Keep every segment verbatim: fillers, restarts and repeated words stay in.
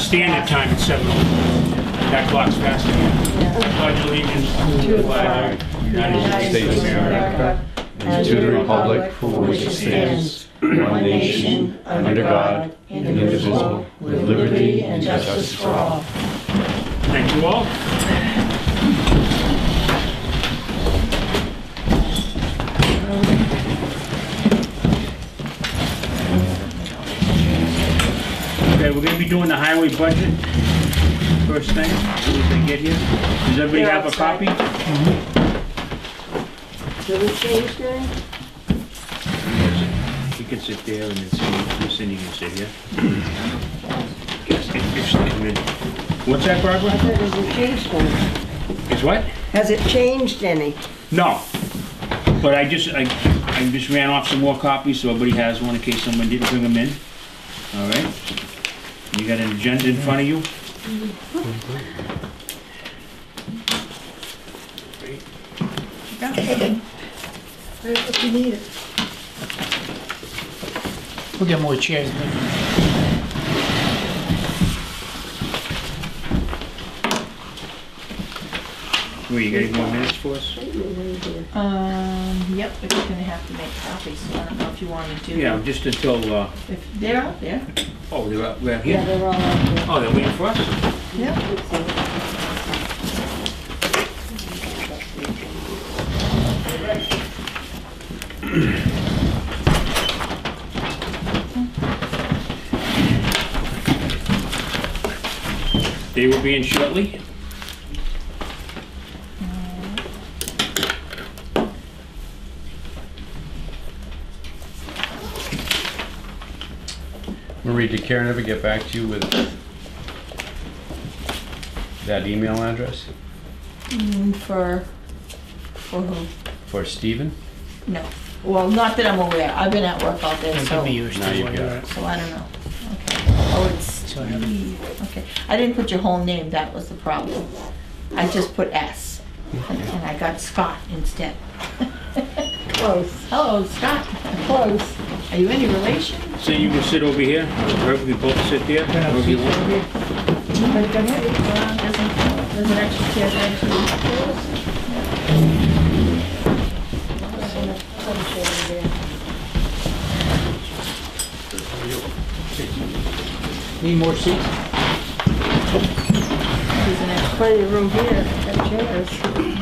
standard time at seven oh. That clock's faster. I pledge allegiance to the flag of the United States of America and to the republic for which it stands, one nation, under God, indivisible, with liberty and justice for all. Thank you all. Okay, we're going to be doing the highway budget first thing, as soon as they get here. Does everybody have a copy? Mm-hmm. Did it change then? You can sit there and then Cindy, Cindy can sit here. Yes, it's like, what's that, Barbara? I thought it hasn't changed any. It's what? Has it changed any? No. But I just I, I just ran off some more copies so everybody has one in case someone didn't bring them in. All right. You got an agenda in front of you? Right what you needed. We'll get more chairs. Wait, you got any more minutes for us? Um, yep, but you're gonna have to make copies, so I don't know if you want to do. Yeah, just until, uh, If they're out there. oh, they're out, we're Yeah, here? they're all out there. Oh, they're waiting for us? Yep. They will be in shortly. Marie, did Karen ever get back to you with that email address Mm, for, for who? for Stephen? No. Well, not that I'm aware. I've been at work all day, It so, could be yours Now too, you've while got you're it. at- so I don't know. Okay. Oh, it's So I have- Steve. Okay. I didn't put your whole name. That was the problem. I just put S. And, and I got Scott instead. Close, Hello, Scott. close. Are you any relation? So you can sit over here, or we both sit there, wherever you want. But go ahead. Uh, There's an, there's an extra chair there too. Need more seats? There's an extra. Plenty of room here, got chairs.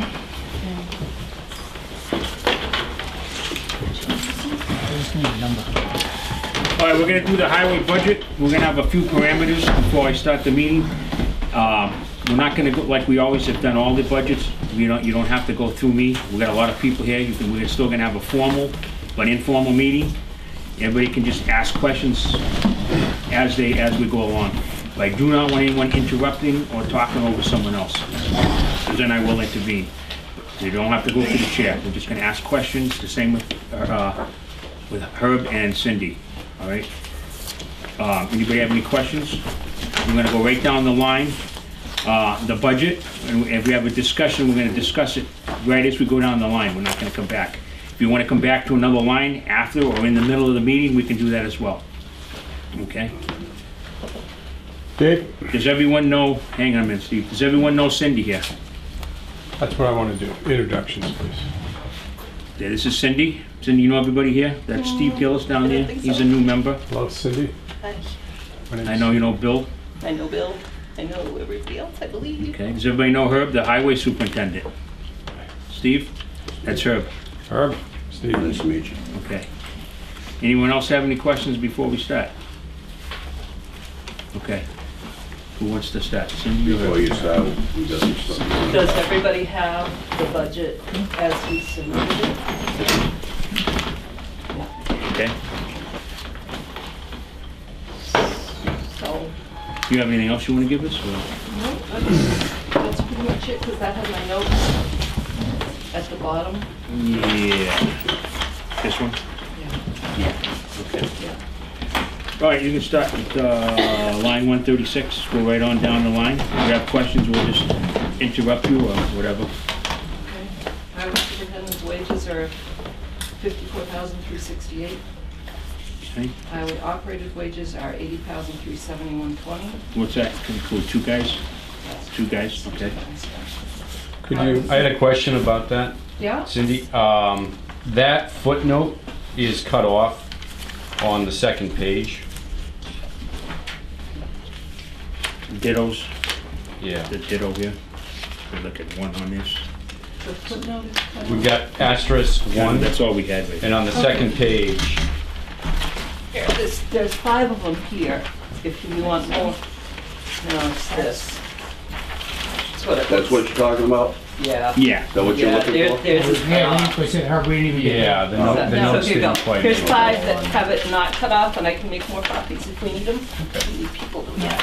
I just need a number. All right, we're gonna do the highway budget. We're gonna have a few parameters before I start the meeting. Um, We're not gonna go, like we always have done all the budgets, you don't, you don't have to go through me. We've got a lot of people here. You can, we're still gonna have a formal but informal meeting. Everybody can just ask questions as they, as we go along. But I do not want anyone interrupting or talking over someone else, because then I will intervene. You don't have to go through the chair. We're just gonna ask questions, the same with, uh, with Herb and Cindy, all right? Uh, anybody have any questions? We're gonna go right down the line, uh, the budget, and if we have a discussion, we're gonna discuss it right as we go down the line. We're not gonna come back. If you wanna come back to another line after or in the middle of the meeting, we can do that as well. Okay? Dave? Does everyone know, hang on a minute, Steve, does everyone know Cindy here? That's what I want to do. Introductions, please. Yeah, this is Cindy. Cindy, you know everybody here? That's Steve Gillis down there. He's a new member. Hello, Cindy. Hi. My name's- I know you know Bill. I know Bill. I know everybody else, I believe. Okay, does everybody know Herb, the highway superintendent? Steve? That's Herb. Herb. Steve. Nice to meet you. Okay. Anyone else have any questions before we start? Okay. Who wants to start? Cindy or Before Herb? you start, we got some stuff. Does everybody have the budget as we submitted it? Okay. So, Do you have anything else you want to give us? or- no, that's, that's pretty much it, because that has my notes at the bottom. Yeah. This one? Yeah. Okay. Yeah. All right, you can start with uh, line one thirty-six, go right on down the line. If you have questions, we'll just interrupt you or whatever. Okay. Highway superintendent's wages are fifty-four thousand three sixty-eight. Okay. Highway operators' wages are eighty thousand three seventy-one twenty. What's that? Can include two guys? Two guys, okay. Could you, I had a question about that, Yeah? Cindy. Um, that footnote is cut off on the second page. Dittos, Yeah. the ditto here. We look at one on this. The footnote is cut We've off. got asterisk one, That's all we had right and on the second page, Here, There's, there's five of them here, if you want more. No, it's this. That's what it That's what looks- you're talking about? Yeah. Yeah. Is that what you're Yeah, looking there- for? there's a Yeah, cutoff. we said, Herb, we didn't even get yeah, that. the So- note, the so notes here you go. didn't quite. Here's make five it. that have it not cut off, and I can make more copies if we need them. We need people to, yeah.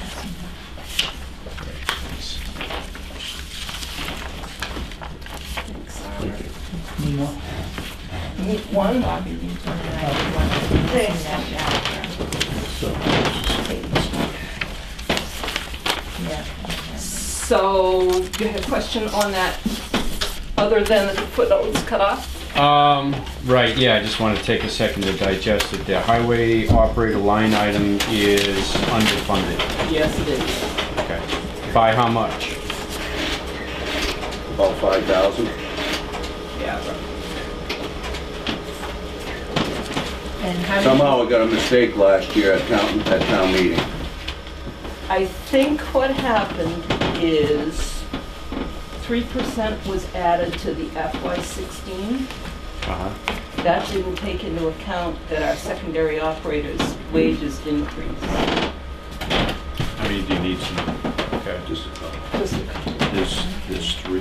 Need more? Need one. Yeah. So, you had a question on that, other than the footnote was cut off? Um, right, yeah, I just want to take a second to digest it. The highway operator line item is underfunded. Yes, it is. Okay. By how much? About five thousand? Yeah. And how did Somehow we got a mistake last year at town, at town meeting. I think what happened is three percent was added to the F Y sixteen. Uh-huh. That didn't take into account that our secondary operators' wages increased. How many do you need? Some? Okay. Just, uh, Just a- There's, there's three.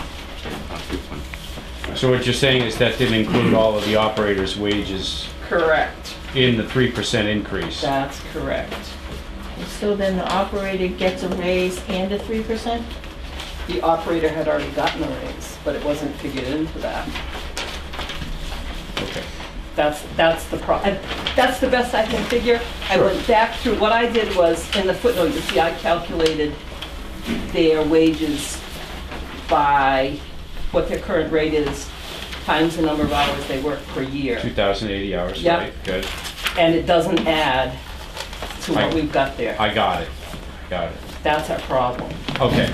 So what you're saying is that didn't include all of the operators' wages Correct. in the three percent increase? That's correct. So then the operator gets a raise and a three percent? The operator had already gotten a raise, but it wasn't figured into that. Okay. That's, that's the pro, and that's the best I can figure. I went back through, what I did was, in the footnote, you see, I calculated their wages by what their current rate is, times the number of hours they work per year. two thousand eighty hours, Yep. right? Good. And it doesn't add to I- what we've got there. I got it. Got it. That's our problem. Okay.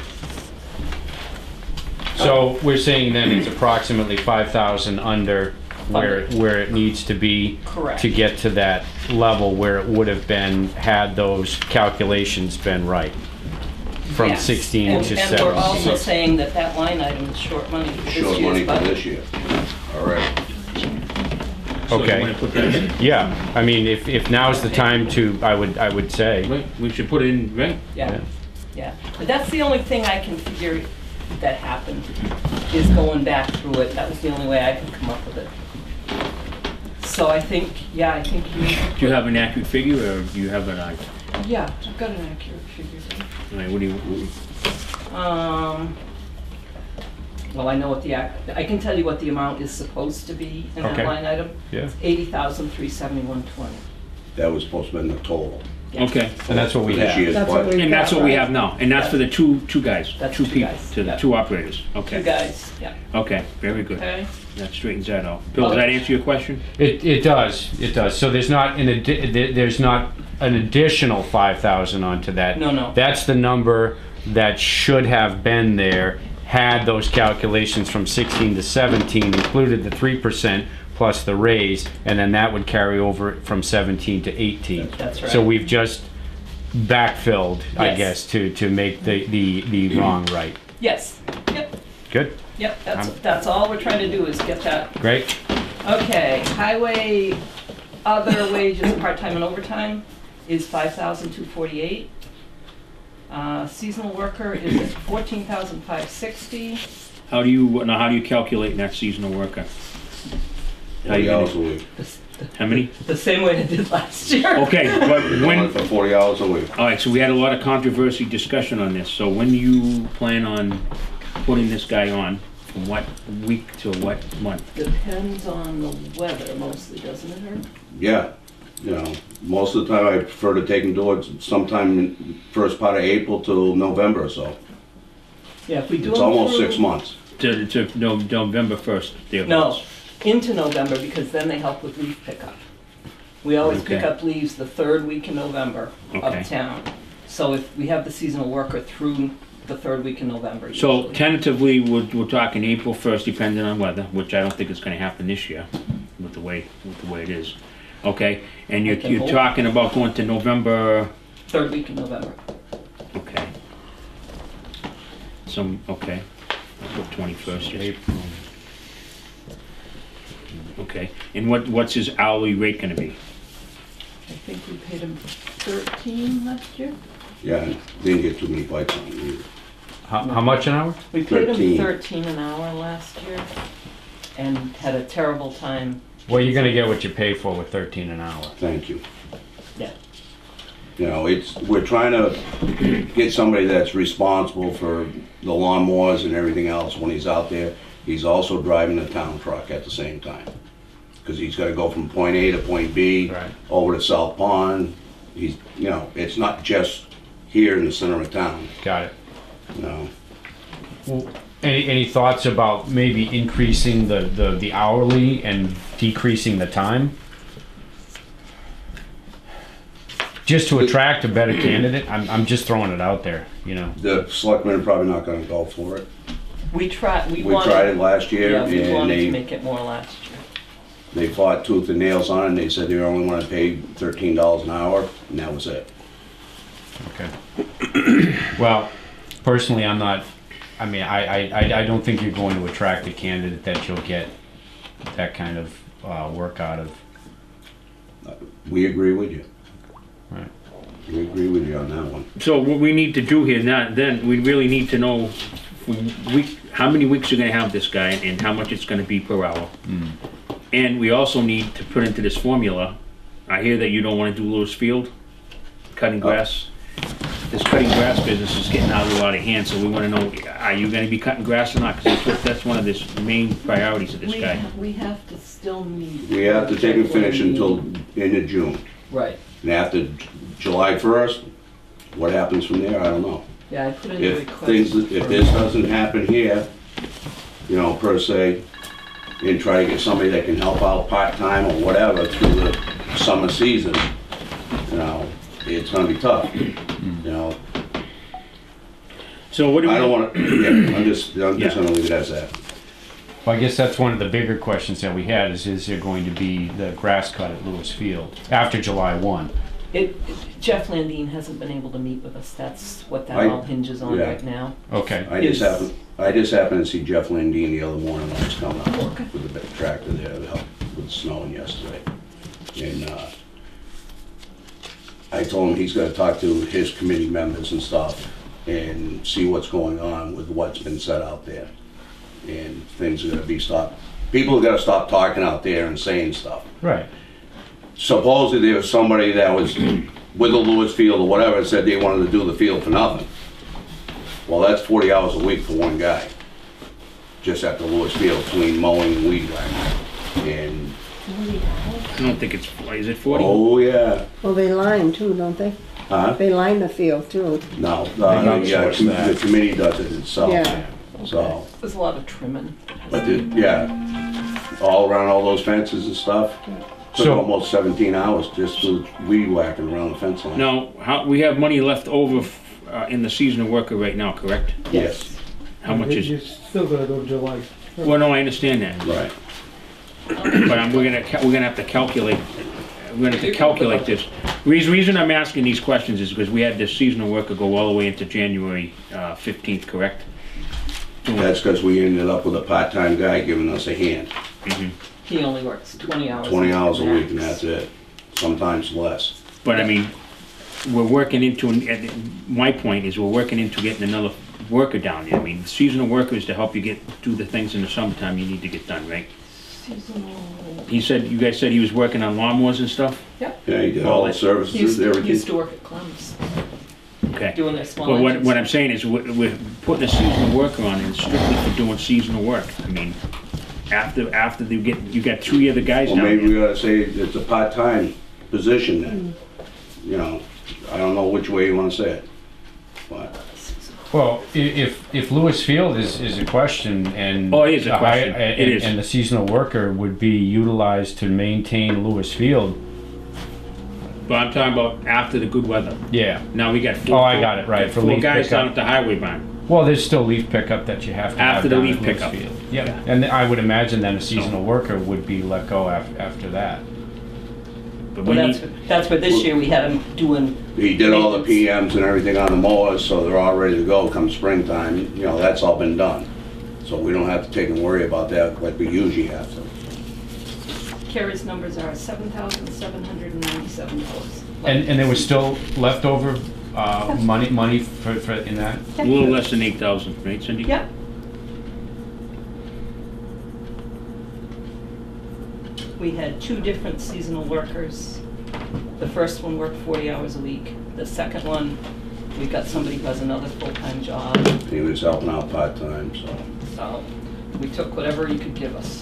So we're saying then it's approximately five thousand under where, where it needs to be Correct. to get to that level where it would have been had those calculations been right. From Yes. sixteen And- to And we're also seventeen. saying that that line item is short money for this Short money year's for budget. this year. All right. So you Okay. wanna put that in? Yeah, I mean, if, if now's the time to, I would, I would say. Right, we should put it in, right? Yeah, yeah. But that's the only thing I can figure that happened, is going back through it. That was the only way I could come up with it. So I think, yeah, I think you... Do you have an accurate figure, or do you have an, uh, Yeah, I've got an accurate figure I mean, what do you, what- there. Um, well, I know what the, ac- I can tell you what the amount is supposed to be in that Okay. line item. Yeah. eighty thousand three seventy-one twenty. That was supposed to be the total. okay. And that's what we For this have. year's That's what budget. we- And that's what we have now, and that's for the two, two guys, That's two two people, guys, to the yeah. two operators, okay. Two guys, yeah. Okay, very good. Okay? That straightens that out. Bill, does that answer your question? It, it does, it does. So there's not an, addi- th- there's not an additional five thousand onto that? No, no. That's the number that should have been there had those calculations from sixteen to seventeen included the three percent plus the raise, and then that would carry over from seventeen to eighteen. That's right. So we've just backfilled, I Yes. guess, to, to make the, the, the wrong right. Yes, yep, Good, yep, that's, Um, that's all we're trying to do is get that. great. Okay, highway other wages, part-time and overtime is five thousand two forty-eight. Uh, seasonal worker is at fourteen thousand five sixty. How do you, now, how do you calculate that seasonal worker? How Forty you hours a gonna- week. How many? The same way I did last year. Okay, but Going when, for forty hours a week. all right, so we had a lot of controversy discussion on this, so when do you plan on putting this guy on? From what week to what month? Depends on the weather mostly, doesn't it, Herb? Yeah, you know, most of the time I prefer to take them towards sometime in first part of April till November or so. Yeah, if we do It's them almost through- six months. To, to No- November first, No, thereabouts. into November, because then they help with leaf pickup. We always pick Okay. up leaves the third week in November Okay. uptown. So if we have the seasonal worker through the third week in November So usually. tentatively, we're, we're talking April first, depending on weather, which I don't think is gonna happen this year, with the way, with the way it is. Okay, and you're, I can you're hope. talking about going to November, Third week in November. okay. Some, okay, I'll put twenty-first, just, April. okay. And what, what's his hourly rate gonna be? I think we paid him thirteen last year. Yeah, and didn't get too many bites on it either. How, how much an hour? We paid Thirteen. him thirteen an hour last year and had a terrible time. Well, you're gonna get what you pay for with thirteen an hour. Thank you. Yeah. You know, it's, we're trying to get somebody that's responsible for the lawnmowers and everything else when he's out there. He's also driving the town truck at the same time. Because he's gotta go from point A to point B, Right. over to South Pond. He's, you know, it's not just here in the center of town, Got it. you know. Well, any, any thoughts about maybe increasing the, the, the hourly and decreasing the time? Just to attract a better candidate? I'm, I'm just throwing it out there, you know? The selectmen are probably not gonna go for it. We tried, we We wanted. tried it last year Yeah, we and wanted to they, make it more last year. they fought tooth and nails on it and they said they only wanna pay thirteen dollars an hour and that was it. Okay. Well, personally, I'm not, I mean, I, I, I I don't think you're going to attract a candidate that you'll get that kind of, uh, work out of. We agree with you. Right. We agree with you on that one. So what we need to do here now, then, we really need to know week, how many weeks you're gonna have this guy and how much it's gonna be per hour. And we also need to put into this formula, I hear that you don't wanna do Lewis Field, cutting grass. This cutting grass business is getting out of a lot of hand, so we wanna know, are you gonna be cutting grass or not? Cause that's, what- that's one of the main priorities of this We, guy. ha- we have to still meet. We have to take and finish until end of June. Right. And after J- July first, what happens from there, I don't know. Yeah, I put in a If request. things, if for- this doesn't happen here, you know, per se, and try to get somebody that can help out part-time or whatever through the summer season, you know, it's gonna be tough, you know. So what do we? I don't wanna, yeah, I'm just, I'm just Yeah. gonna leave it as that. Well, I guess that's one of the bigger questions that we had, is is there going to be the grass cut at Lewis Field after July first? It, Jeff Landine hasn't been able to meet with us. That's what that I- all hinges on yeah. right now. Okay. I just Yes. happened, I just happened to see Jeff Landine the other morning when I was coming up with the big tractor there to help with snowing yesterday. And, uh, I told him he's gotta talk to his committee members and stuff and see what's going on with what's been said out there. And things are gonna be stopped. People are gonna stop talking out there and saying stuff. Right. Supposedly there was somebody that was with the Lewis Field or whatever and said they wanted to do the field for nothing. Well, that's forty hours a week for one guy. Just at the Lewis Field between mowing and weed whacking. And, I don't think it's, is it forty? oh yeah, Well, they line too, don't they? huh? They line the field too. No, They uh, yeah, outsource com- that. the committee does it itself. Yeah. So, There's a lot of trimming. but the, yeah, all around all those fences and stuff. Took So- almost seventeen hours just to weed whacking around the fence line. Now, how, we have money left over f- uh, in the seasonal worker right now, correct? Yes, How much is, You still gotta go to July. well, no, I understand that, right. but I'm, we're gonna, ca- we're gonna have to calculate, we're gonna have to calculate this. Reason, reason I'm asking these questions is because we had this seasonal worker go all the way into January uh, fifteenth, correct? Doing- That's because we ended up with a part-time guy giving us a hand. He only works twenty hours. twenty hours a max. week and that's it. Sometimes less. But I mean, we're working into, and my point is, we're working into getting another worker down there. I mean, seasonal workers to help you get, do the things in the summertime you need to get done, right? Seasonal. He said, you guys said he was working on lawnmowers and stuff? Yeah, he did all the He used, services, to, he used everything. to work at Clem's, Okay. doing their small Well, what, engines. what I'm saying is, we're, we're putting a seasonal worker on and strictly for doing seasonal work. I mean, after, after you get, you got three other guys Well, down maybe we there. gotta say it's a part-time position then. You know, I don't know which way you wanna say it. But, Well, i- if, if Lewis Field is, is a question and. Oh, it is a the hi- question. and- It is. And the seasonal worker would be utilized to maintain Lewis Field, But I'm talking about after the good weather. Yeah. Now we got four. Oh, I got it, right, got for Four leaf guys down pickup. at the highway barn. Well, there's still leaf pickup that you have to have After the down leaf at pickup. Brookfield. Yeah, Yeah. and I would imagine then a seasonal worker would be let go af- after that. But Well, we that's, need, that's where this year we had him doing, He did all the P Ms and everything on the mowers, so they're all ready to go come springtime. You know, that's all been done. So we don't have to take and worry about that like we usually have to. Carrie's numbers are seven thousand seven hundred ninety-seven dollars. And, and there was still leftover, uh, money, money for, for, in that? a little less than eight thousand, right, Cindy? Yep. We had two different seasonal workers. The first one worked forty hours a week. The second one, we got somebody who has another full-time job. He was helping out part-time, so. So we took whatever you could give us.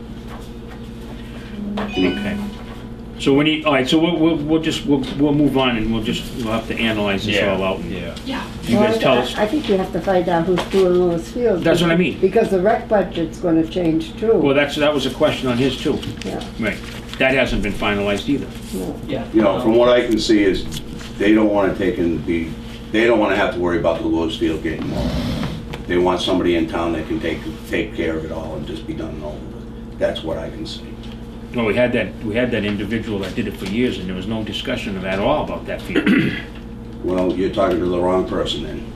Okay. So we need, all right, so we'll, we'll, we'll just, we'll, we'll move on and we'll just, we'll have to analyze this all out. and Yeah. Yeah. You guys Well, tell I- us. I think you have to find out who's doing Lewis Field. That's what I mean. Because the rec budget's gonna change too. Well, that's, that was a question on his too. Yeah, Right. That hasn't been finalized either. no. Yeah. You know, from what I can see is, they don't wanna take and be, they don't wanna have to worry about the Lewis Field getting mowed. They want somebody in town that can take, take care of it all and just be done and over with. That's what I can see. Well, we had that, we had that individual that did it for years and there was no discussion of at all about that field. Well, you're talking to the wrong person then.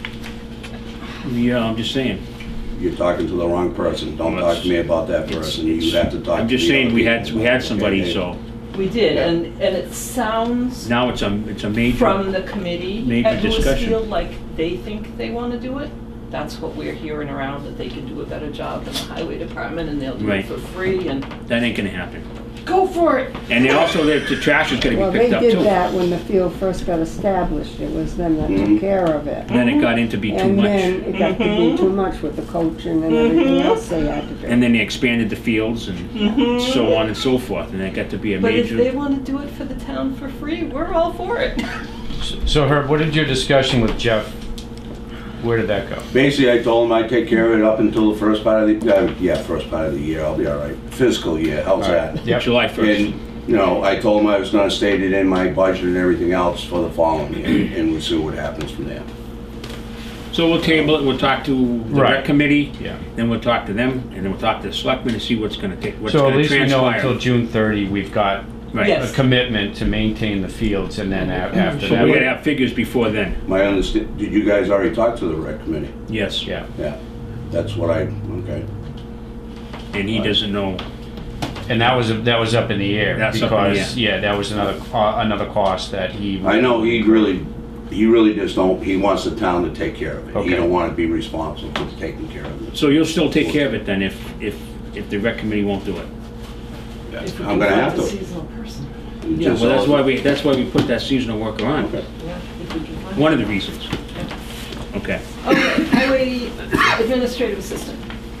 Yeah, I'm just saying. You're talking to the wrong person. Don't talk to me about that person. You have to talk to I'm just the saying, other we had, people. we had somebody, Okay? so We did, Yeah. and, and it sounds now it's a, it's a major. from the committee Major at Lewis discussion. Field like they think they want to do it. That's what we're hearing around, that they can do a better job than the highway department and they'll do Right. it for free and That ain't gonna happen. go for it. And they also, the, the trash is gonna Well, be they picked up did too. that when the field first got established. It was them that Mhm. took care of it. Then it got into be too And then much. it got to be too much with the coaching and everything else they had to do. And then they expanded the fields and so on and so forth, and it got to be a But if they major. want to do it for the town for free, we're all for it. So Herb, what did your discussion with Jeff, where did that go? Basically, I told him I'd take care of it up until the first part of the, uh, yeah, first part of the year. I'll be all right. Fiscal year, how's that? Yep. July first. And, you know, I told him I was gonna state it in my budget and everything else for the following year, and we'll see what happens from there. So we'll table it, we'll talk to the Right. rec committee, Yeah. then we'll talk to them, and then we'll talk to the selectmen and see what's gonna take, what's So at gonna least we know until transpire. June thirty, we've got Right. a Yes. commitment to maintain the fields, and then a- after So we gotta that, have figures before then, My understand, did you guys already talk to the rec committee? yes. yeah. Yeah, that's what I, okay. And he doesn't know, And that was, that was up in the air. That's up in the Because, yeah, that was another, co- another cost that he. I know he really, he really just don't, he wants the town to take care of it. He Okay. don't wanna be responsible for taking care of it. so you'll still take care of it then if, if, if the rec committee won't do it? If we I'm can gonna find have a to. seasonal person. Yeah, Just well, that's all- why we, that's why we put that seasonal worker on, Okay. Yeah, if we can find one of the reasons. Okay. Okay, highway administrative assistant.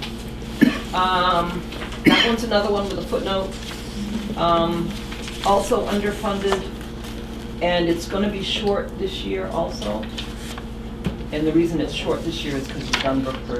Um, that one's another one with a footnote. Um, also underfunded, and it's gonna be short this year also. And the reason it's short this year is because of Dunbrook Bridge.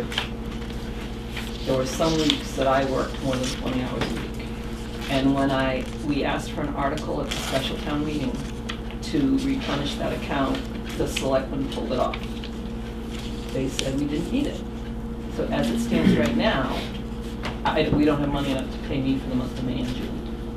There were some weeks that I worked more than twenty hours a week. And when I, we asked for an article at the special town meeting to replenish that account, the selectmen pulled it off. They said we didn't need it. So as it stands right now, I, we don't have money enough to pay me for the month of May and June.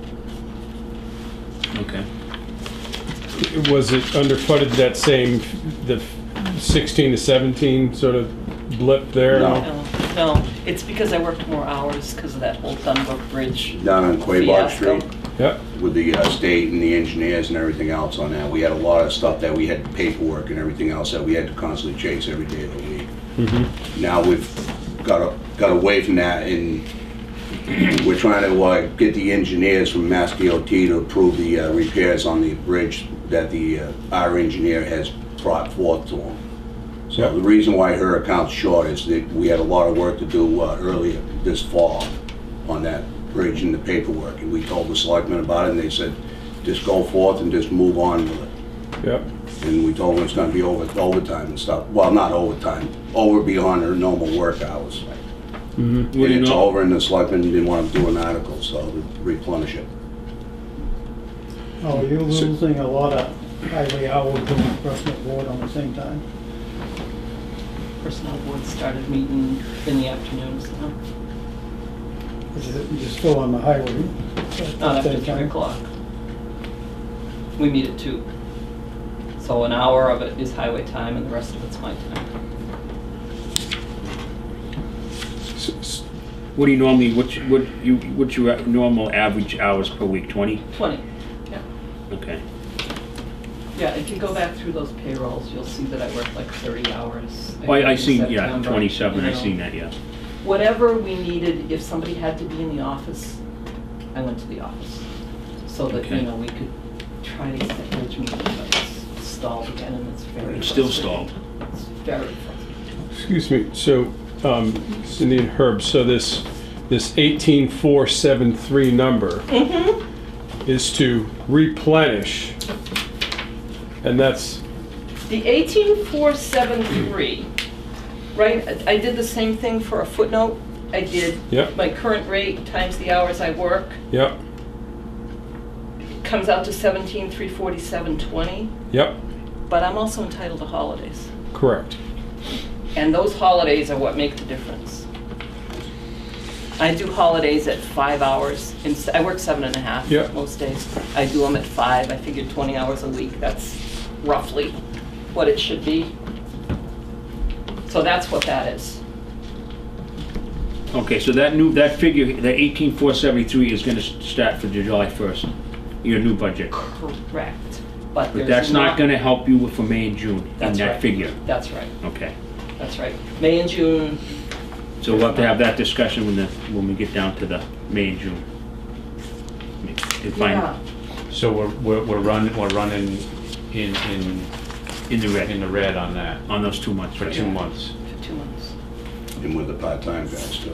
Okay. Was it underfunded that same, the sixteen to seventeen sort of blip there? No. No, no, it's because I worked more hours because of that whole Dunbrook Bridge. Down on Quabog Fiasco. Street Yep. with the uh, state and the engineers and everything else on that. We had a lot of stuff that we had paperwork and everything else that we had to constantly chase every day of the week. Mm-hmm. Now we've got, a- got away from that and we're trying to uh, get the engineers from Mass D O T to approve the uh, repairs on the bridge that the, uh, our engineer has brought forth to them. So Yep. the reason why her account's short is that we had a lot of work to do uh, earlier this fall on that bridge and the paperwork. And we told the selectmen about it and they said, just go forth and just move on with it. Yep. And we told them it's gonna be over, overtime and stuff. Well, not overtime, over beyond their normal work hours. Mm-hmm. What do And you it's know? over and the selectmen didn't want to do an article, so to replenish it. Oh, you're losing a lot of highway hours doing personal board on the same time. Personnel board started meeting in the afternoons, huh? Because you're still on the highway. at Not the after same three time. o'clock. We meet at two. So an hour of it is highway time and the rest of it's my time. S- s- What do you normally, what's, what you, what's your normal average hours per week, twenty? Twenty, yeah. Okay. Yeah, if you go back through those payrolls, you'll see that I work like thirty hours. Well, I I in seen, yeah, September, twenty-seven, you I know. seen that, yeah. Whatever we needed, if somebody had to be in the office, I went to the office. So that, Okay. you know, we could try to get that bridge meeting, but it's stalled again and it's very It's still frustrating. stalled. It's very frustrating. Excuse me, so, um, Cindy and Herb, so this, this eighteen four seven three number is to replenish, and that's, The eighteen four seven three, right, I I did the same thing for a footnote. I did Yep. my current rate times the hours I work, yep, comes out to seventeen three forty-seven twenty, yep, but I'm also entitled to holidays. correct. And those holidays are what make the difference. I do holidays at five hours, and s- I work seven and a half Yeah. most days. I do them at five, I figured twenty hours a week, that's roughly what it should be. So that's what that is. Okay, so that new, that figure, that eighteen four seventy-three is gonna s- start for July first, your new budget. Correct. But But there's that's not gonna help you for May and June in That's that right. figure. That's right, Okay. that's right. May and June, So we'll have to have that discussion when the, when we get down to the May and June. To find, yeah, So we're, we're, we're running, we're running in, in, in the in red, the red on that on those two months. for right? two months. for two months. And with the part-time guys too.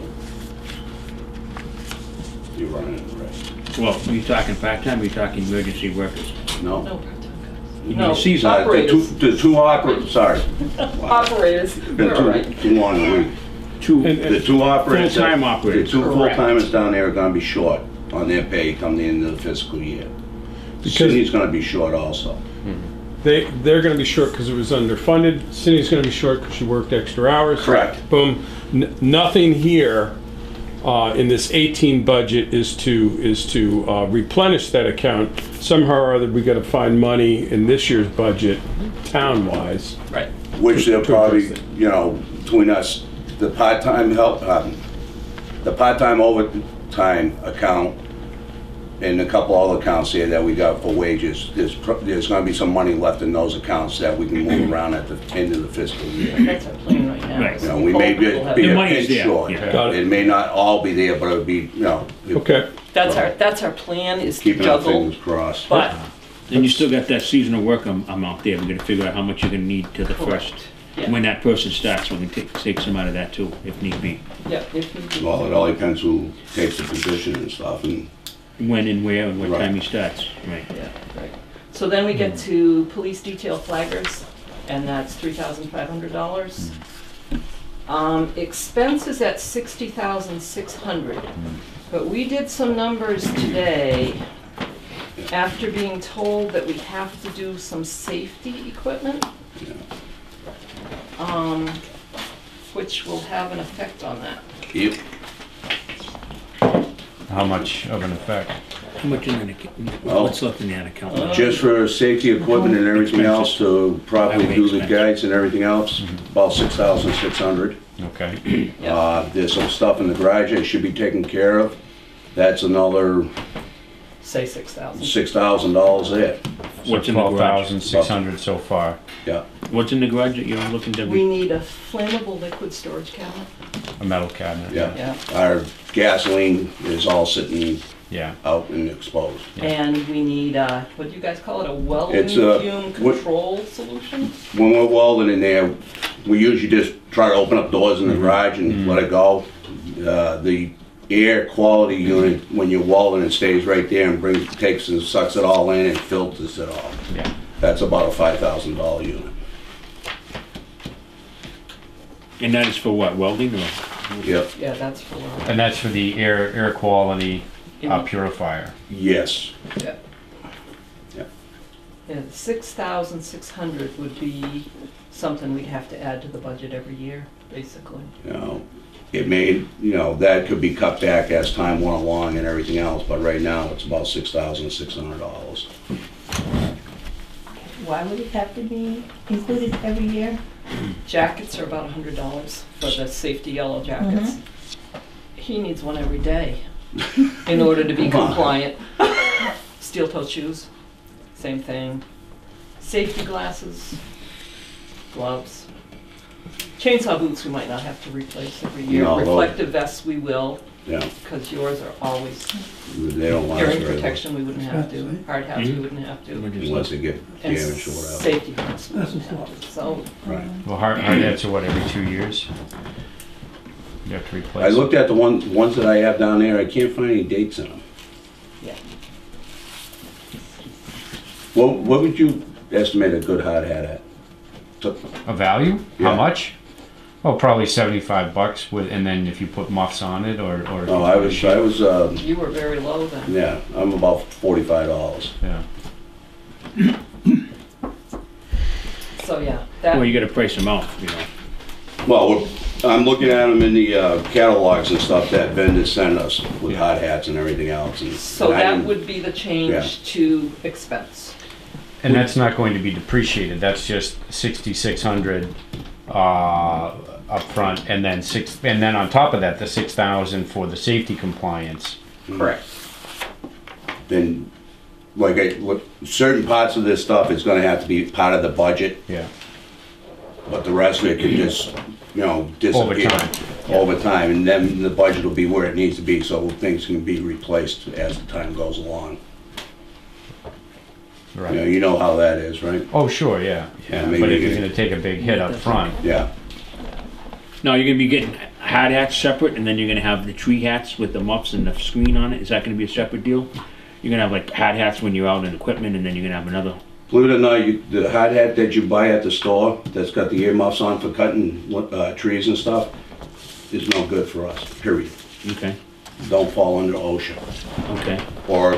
You're running it right. Well, are you talking part-time, or are you talking emergency workers? No? No part-time guys. You No, mean season- Uh, the two, operators. the two operators, sorry. Operators, The we're all right. two, two on the week. Two, And- The two operators. that- Full-time operators. The two Correct. full-timers down there are gonna be short on their pay come the end of the fiscal year. Because- City's gonna be short also. They, they're gonna be short because it was underfunded, Cindy's gonna be short because she worked extra hours. Correct. Boom, N- nothing here, uh, in this eighteen budget is to, is to, uh, replenish that account. Somehow or other, we gotta find money in this year's budget, town-wise. Right. Which they'll To- to probably, address you know, between us, the part-time help, um, the part-time overtime account and a couple other accounts here that we got for wages, there's, pro- there's gonna be some money left in those accounts that we can move around at the end of the fiscal year. That's our plan right now. Right. You know, we may be, We'll have- be The a money's pinch there, short. yeah. Got it. It may not all be there, but it'll be, you know. if- Okay, That's our, that's our plan, is to Keeping our juggle, fingers crossed. but, and you still got that seasonal work am- amount there, we're gonna figure out how much you're gonna need to the first. Correct. Yeah. When that person starts, we can take, take some out of that too, if need be. yeah, if need be. Well, it all depends who takes the position and stuff, and When and where and what Right. time he starts, right. Yeah, right. So then we get to police detail flaggers, and that's three thousand five hundred dollars. Um, expenses at sixty thousand six hundred. But we did some numbers today after being told that we have to do some safety equipment, you know, um, which will have an effect on that. yep. How much of an effect? How much in that account, Well- what's left in that account? Just for safety equipment and everything else, to properly do the Highway guides and everything else, about six thousand six hundred. Okay. Yeah. Uh, there's some stuff in the garage that should be taken care of. That's another Say six thousand. six thousand dollars there. What's in the Twelve garage? thousand six hundred so far. Yeah, What's in the garage that you're looking to? We need a flammable liquid storage cabinet. A metal cabinet. yeah. Yeah. Our gasoline is all sitting Yeah. out and exposed. And we need, uh, what do you guys call it, a welding It's a- fume what- control solution? When we're welding in there, we usually just try to open up doors in the garage and let it go. Uh, the air quality unit, when you're welding, it stays right there and brings, takes and sucks it all in and filters it all. Yeah. That's about a five thousand dollar unit. And that is for what, welding or? Yep, Yeah, that's for, And that's for the air, air quality uh, Mhm. purifier. yes. yeah. And six thousand six hundred would be something we'd have to add to the budget every year, basically. You know, it may, you know, that could be cut back as time went along and everything else, but right now it's about six thousand six hundred dollars. Why would it have to be included every year? Jackets are about a hundred dollars for the safety yellow jackets. He needs one every day in order to be Come on. compliant. Steel toe shoes, same thing. Safety glasses, gloves. Chainsaw boots we might not have to replace every year. No, those- Reflective vests we will, Yeah, because yours are always, they don't last hearing very long protection we wouldn't have to, hard hats we wouldn't have to. unless they get And damaged or whatever. safety vests we wouldn't have to. So, Right. Well, hard, hard hats are what, every two years? You have to replace. I looked at the ones, ones that I have down there, I can't find any dates in them. yeah. What, what would you estimate a good hard hat at? So- A value? Yeah. How much? Oh, probably seventy-five bucks with, and then if you put muffs on it or, or. if Oh, you I put a was, sheet- I was, uh, You were very low then. yeah, I'm about forty-five dollars. Yeah. So, yeah, Well, that, you gotta price them out, you know. Well, we're- I'm looking at them in the uh, catalogs and stuff that vendors send us with Yeah. hard hats and everything else. and- so and I that didn't- would be the Yeah. change to expense. And that's not going to be depreciated, that's just sixty-six hundred, uh, upfront, and then six, and then on top of that, the six thousand for the safety compliance. Correct. Then, like, I, look, certain parts of this stuff is gonna have to be part of the budget, Yeah. but the rest of it can just, you know, disappear. time. Over time, and then the budget will be where it needs to be, so things can be replaced as the time goes along. You know, Right. you know how that is, right? Oh, sure, yeah, Yeah, yeah, maybe but if you you're can- gonna take a big hit up front, Yeah, Now, you're gonna be getting hard hats separate, and then you're gonna have the tree hats with the muffs and the screen on it. Is that gonna be a separate deal? You're gonna have like hard hats when you're out in equipment, and then you're gonna have another. believe it or not, you, the hard hat that you buy at the store, that's got the earmuffs on for cutting, uh, trees and stuff, is no good for us, period. Okay, Don't fall under OSHA, okay. or,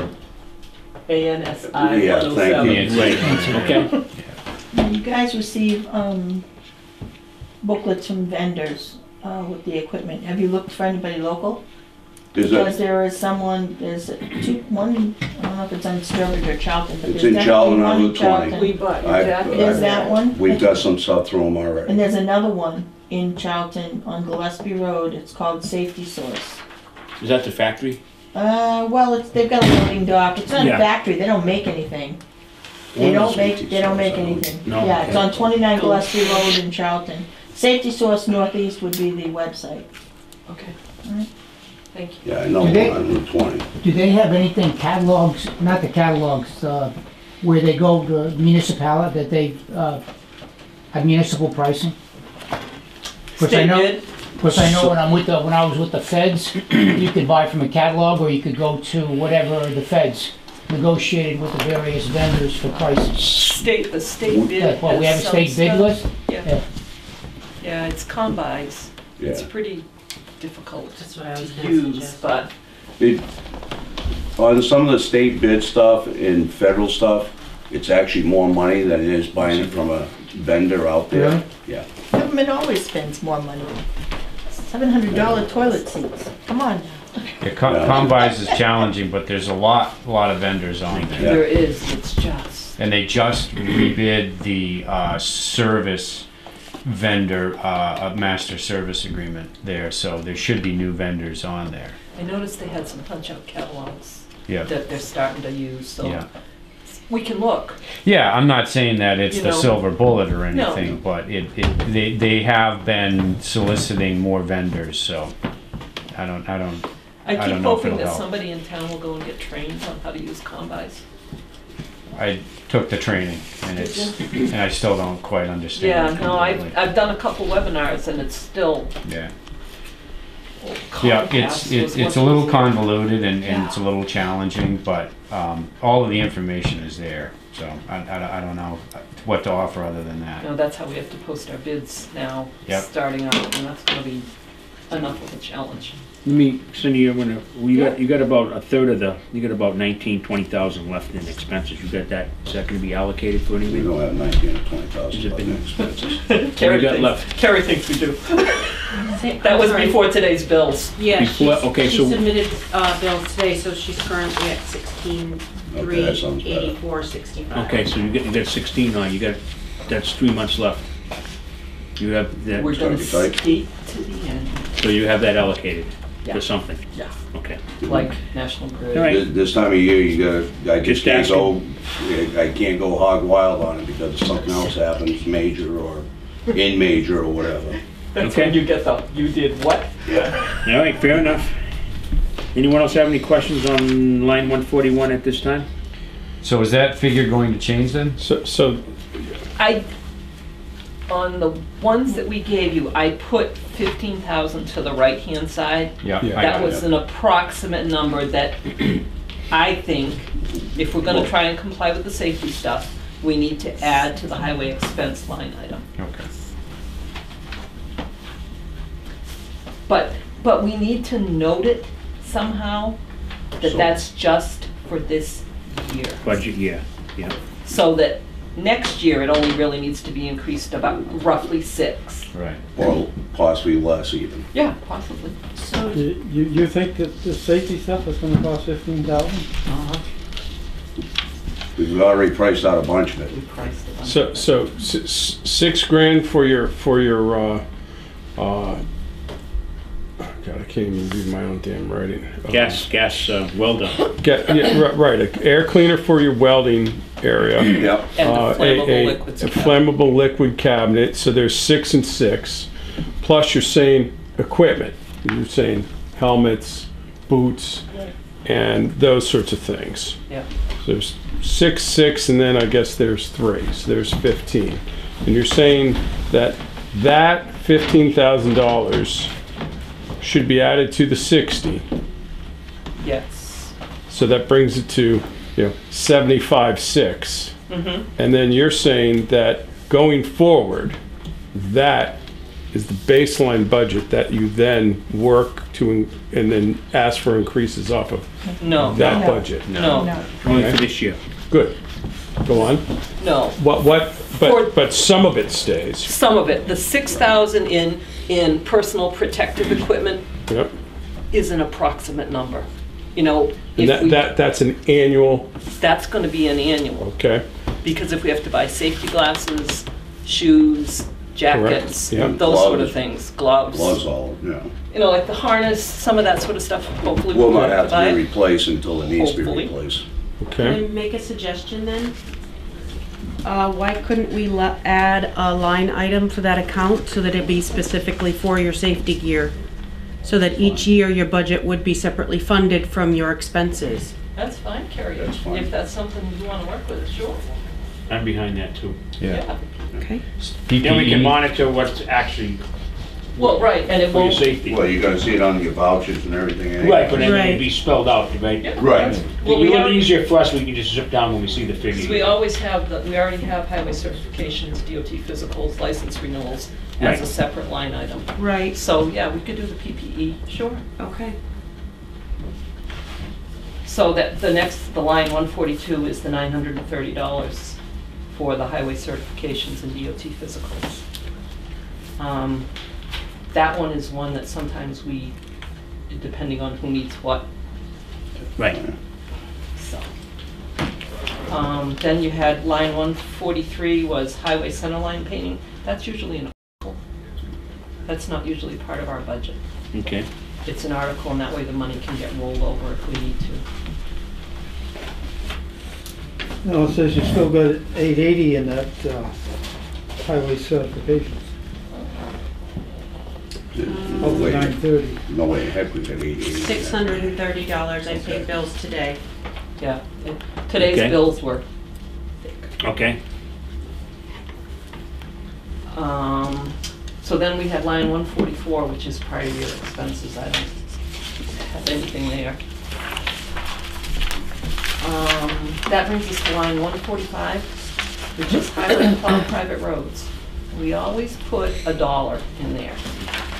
A N S I Yeah, one oh thank seven. you. Right, okay. Now, you guys receive, um, booklets from vendors, uh, with the equipment. Have you looked for anybody local? there's Because a, there is someone, there's two, one, I don't know if it's on Sturbridge or Charlton, but It's there's in Charlton definitely on one in Route twenty. Charlton. We bought your I- jacket. There's that one. we've got some stuff through them And already. there's another one in Charlton on Gillespie Road. It's called Safety Source. Is that the factory? Uh, well, it's, they've got a loading dock. It's not a Yeah. factory. They don't make anything. They One don't is make, safety they don't source, make I don't- anything. No, Yeah, it's okay. on twenty-nine Gillespie Road in Charlton. Safety Source Northeast would be the website. Okay. Alright. Thank you. Yeah, I know Do they- one on Route twenty. Do they have anything catalogs, not the catalogs, uh, where they go to municipality, that they, uh, have municipal pricing? Which I State know, bid. because I know when I'm with the, when I was with the feds, you could buy from a catalog, or you could go to whatever the feds negotiated with the various vendors for prices. State, the state bid. Like, what, we have has a state some bid stuff. list? Yeah, Yeah. yeah, it's combis. It's Yeah. pretty difficult That's what I was to gonna use, suggest. but It, on some of the state bid stuff and federal stuff, it's actually more money than it is buying it from a vendor out there. Really? Yeah. Government always spends more money. Seven hundred dollar toilet seats. Come on now. yeah, com- Yeah. combis is challenging, but there's a lot, a lot of vendors on there. Yeah. there is, it's just. And they just rebid the, uh, service vendor, uh, a master service agreement there, so there should be new vendors on there. I noticed they had some punch-out catalogs Yeah, that they're starting to use, so yeah. we can look. Yeah, I'm not saying that it's You the know. silver bullet or No. anything, but it, it, they, they have been soliciting more vendors, so I don't, I don't, I I keep don't know if hoping it'll that help. somebody in town will go and get trained on how to use combis. I took the training and it's, and I still don't quite understand Yeah, it no, I've, completely. I've done a couple webinars and it's still. Yeah. Yeah, it's, it's, it's a little convoluted and, and it's a little challenging, but, um, all of the information is there, so I, I, I don't know what to offer other than that. No, that's how we have to post our bids now, Yep. starting out, and that's gonna be enough of a challenge. Let me, Cindy, I'm gonna, we got, you got about a third of the, you got about nineteen, twenty thousand left in expenses. You got that, is that gonna be allocated for We anything? don't have nineteen or twenty Has thousand it left been- in expenses. Carrie got thinks, left? Carrie thinks we do. That was before today's bills. Yeah, Before- she's- okay, she so- submitted uh, bills today, so she's currently at sixteen, Okay, three, that sounds better. eighty-four, sixty-five. Okay, so you got, you got sixteen on, you got, that's three months left. You have that, We're gonna be tight. skate to the end, so you have that allocated Yeah. for something? yeah, Okay. like National Grid. All right. This, this time of year, you gotta, I just Just can't go, asking. I can't go hog wild on it because something else happens, major or in major or whatever. That's Okay. when you get the, you did what? All right, fair enough. Anyone else have any questions on line one forty-one at this time? So is that figure going to change then? So, so I, on the ones that we gave you, I put fifteen thousand to the right-hand side. Yeah. Yeah. I That got was it. an approximate number that I think, if we're gonna try and comply with the safety stuff, we need to add to the highway expense line item. Okay. But, but we need to note it somehow, that So- that's just for this year. Budget year, yeah. So that next year, it only really needs to be increased about roughly six. Right. Or possibly less even. Yeah, possibly. So, You, you you think that the safety stuff is gonna cost fifteen thousand? Uh-huh. We've already priced out a bunch of it. We priced it. on So, that. so s- s- six grand for your, for your, uh, uh, God, I can't even read my own damn writing. Uh, Gas, gas uh, welder. Get, yeah, ri- right, an air cleaner for your welding area. Yep. And uh, the a- flammable a- liquids. A flammable liquid cabinet, so there's six and six. Plus you're saying equipment, you're saying helmets, boots, and those sorts of things. Yeah. So there's six, six, and then I guess there's three, so there's fifteen. And you're saying that that fifteen thousand dollars should be added to the sixty. Yes. So that brings it to, you know, seventy-five, six. Mm-hmm. And then you're saying that going forward, that is the baseline budget that you then work to, in- and then ask for increases off of No, that No. budget. no, No. Only Okay. for this year. Good. Go on. no. What, what, For- but, but some of it stays. Some of it, the six thousand in, in personal protective equipment Yep. is an approximate number. You know, And if that, we, that, that's an annual, that's gonna be an annual, okay? because if we have to buy safety glasses, shoes, jackets, yeah. those sort of Gloves. things, gloves. Gloves all, you know. You know, like the harness, some of that sort of stuff, hopefully we Will won't not have to have buy to be it. replaced until it needs to be Hopefully. replaced. can I Okay? make a suggestion then? Uh, why couldn't we le- add a line item for that account so that it be specifically for your safety gear? So that each year your budget would be separately funded from your expenses. That's fine, Carrie. That's fine. If that's something you wanna work with, sure. I'm behind that too. Yeah. Okay. Then we can P P E. monitor what's actually Well, right, and it for your won't. safety. Well, you're gonna see it on your vouchers and everything anyway. Right, but then it'll Right. be spelled out, right? Yeah, Right. that's- It'll Well, be we a little already, easier for us, we can just zip down when we see the because we figure. always have, the we already have highway certifications, D O T physicals, license renewals as Right. a separate line item. Right, So, yeah, we could do the P P E, sure. okay. So that, the next, the line one forty-two is the nine hundred thirty dollars for the highway certifications and D O T physicals. Um, That one is one that sometimes we, depending on who needs what, Right. so. Um, Then you had line one forty-three was highway center line painting. That's usually an article. That's not usually part of our budget. Okay. It's an article, and that way the money can get rolled over if we need to. No, it says you still got eight eighty in that, uh, highway certifications, No of the way, nine thirty. no way in heck we got eighty. Six hundred and thirty dollars, I paid bills today. Yeah, it- today's Okay. bills were, Okay. um, so then we had line one forty-four, which is part of your expenses. I don't have anything there. Um, that brings us to line one forty-five, which is highway and plow private roads. We always put a dollar in there.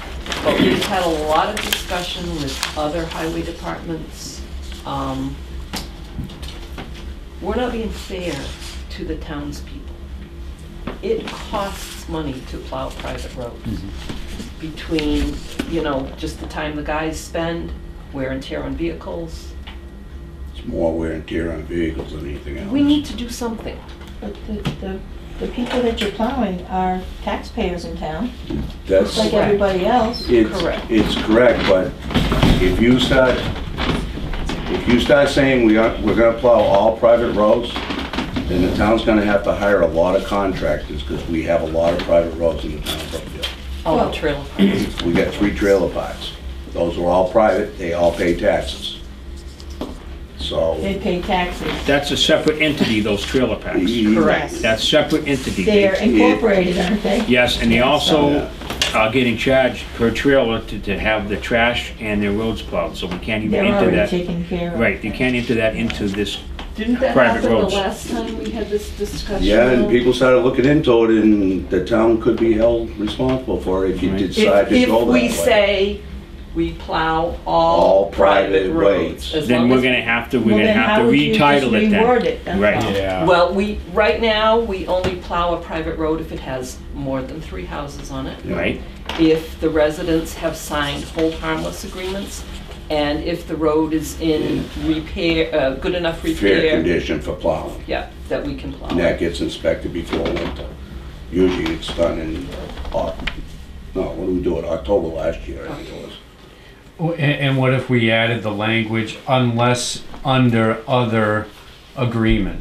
But we've had a lot of discussion with other highway departments. Um, We're not being fair to the townspeople. It costs money to plow private roads. Between, you know, just the time the guys spend, wear and tear on vehicles. It's more wear and tear on vehicles than anything else. We need to do something. But the, the, the people that you're plowing are taxpayers in town, That's, like everybody else. it's, Correct. it's correct, but if you start, if you start saying we are, we're gonna plow all private roads, then the town's gonna have to hire a lot of contractors, because we have a lot of private roads in the town of Brookfield. All the trailer parks. We got three trailer parks. Those are all private, they all pay taxes. So, They pay taxes. That's a separate entity, those trailer packs. Correct. That's separate entity. They're incorporated, aren't they? Yes, and they also Yeah. are getting charged per trailer to, to have the trash and their roads plowed, so we can't even They're enter already that. taken care of. Right, you can't enter that into this, Didn't that Private happen the roads. last time we had this discussion? yeah, and though? people started looking into it, and the town could be held responsible for it if you Right. decide If, to go if that way. we say we plow All all private private roads. ways. as then long we're as- gonna have to, we're Well, gonna then have how to would you just retitle it reword then. it? That's Right. all. Yeah. Well, we, right now, we only plow a private road if it has more than three houses on it. Right, If the residents have signed hold harmless agreements, and if the road is in repair, uh, good enough Fair repair. condition for plowing. Yeah, that we can plow. And that gets inspected before winter. Usually it's done in, Oc- no, what do we do it, October last year, I think it was. Oh, And, and what if we added the language, unless under other agreement?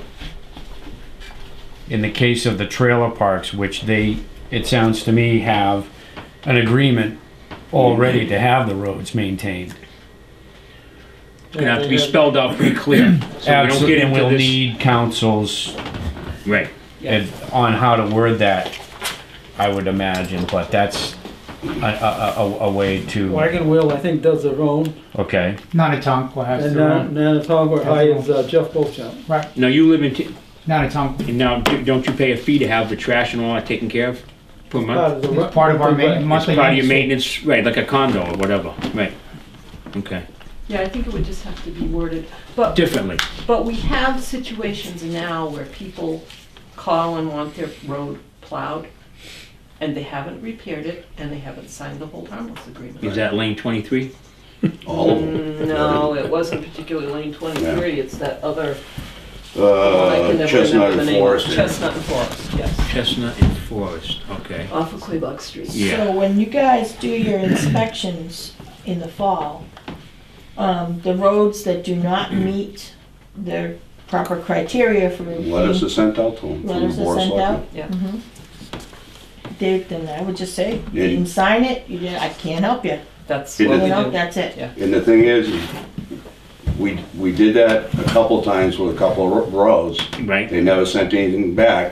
In the case of the trailer parks, which they, it sounds to me, have an agreement already to have the roads maintained. gonna have to be spelled out pretty clear, so we don't get Absolutely, and into we'll this. need councils Right, ad- on how to word that, I would imagine, but that's a, a, a, a way to, Wagon Wheel, I think, does their own, okay. Nantatonka has and their now, own. Nantatonka hires uh, Jeff Beauchamp. Right, now you live in, T- Nantatonka. and now, do- don't you pay a fee to have the trash and all that taken care of per month? Part of the It's part of our monthly ma- rent. It's monthly part of your maintenance. maintenance, right, like a condo or whatever, right, okay, Yeah, I think it would just have to be worded, but, differently, but we have situations now where people call and want their road plowed, and they haven't repaired it, and they haven't signed the hold harmless agreement. is that lane twenty-three? All of them. Mm, No, it wasn't particularly lane twenty-three, it's that other, one I Uh, can never Chestnut remember the and name of. Forest. Chestnut and Forest, yes, Chestnut and Forest, okay. off of Quabog Street. Yeah. So when you guys do your inspections in the fall, um, the roads that do not meet their proper criteria for. Letters are sent out to them. from the Letters are Board of sent Selectmen. out? Yeah. Mhm. They, then I would just say, you Yeah. didn't sign it, you didn't, I can't help you. That's It what is- we You know, do. that's it. Yeah. And the thing is, we, we did that a couple times with a couple of ro- roads. Right, They never sent anything back.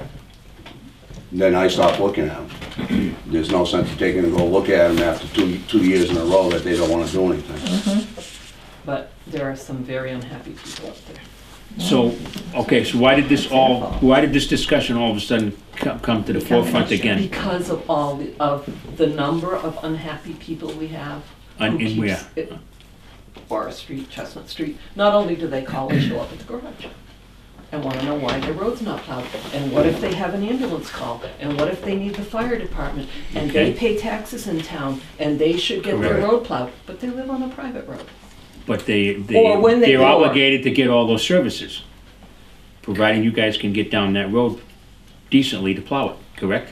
Then I stopped looking at them. There's no sense of taking and go look at them after two, two years in a row that they don't wanna do anything. But there are some very unhappy people out there. so, okay, so why did this all, why did this discussion all of a sudden come, come to the forefront again? Because of all, the of the number of unhappy people we have. On- who in keeps where? it- Forest Street, Chestnut Street. Not only do they call and show up at the garage and wanna know why their road's not plowed, and what if they have an ambulance call, and what if they need the fire department, and they Okay. pay taxes in town, and they should get their Correct. road plowed, but they live on a private road. But they, they, Or when they- they're or- obligated to get all those services, providing you guys can get down that road decently to plow it, correct?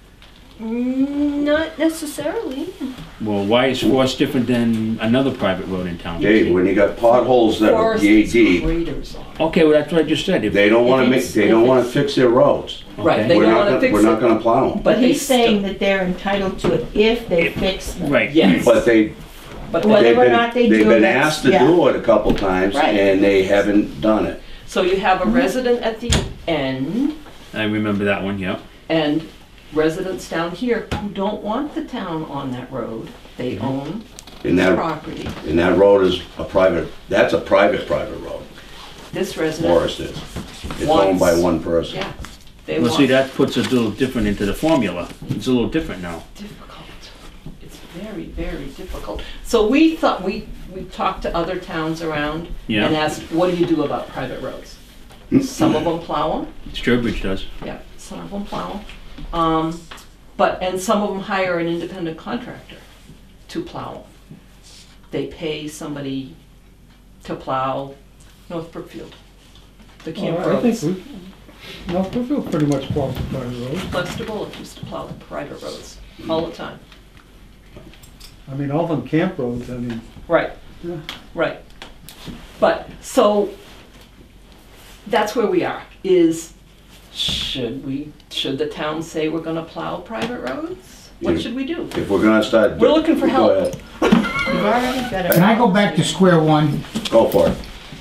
Mm, Not necessarily. Well, why is Forest different than another private road in town? Dave, when you got potholes that are Forest yay is deep, craters on. Okay, well, that's what I just said. If- they don't wanna If make, it's- they if don't wanna it's- fix their roads. Right, Okay. they We're don't not wanna gonna- fix We're not it, gonna plow them. But but they he's saying still, that they're entitled to it if they If- fix them. Right. yes. But they, But Whether then- they've or been, not they they've do, been that's- asked to yeah. do it a couple times, Right. and they haven't done it. So you have a resident at the end I remember that one, yeah. and residents down here who don't want the town on that road. They Mm-hmm. own And the that, property. and that road is a private, that's a private, private road, This resident, Forest is. It's owned by Once- one person. yeah, they Well, want see, that puts a little different into the formula. It's a little different now. difficult. It's very very, very difficult. So we thought, we, we talked to other towns around Yeah. and asked, what do you do about private roads? Some of them plow them, Sturbridge does. yeah, some of them plow them. Um, but, and some of them hire an independent contractor to plow them. They pay somebody to plow North Brookfield, the camp Well, I think roads. we, no, Brookfield pretty much plows the private roads. Lester Bullock used to plow the private roads all the time. I mean, all them camp roads, I mean, Right, yeah. right. But, so, that's where we are, is, should we, should the town say we're gonna plow private roads? What You- should we do? If we're gonna start. We're looking for Go help. ahead. You've already got it. Can I go back to square one? Go for it.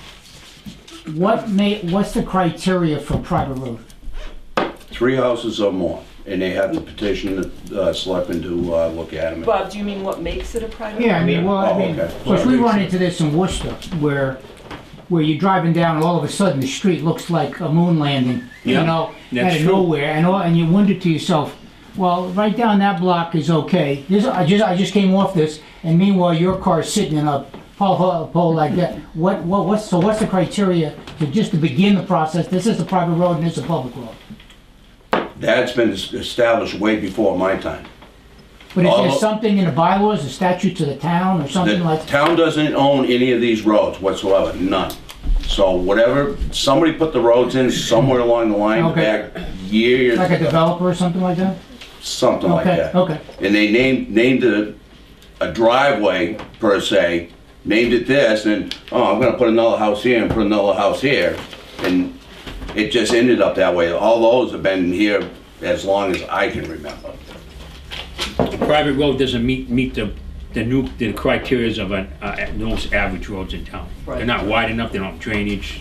What may, what's the criteria for private road? Three houses or more, and they have to petition the uh, selectmen to uh, look at them. Bob, do you mean what makes it a private road? Yeah, I mean, well, I Oh, mean, okay. so if we run into this in Worcester, where, where you're driving down and all of a sudden the street looks like a moon landing, you Yeah, know, that's out of true. nowhere, and all, and you wonder to yourself, well, right down that block is okay. This, I just, I just came off this, and meanwhile your car's sitting in a pole, pole like that. What, what, what's, so what's the criteria to just to begin the process? This is a private road and this is a public road. That's been es- established way before my time. But is there Although- something in the bylaws, a statute to the town or something The like? town doesn't own any of these roads whatsoever, none. So whatever, somebody put the roads in somewhere along the line, Okay. back years, Like a developer or something like that? something like Okay, that. okay. And they named, named it a driveway per se, named it this, and, oh, I'm gonna put another house here and put another house here. And it just ended up that way. All those have been here as long as I can remember. Private road doesn't meet, meet the, the new, the criterias of an, uh, most average roads in town. They're Right. not wide enough, they don't have drainage.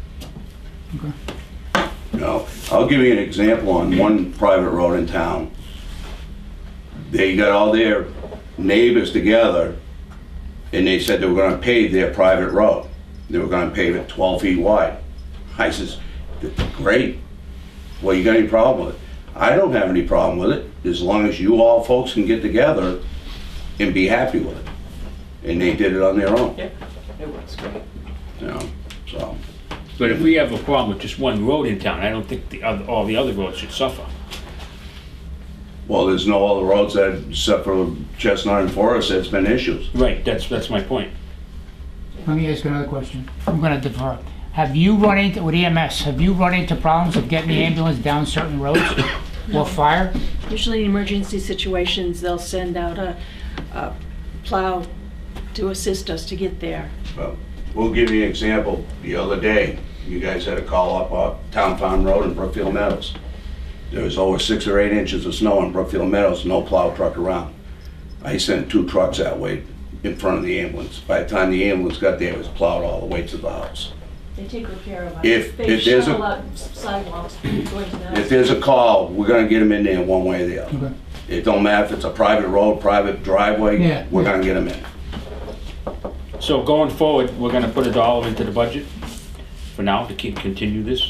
You know, I'll give you an example on one private road in town. They got all their neighbors together and they said they were gonna pave their private road. They were gonna pave it twelve feet wide. I says, great. Well, you got any problem with it? I don't have any problem with it, as long as you all folks can get together and be happy with it. And they did it on their own, Yeah, it works great. you know, so. But if we have a problem with just one road in town, I don't think the other, all the other roads should suffer. Well, there's no other roads that, except for Chestnut and Forest, that's been issues. Right, that's, that's my point. Let me ask another question. I'm gonna defer. Have you run into, with E M S, have you run into problems of getting the ambulance down certain roads? Or fire? Usually in emergency situations, they'll send out a, a plow to assist us to get there. Well, we'll give you an example. The other day, you guys had a call up on Town Farm Road in Brookfield Meadows. There was over six or eight inches of snow in Brookfield Meadows, no plow truck around. I sent two trucks that way in front of the ambulance. By the time the ambulance got there, it was plowed all the way to the house. They take good care of us. If- They if there's a- shovel out sidewalks going to the If there's a call, we're gonna get them in there one way or the other. Okay. It don't matter if it's a private road, private driveway, Yeah. we're gonna get them in. So going forward, we're gonna put a dollar into the budget for now to keep, continue this.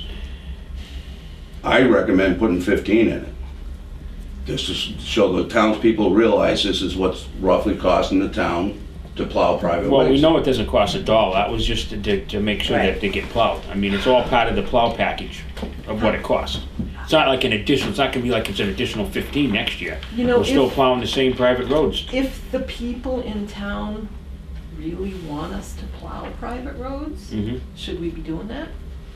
I recommend putting fifteen in it. Just to s- show the townspeople realize this is what's roughly costing the town to plow private Well, we ways. know it doesn't cost a dollar, that was just to, to to make sure that Right. they get plowed. I mean, it's all part of the plow package of what it costs. It's not like an additional, it's not gonna be like it's an additional fifteen next year. You know, We're still if- plowing the same private roads. If the people in town really want us to plow private roads, Mhm. should we be doing that?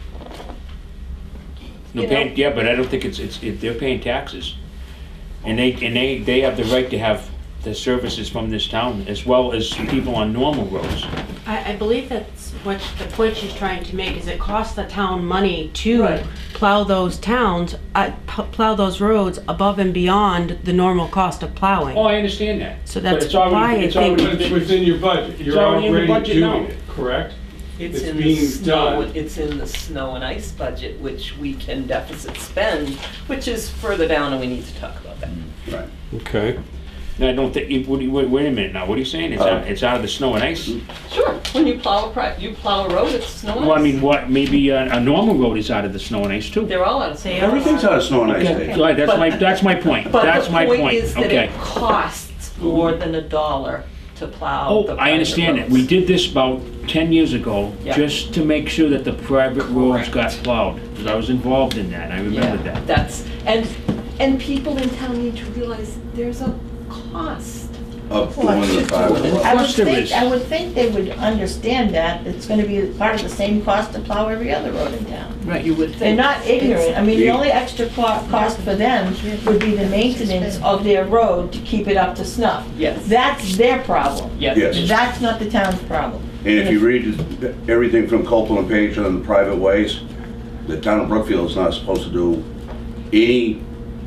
No, You paying, know- yeah, but I don't think it's, it's, it- they're paying taxes. And they, and they, they have the right to have the services from this town as well as people on normal roads. I, I believe that's what the point she's trying to make, is it costs the town money to Right. plow those towns, uh, p- plow those roads above and beyond the normal cost of plowing. Oh, I understand that. So But that's it's already- why I it's think- already But it's been- within your budget, you're already in the already budget now. doing it, correct? It's It's in the being snow, done. it's in the snow and ice budget, which we can deficit spend, which is further down, and we need to talk about that. Right. Okay. No, I don't think, you- what do you- wait, wait a minute now, what are you saying? It's out, it's out of the snow and ice? Sure, when you plow a, pri- you plow a road, it's snow and ice. Well, I mean, what, maybe a, a normal road is out of the snow and ice too. They're all out of snow. They are. Everything's out of snow and ice, Okay, Dave. so that's my, that's my point, But that's the my point point, is that okay. it costs more than a dollar to plow Oh, the I private understand it. roads. We did this about ten years ago, Yeah. just to make sure that the private roads got Correct. plowed. Because I was involved in that, I remember Yeah, that. that's, and, and people in town need to realize there's a cost. Of Well, doing the should private do it. road. I would course there think, is. I would think they would understand that, it's gonna be part of the same cost to plow every other road in town. Right. You would They're think. not ignorant, I mean, the Yeah. only extra co- cost for them would be the maintenance of their road to keep it up to snuff. Yes. That's their problem. Yes. Yes. That's not the town's problem. And if you read everything from Copeland and Page on the private ways, the town of Brookfield is not supposed to do any,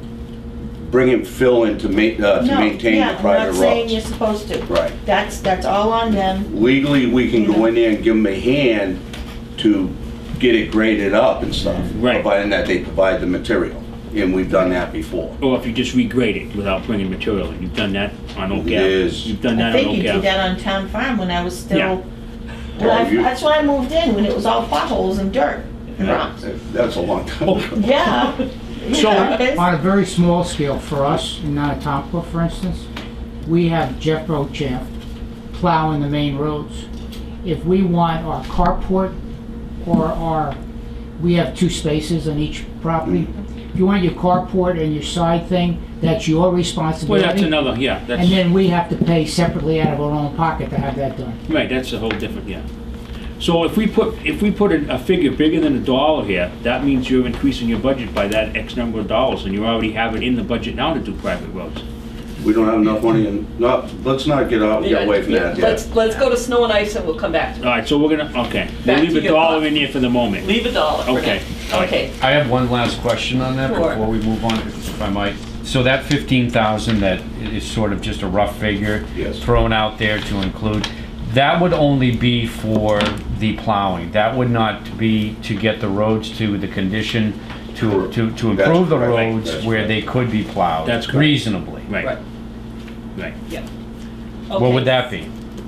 bring in fill in to ma, uh, to No, maintain yeah, the private I'm not saying you're roads. supposed to. Right. That's, that's all on them. Legally, we can go in there and give them a hand to get it graded up and stuff. Right. Providing that they provide the material, and we've done that before. Or if you just regrade it without bringing material in. You've done that on Oak Ave. Yes. You've done I that on think you Oak did Ave. that on Town Farm when I was Yeah. still, when I- Oh, you- that's when I moved in, when it was all potholes and dirt and rocks. That's a long time Oh. ago. Yeah. So- Yeah. On a very small scale, for us, in Nantucket, for instance, we have Jeff Bochamp plowing the main roads. If we want our carport or our, we have two spaces on each property. If you want your carport and your side thing, that's your Well, responsibility. that's another, yeah, And that's, then we have to pay separately out of our own pocket to have that done. right, that's a whole different, yeah. So if we put, if we put a, a figure bigger than a dollar here, that means you're increasing your budget by that X number of dollars, and you already have it in the budget now to do private roads. We don't have enough money and, not, let's not get out, get away from Yeah, that Let's, yet. let's go to snow and ice and we'll come back to it. All right, so we're gonna, okay, we'll Back leave to a your dollar thought. in there for the moment. Leave a dollar for Okay, now. all right. Okay, I have one last question on that Sure. before we move on, if I might. So that fifteen thousand that is sort of just a rough figure Yes. thrown out there to include, that would only be for the plowing. That would not be to get the roads to the condition to, to, to That's improve the correct. roads That's where correct. they could be plowed That's correct. reasonably. Right, right, right. yeah. What Okay. would that be?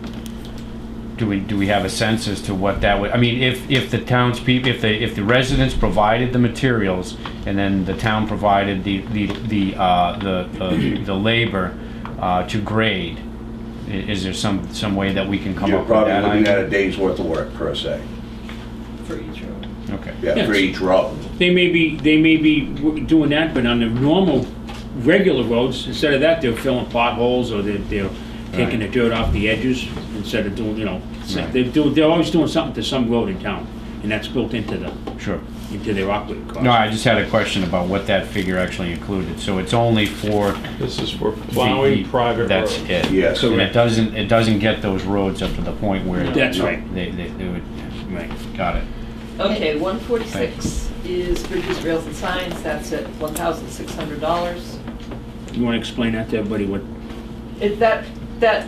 Do we, do we have a sense as to what that would, I mean, if, if the townspeople, if the, if the residents provided the materials and then the town provided the, the, the, uh, the, uh, the labor, uh, to grade, i- is there some, some way that we can come You're up with probably that? looking at a item? day's worth of work per se. For each road. Okay. Yeah, for Yes. each road. They may be, they may be w- doing that, but on the normal, regular roads, instead of that, they're filling potholes, or they're, they're taking the dirt off the edges, instead of doing, you know, so Right. they do, they're always doing something to some road in town, and that's built into the, Sure. into their operating cost. No, I just had a question about what that figure actually included. So it's only for This is for the- plowing private That's roads. it. Yes. And it Correct. doesn't, it doesn't get those roads up to the point where That's No. right, they, they, they would, right. got it. Okay, one forty-six is bridges, rails, and signs, that's at one thousand six hundred dollars. You wanna explain that to everybody, what, It, that, that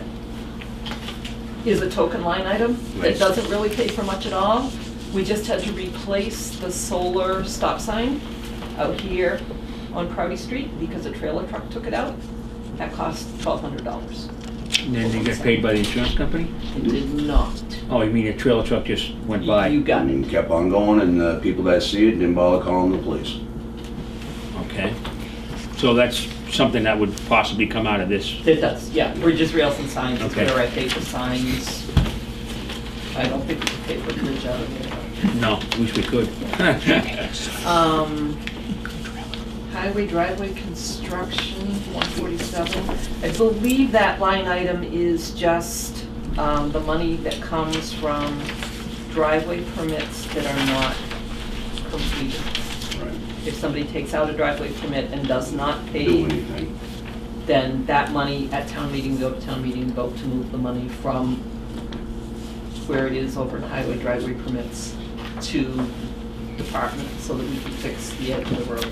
is a token line item that Right. doesn't really pay for much at all. We just had to replace the solar stop sign out here on Prouty Street because a trailer truck took it out. That cost twelve hundred dollars. and then you get paid by the insurance company? It did not. Oh, you mean a trailer truck just went by? You got it. And kept on going, and the people that see it didn't bother calling the police. Okay. So that's something that would possibly come out of this. It does, yeah. Bridges, rails, and signs is Okay. where I pay for signs. I don't think we can pay for bridge out of there. No, wish we could. Um, highway driveway construction, one forty-seven. I believe that line item is just, um, the money that comes from driveway permits that are not completed. Right. If somebody takes out a driveway permit and does not Do pay, anything. then that money at town meeting, go to town meeting, vote to move the money from where it is over in highway driveway permits to department so that we can fix the edge of the road.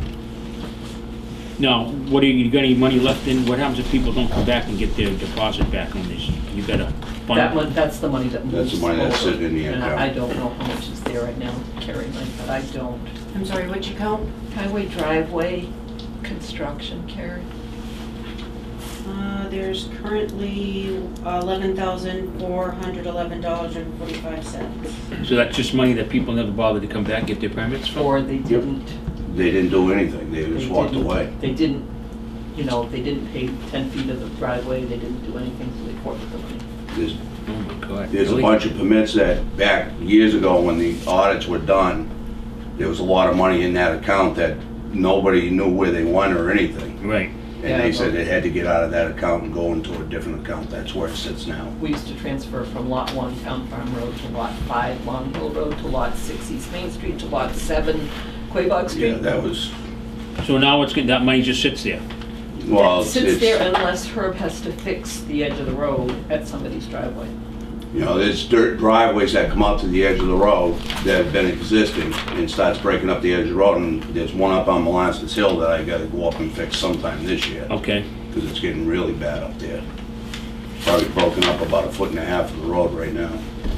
Now, what do you, you got any money left in, what happens if people don't come back and get their deposit back on this? You got a fund? That one, that's the money that moves That's the money that's over. sitting in the And account. I I don't know how much is there right now, Carrie might, but I don't. I'm sorry, which account? Highway driveway construction, Carrie? Uh, there's currently eleven thousand four hundred eleven dollars and forty-five cents. So that's just money that people never bothered to come back, get their permits from? Or they didn't. They didn't do anything, they they just walked didn't- away. They didn't you know, they didn't pay ten feet of the driveway, they didn't do anything, so they forfeit the money. There's, Oh my God. there's a Really? bunch of permits that back years ago when the audits were done, there was a lot of money in that account that nobody knew where they went or anything. Right. And Yeah, they said well- they had to get out of that account and go into a different account. That's where it sits now. We used to transfer from Lot one Town Farm Road to Lot five Long Hill Road to Lot six East Main Street to Lot seven Quabog Yeah, Street. that was, So now it's, good- that money just sits there? well, It it's, sits there it's- unless Herb has to fix the edge of the road at somebody's driveway. you know, there's dirt driveways that come up to the edge of the road that have been existing and starts breaking up the edge of the road. And there's one up on Molasses Hill that I gotta go up and fix sometime this year. Okay. Because it's getting really bad up there. Probably broken up about a foot and a half of the road right now.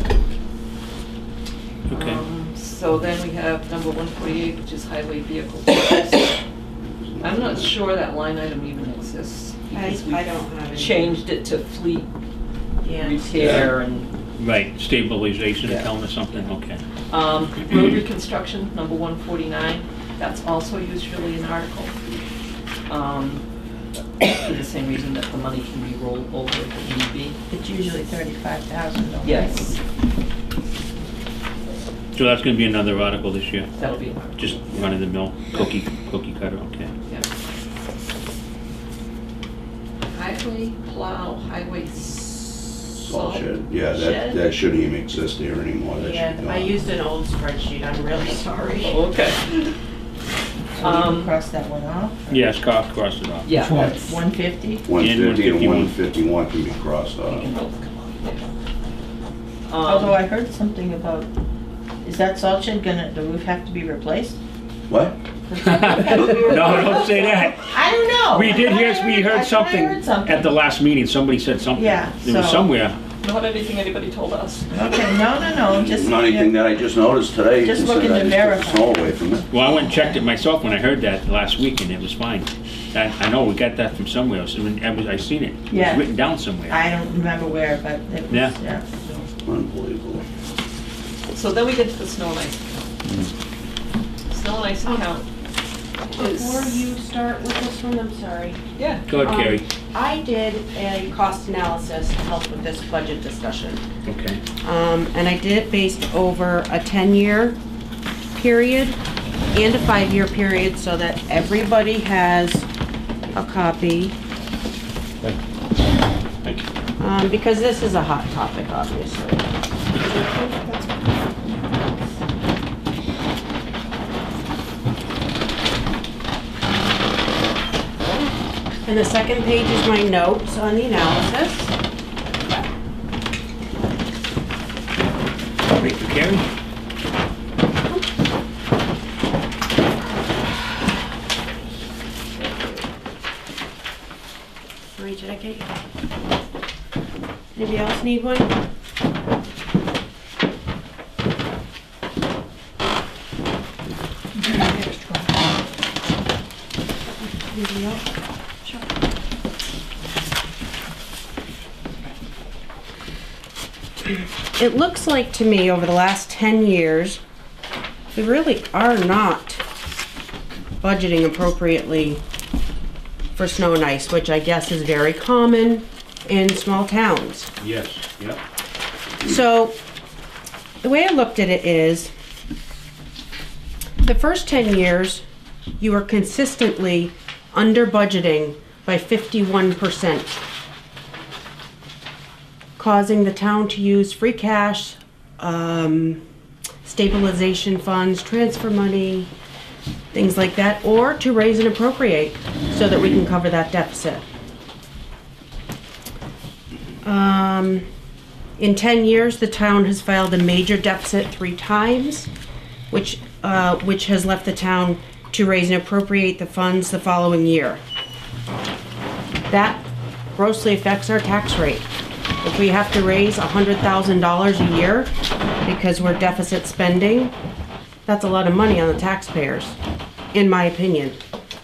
Okay. Um, So then we have number one forty-eight, which is highway vehicle purchase. I'm not sure that line item even exists. I, because we I don't have it. Changed it to fleet Yeah. repair and, Right, stabilization Yeah. account or something, okay. um, road reconstruction, number one forty-nine, that's also usually an article. Um, for the same reason that the money can be rolled over if need be. It's usually thirty-five thousand dollars. Yes, So that's gonna be another article this year? that'll be an article. Just run of the mill, cookie, cookie cutter, okay. Yeah. Highway plow, highway Salt salt shed, yeah, that, shed? that shouldn't even exist there anymore. That Yeah, should be I gone. used an old spreadsheet, I'm really sorry. Okay. So we Um, can cross that one off? Yes, cross, cross it off. Yeah. Which one? that's- one fifty? one fifty and one fifty-one. one fifty-one can be crossed You off. can both come on. Um, Although I heard something about, is that salt shed gonna, the roof have to be replaced? What? No, don't say that. I don't know. We did I hear, thought I we heard- I heard thought I something heard something. at the last meeting, somebody said something. Yeah, It was so- somewhere. Not anything anybody told us. Okay, no, no, no, just. Not anything that I just noticed today. Just and said looking I to just took the verify. snow away from it. Well, I went and checked it myself when I heard that last week, and it was fine. I, I know, we got that from somewhere else, and I was, I seen it. It Yeah. was written down somewhere. I don't remember where, but it was, Yeah. yeah. Unbelievable. So then we get to the snow and ice account. Snow and ice account is. Before you start with this one, I'm sorry. Yeah. Go ahead, Um, Carrie. I did a cost analysis to help with this budget discussion. Okay. Um, and I did it based over a ten-year period and a five-year period so that everybody has a copy. Thank you. Um, because this is a hot topic, obviously. And the second page is my notes on the analysis. Wait for Carrie. Marie, did I get you? Anybody else need one? Anybody else? Sure. It looks like to me over the last ten years, we really are not budgeting appropriately for snow and ice, which I guess is very common in small towns. Yes, yep. So, the way I looked at it is, the first ten years, you were consistently under budgeting by fifty-one percent, causing the town to use free cash, um, stabilization funds, transfer money, things like that, or to raise and appropriate so that we can cover that deficit. Um, in ten years, the town has filed a major deficit three times, which, uh, which has left the town to raise and appropriate the funds the following year. That grossly affects our tax rate. If we have to raise one hundred thousand dollars a year because we're deficit spending, that's a lot of money on the taxpayers, in my opinion.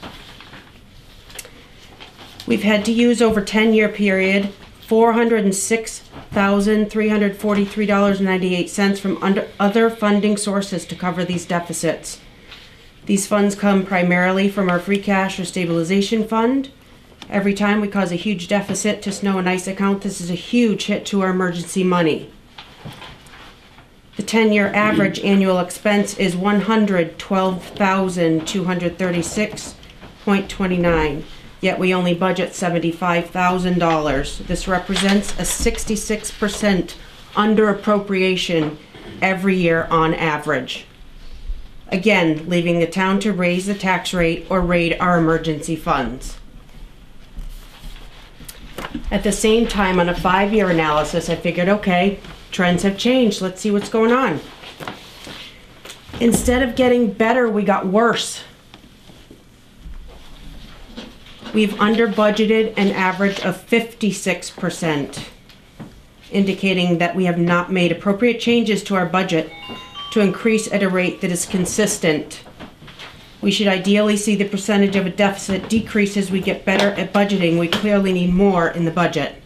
We've had to use over a ten-year period four hundred six thousand three hundred forty-three dollars and ninety-eight cents from under other funding sources to cover these deficits. These funds come primarily from our free cash or stabilization fund, Every time we cause a huge deficit to snow and ice account, this is a huge hit to our emergency money. The ten-year average annual expense is one hundred twelve thousand two hundred thirty-six point two nine, yet we only budget seventy-five thousand dollars. This represents a sixty-six percent under appropriation every year on average. Again, leaving the town to raise the tax rate or raid our emergency funds. At the same time, on a five-year analysis, I figured, okay, trends have changed. Let's see what's going on. Instead of getting better, we got worse. We've under budgeted an average of fifty-six percent, indicating that we have not made appropriate changes to our budget to increase at a rate that is consistent. We should ideally see the percentage of a deficit decrease as we get better at budgeting. We clearly need more in the budget.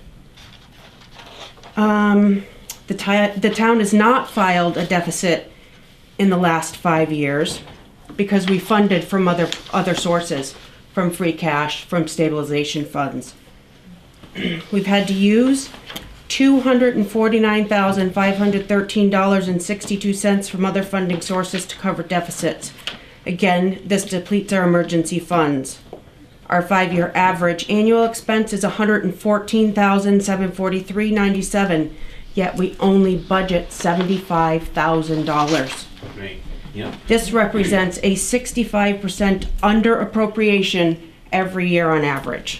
Um, the, the town has not filed a deficit in the last five years because we funded from other, other sources, from free cash, from stabilization funds. We've had to use two hundred forty-nine thousand five hundred thirteen dollars and sixty-two cents from other funding sources to cover deficits. Again, this depletes our emergency funds. Our five-year average annual expense is one hundred fourteen thousand seven hundred forty-three dollars and ninety-seven cents, yet we only budget seventy-five thousand dollars. Right, yeah. This represents a sixty-five percent under appropriation every year on average.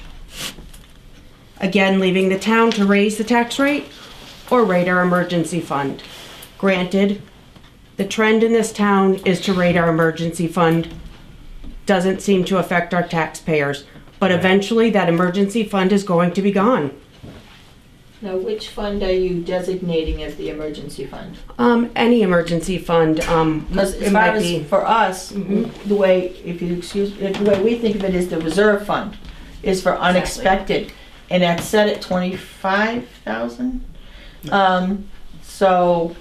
Again, leaving the town to raise the tax rate or raid our emergency fund. Granted, the trend in this town is to raid our emergency fund. Doesn't seem to affect our taxpayers, but eventually that emergency fund is going to be gone. Now, which fund are you designating as the emergency fund? Um, any emergency fund, um, Because as it far might as be. for us, Mhm. the way, if you excuse, the way we think of it is the reserve fund is for unexpected, and that's set at twenty-five thousand. Um, so,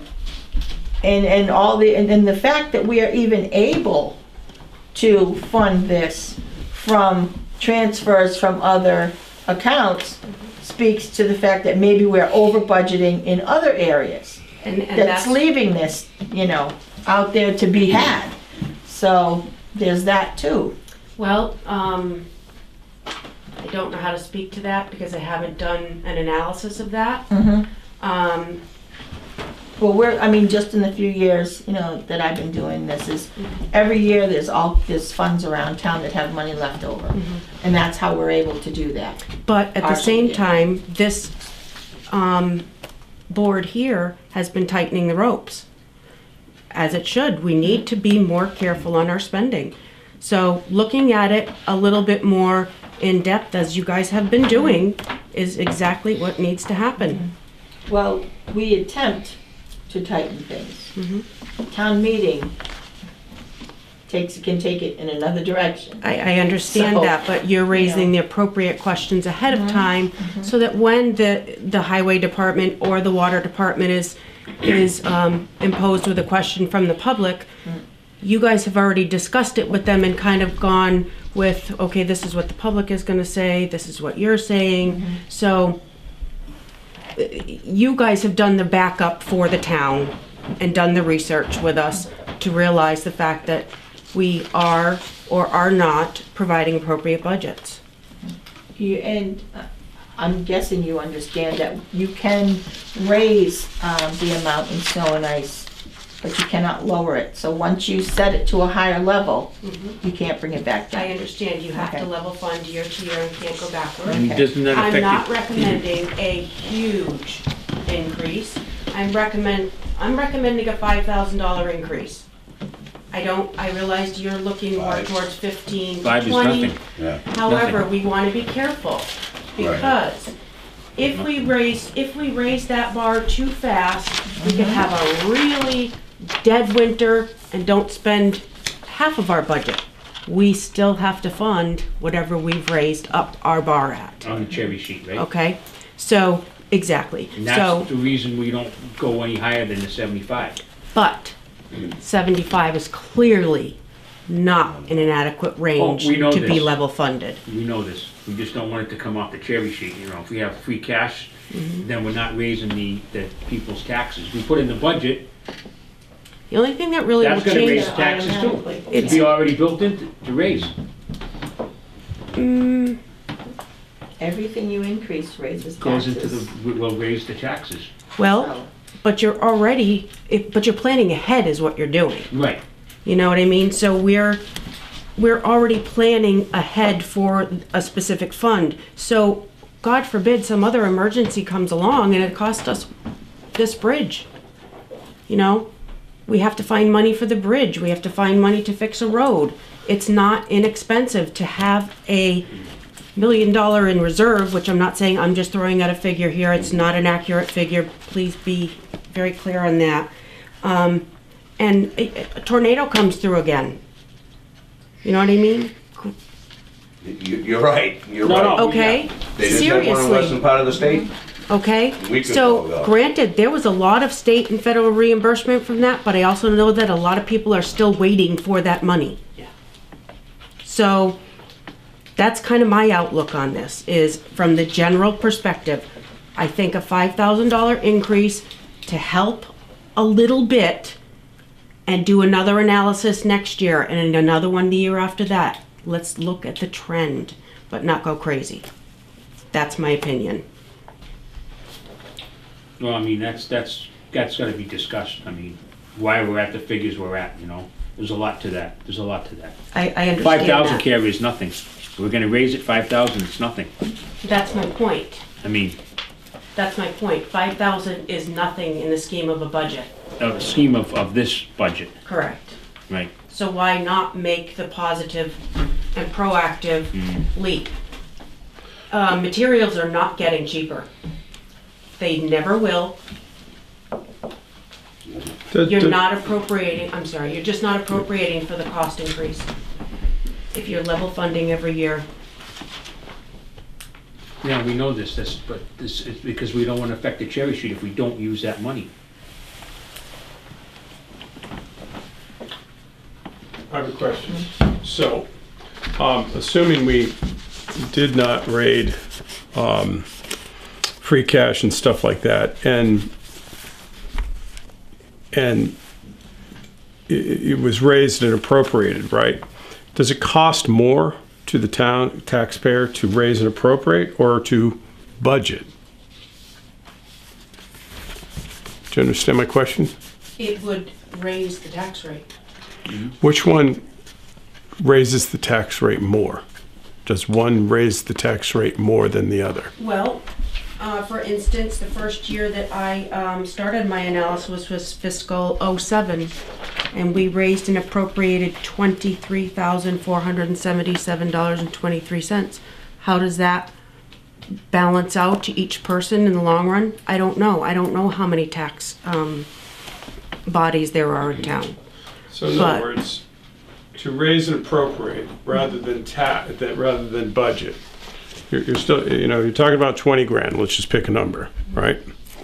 and and all the and, and the fact that we are even able to fund this from transfers from other accounts speaks to the fact that maybe we're over budgeting in other areas. And, and That's that's, leaving this, you know, out there to be had. So there's that too. well, um, I don't know how to speak to that because I haven't done an analysis of that. Mm-hmm. Um, Well, we're, I mean, just in the few years, you know, that I've been doing this is, every year there's all, there's funds around town that have money left over. And that's how we're able to do that. But at the Partially, same yeah. time, this um, board here has been tightening the ropes, as it should. We need to be more careful on our spending. So looking at it a little bit more in depth, as you guys have been doing, is exactly what needs to happen. Well, we attempt to tighten things. Mhm. Town meeting takes, can take it in another direction. I, I understand So, that, but you're raising the appropriate questions ahead of time so that when the, the highway department or the water department is, is um, imposed with a question from the public, you guys have already discussed it with them and kind of gone with, okay, this is what the public is gonna say, this is what you're saying. So uh, you guys have done the backup for the town and done the research with us to realize the fact that we are or are not providing appropriate budgets. You, and uh, I'm guessing you understand that you can raise um, the amount in snow and ice, but you cannot lower it. So once you set it to a higher level, you can't bring it back I down. understand you have to Okay. level fund year to year and can't go backward. And doesn't that I'm affect not it? recommending a huge increase. I'm recommend, I'm recommending a five thousand dollar increase. I don't, I realized you're looking more Five. towards fifteen, Five is twenty. nothing. Yeah. However, we want to be careful because if we raise, if we raise that bar too fast, we could have a really dead winter and don't spend half of our budget. We still have to fund whatever we've raised up our bar at, On the cherry sheet, right? okay? So, exactly. And So, that's the reason we don't go any higher than the seventy-five. but seventy-five is clearly not in an adequate range Oh, we know to be this. level funded. We know this. We just don't want it to come off the cherry sheet, you know, if we have free cash, then we're not raising the, the people's taxes. We put in the budget, The only thing that really will that's gonna change, raise taxes too. automatically. It'd be already built in to- to raise. mm, Everything you increase raises Goes into taxes. the, will raise the taxes. well, but you're already, if- but you're planning ahead is what you're doing. Right. You know what I mean? So we're, we're already planning ahead for a specific fund. So God forbid some other emergency comes along and it costs us this bridge. You know, we have to find money for the bridge. We have to find money to fix a road. It's not inexpensive to have a million dollar in reserve, which I'm not saying, I'm just throwing out a figure here. It's not an accurate figure. Please be very clear on that. Um, and a, a tornado comes through again. You know what I mean? You- You're right, you're No, right. no. Okay? They just have one in the Seriously. western part of the state? Okay, We could go so though. granted, there was a lot of state and federal reimbursement from that, but I also know that a lot of people are still waiting for that money. Yeah. So that's kind of my outlook on this, is from the general perspective. I think a five thousand dollar increase to help a little bit and do another analysis next year and another one the year after that. Let's look at the trend, but not go crazy. That's my opinion. Well, I mean, that's, that's, that's gotta be discussed. I mean, why we're at the figures we're at, you know? There's a lot to that. There's a lot to that. I, I understand Five thousand that. carry is nothing. We're gonna raise it five thousand, it's nothing. That's my point. I mean, That's my point. Five thousand is nothing in the scheme of a budget. of the scheme of, of this budget, Correct. right? So why not make the positive and proactive Mm-hmm. leap? Uh, materials are not getting cheaper. They never will. Does- You're does- not appropriating, I'm sorry, you're just not appropriating for the cost increase. If you're level funding every year. Yeah, we know this, this, but this is because we don't wanna affect the cherry sheet if we don't use that money. I have a question. So, um, assuming we did not raid, um, free cash and stuff like that, and, and it, it was raised and appropriated, right? Does it cost more to the town taxpayer to raise and appropriate or to budget? Do you understand my question? It would raise the tax rate. Which one raises the tax rate more? Does one raise the tax rate more than the other? Well, uh, for instance, the first year that I um, started my analysis was fiscal oh seven, and we raised and appropriated twenty-three thousand four hundred seventy-seven dollars and twenty-three cents. How does that balance out to each person in the long run? I don't know. I don't know how many tax um, bodies there are in town. So in But- other words, to raise and appropriate rather than ta, that, rather than budget, you're, you're still, you know, you're talking about twenty grand, let's just pick a number, right?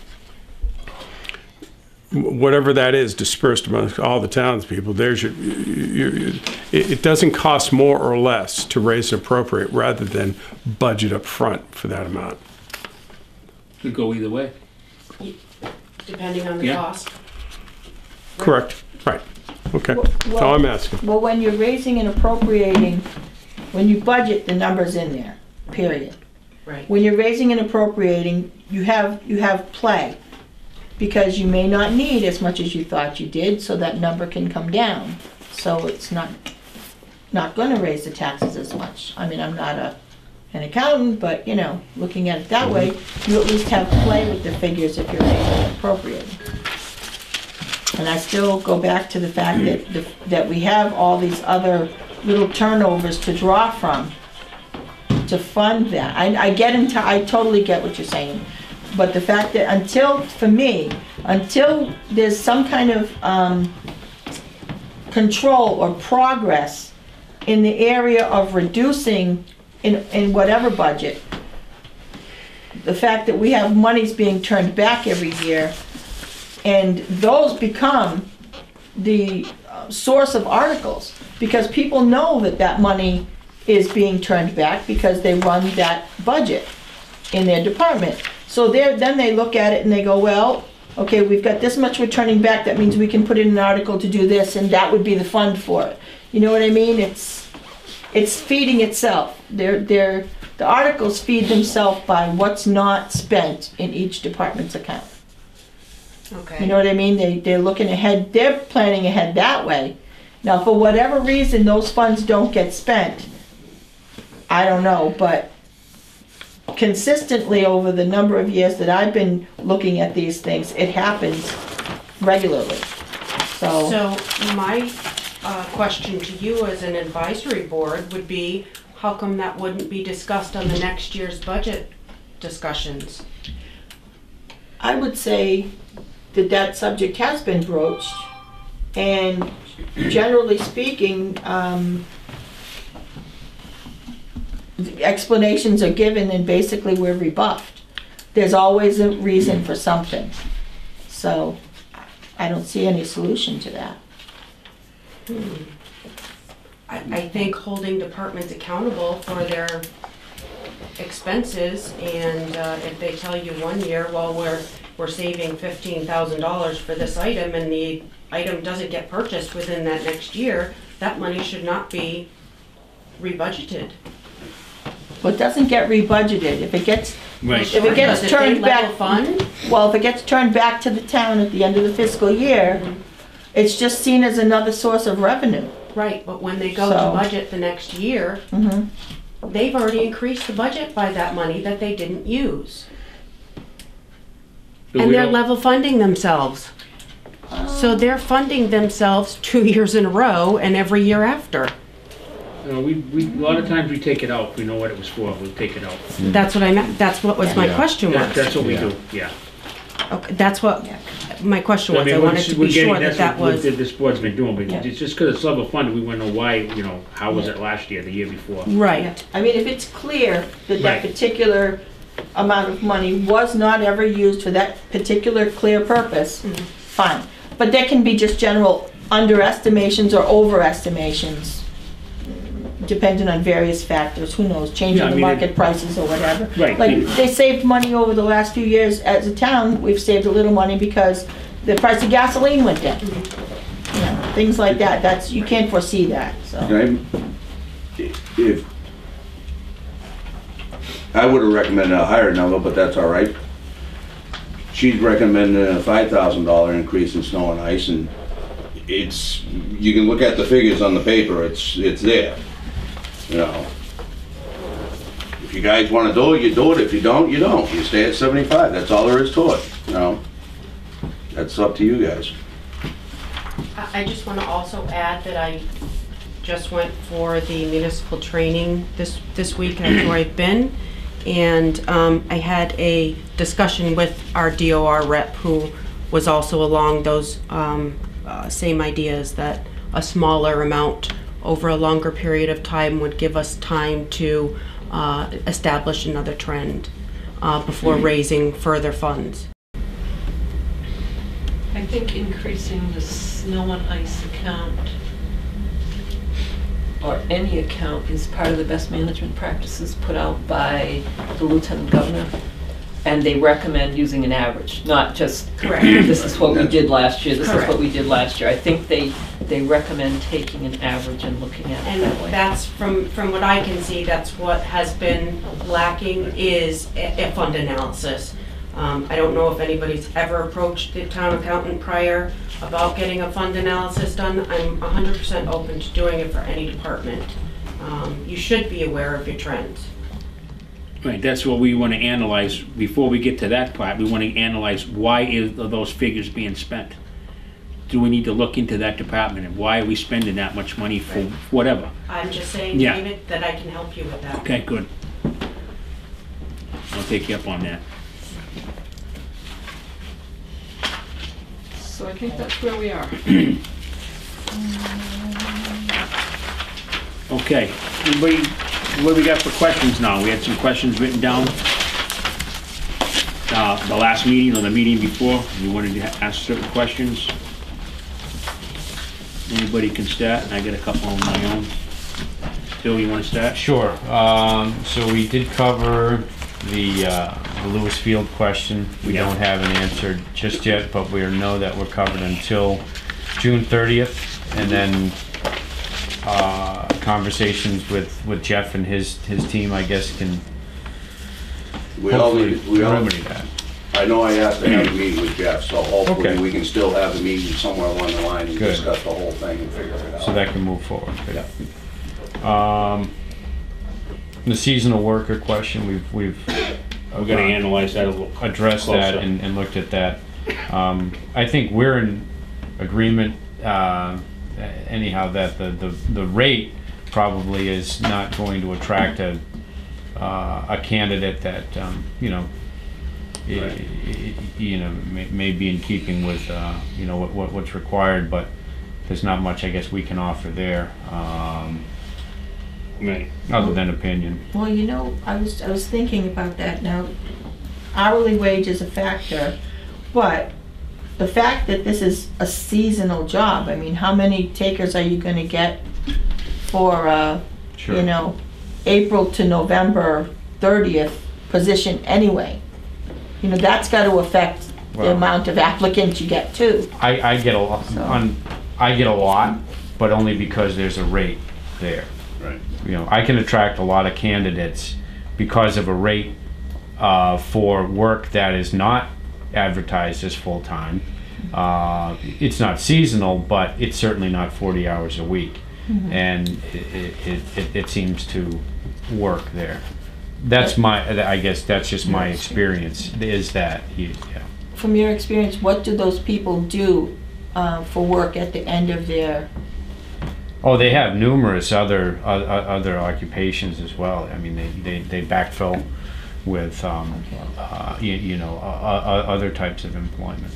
Wh- Whatever that is dispersed among all the townspeople, there's your, you, you, it, it doesn't cost more or less to raise and appropriate rather than budget up front for that amount. Could go either way. Depending on the Yeah. cost. Correct, right, okay, that's all I'm asking. Well, when you're raising and appropriating, when you budget, the number's in there, period. Right. When you're raising and appropriating, you have, you have play. Because you may not need as much as you thought you did, so that number can come down. So it's not, not gonna raise the taxes as much. I mean, I'm not a, an accountant, but, you know, looking at it that way, you at least have play with the figures if you're raising and appropriating. And I still go back to the fact that, the- that we have all these other little turnovers to draw from to fund that. I, I get into, I totally get what you're saying. But the fact that until, for me, until there's some kind of um, control or progress in the area of reducing in, in whatever budget, the fact that we have monies being turned back every year, and those become the source of articles, because people know that that money is being turned back because they run that budget in their department. So they're, then they look at it and they go, well, okay, we've got this much we're turning back, that means we can put in an article to do this, and that would be the fund for it. You know what I mean? It's, it's feeding itself. They're, they're, the articles feed themselves by what's not spent in each department's account. Okay. You know what I mean? They, they're looking ahead, they're planning ahead that way. Now, for whatever reason, those funds don't get spent, I don't know, but consistently over the number of years that I've been looking at these things, it happens regularly. So, So my uh, question to you as an advisory board would be, how come that wouldn't be discussed on the next year's budget discussions? I would say that that subject has been broached, and generally speaking, um, explanations are given and basically we're rebuffed. There's always a reason for something. So I don't see any solution to that. Hmm. I, I think holding departments accountable for their expenses, and uh, if they tell you one year, well, we're, we're saving fifteen thousand dollars for this item and the item doesn't get purchased within that next year, that money should not be rebudgeted. Well, it doesn't get rebudgeted. If it gets, Right. if it gets Because if they turned level back, fund, well, if it gets turned back to the town at the end of the fiscal year, it's just seen as another source of revenue. right, but when they go So- to budget the next year, Mhm. they've already increased the budget by that money that they didn't use. But And we they're don't- level funding themselves. So they're funding themselves two years in a row and every year after. You know, we, we, a lot of times we take it out, we know what it was for, we'll take it out. That's what I meant, that's what was my Yeah. question That- was. That's what we Yeah. do, yeah. Okay, that's what, my question was, mean, I we're wanted just- to we're be getting- sure that that's that what was, This board's been doing, but Yeah. it's just because it's level funded, we wanna know why, you know, how was it last year, the year before? right. I mean, if it's clear that that Right. particular amount of money was not ever used for that particular clear purpose, fine. But there can be just general underestimations or overestimations, depending on various factors, who knows, Yeah, changing I the mean, market it- prices or whatever. Right. Like, they saved money over the last few years as a town, we've saved a little money because the price of gasoline went down. You know, things like that, that's, you can't foresee that, so. Can I, if, I would have recommended a higher number, but that's all right. She's recommending a five thousand dollar increase in snow and ice, and it's, you can look at the figures on the paper, it's, it's there, you know. If you guys wanna do it, you do it, if you don't, you don't, you stay at seventy-five, that's all there is to it, you know. That's up to you guys. I I just want to also add that I just went for the municipal training this, this week, that's where I've been. And um, I had a discussion with our D O R rep who was also along those um, uh, same ideas, that a smaller amount over a longer period of time would give us time to uh, establish another trend uh, before raising further funds. I think increasing the snow and ice account, or any account, is part of the best management practices put out by the lieutenant governor. And they recommend using an average, not just, Correct. this is what we did last year, this is Correct. what we did last year. I think they, they recommend taking an average and looking at it And that way. that's, from, from what I can see, that's what has been lacking, is a, a fund analysis. Um, I don't know if anybody's ever approached the town accountant prior about getting a fund analysis done. I'm one hundred percent open to doing it for any department. Um, you should be aware of your trends. Right, that's what we wanna analyze, before we get to that part, we wanna analyze why is, are those figures being spent? Do we need to look into that department, and why are we spending that much money for whatever? I'm just saying, Yeah. David, that I can help you with that. Okay, good. I'll take you up on that. So I think that's where we are. Okay, anybody, what do we got for questions now? We had some questions written down. Uh, the last meeting or the meeting before, we wanted to ask certain questions. Anybody can start, and I got a couple of my own. Bill, you wanna start? Sure. Um, so we did cover the, uh, the Lewis Field question. We Yeah. don't have an answer just yet, but we know that we're covered until June thirtieth. And then, uh, conversations with, with Jeff and his, his team, I guess, can We all hopefully need, we all, remedy that. I know I have to have a meeting with Jeff, so hopefully Okay. we can still have a meeting somewhere along the line and Good. discuss the whole thing and figure it out. So that can move forward. Good. Um, the seasonal worker question, we've, we've We're gonna analyze that a little. addressed that closer. and, and looked at that. Um, I think we're in agreement, uh, anyhow, that the, the, the rate probably is not going to attract a, uh, a candidate that, um, you know, i- i- you know, may, may be in keeping with, uh, you know, what, what, what's required, but there's not much, I guess, we can offer there, um, Right. other than opinion. Well, you know, I was, I was thinking about that now. Hourly wage is a factor, but the fact that this is a seasonal job, I mean, how many takers are you gonna get for, uh, Sure. you know, April to November thirtieth position anyway? You know, that's gotta affect the Well- amount of applicants you get too. I, I get a lot, So- on, I get a lot, but only because there's a rate there. Right. You know, I can attract a lot of candidates because of a rate, uh, for work that is not advertised as full-time. Uh, it's not seasonal, but it's certainly not forty hours a week. And it, it, it, it seems to work there. That's my, I guess that's just my experience, is that, you, yeah. From your experience, what do those people do, uh, for work at the end of their, Oh, they have numerous other, uh, other occupations as well. I mean, they, they, they backfill with, um, uh, you, you know, uh, uh, other types of employment.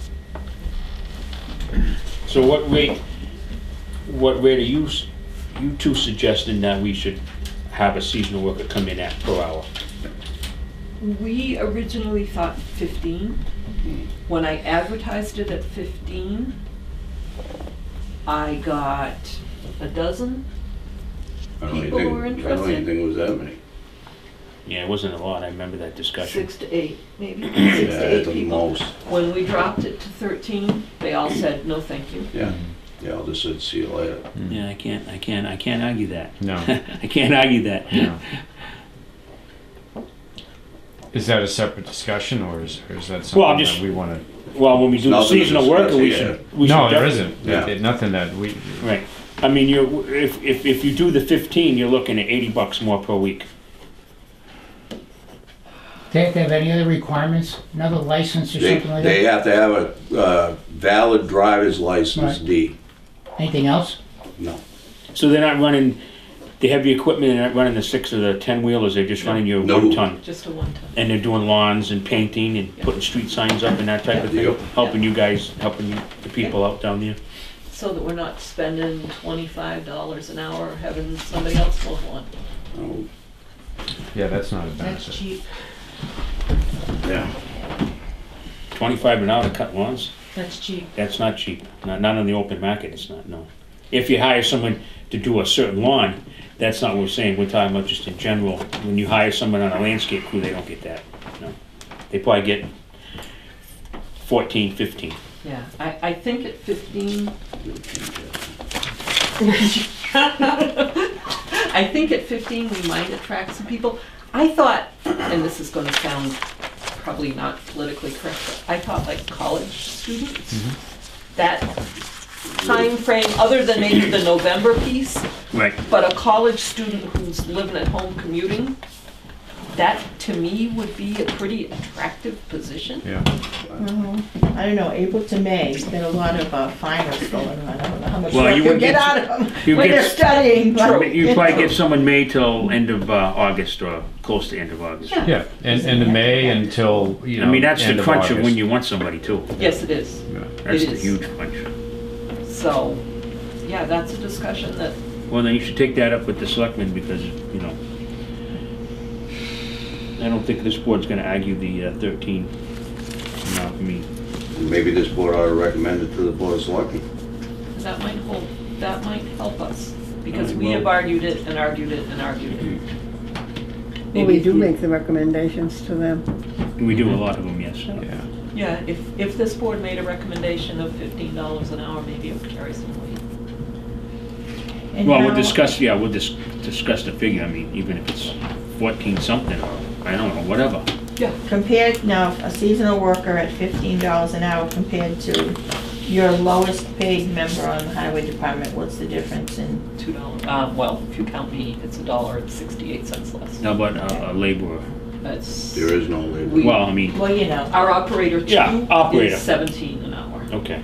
So what rate, what rate are you, s- you two suggesting that we should have a seasonal worker come in at per hour? We originally thought fifteen. When I advertised it at fifteen, I got a dozen. I don't even People think, who were I don't interested. even think it was that many. Yeah, it wasn't a lot, I remember that discussion. Six to eight, maybe, six Yeah, to at eight the people. most. When we dropped it to thirteen, they all said, no, thank you. Yeah, yeah, I'll just said, see you later. Yeah, I can't, I can't, I can't argue that. No. I can't argue that. No. Is that a separate discussion, or is, or is that Well, I'm something just- that we wanna? Well, when we do the Nothing to seasonal worker, we discuss should, we should. No, there definitely- isn't. Yeah. There- Nothing that we, Right. I mean, you, if, if, if you do the fifteen, you're looking at eighty bucks more per week. They have to have any other requirements, another license or They, something like they that? have to have a, uh, valid driver's license Right. D. Anything else? No. So they're not running, they have the equipment, they're not running the six or the ten wheelers, they're just running your No. one ton. Just a one ton. And they're doing lawns and painting and putting street signs up and that type of thing, Yep. helping you guys, helping you, the people out down there. So that we're not spending twenty-five dollars an hour having somebody else mow one. Oh, yeah, that's not a That's benefit. cheap. yeah. Twenty-five an hour to cut lawns, That's cheap. that's not cheap, not, not on the open market, it's not, no. If you hire someone to do a certain lawn, that's not what we're saying, we're talking about just in general. When you hire someone on a landscape crew, they don't get that, no. They probably get fourteen, fifteen. Yeah, I, I think at fifteen, I think at fifteen, we might attract some people. I thought, and this is gonna sound probably not politically correct, but I thought like college students, that time frame, other than maybe the November piece, Right. but a college student who's living at home commuting, that to me would be a pretty attractive position. Yeah. well, I don't know, April to May, there's been a lot of uh, finals going on. I don't know how much Well, work you you would get get- out of them you when get they're s- studying, but. You probably get someone May till end of uh, August or close to end of August. Yeah, and, and the May until, you know. I mean, that's end the of crunch of August. when you want somebody too. Yes, it is. Yeah. That's It the is. huge crunch. So, yeah, that's a discussion that, Well, then you should take that up with the selectmen because, you know, I don't think this board's gonna argue the uh, thirteen. No, I mean, Maybe this board ought to recommend it to the board of selectmen. that might hold. that might help us, because Alright, we well- have argued it and argued it and argued it. Well, Maybe we if do you- make the recommendations to them. We do a lot of them, yes. Yeah. Yeah, if, if this board made a recommendation of fifteen dollars an hour, maybe it would carry some weight. And Well, we'll how- discuss, yeah, we'll dis- discuss the figure, I mean, even if it's fourteen something, or, I don't know, whatever. Yeah. Compared, now, a seasonal worker at fifteen dollars an hour compared to your lowest paid member on the highway department, what's the difference in? Two dollars, uh, well, if you count me, it's a dollar, it's sixty-eight cents less. How about a a laborer? That's. There is no labor. We- Well, I mean, Well, you know, Our operator Yeah, two operator. is seventeen an hour. okay.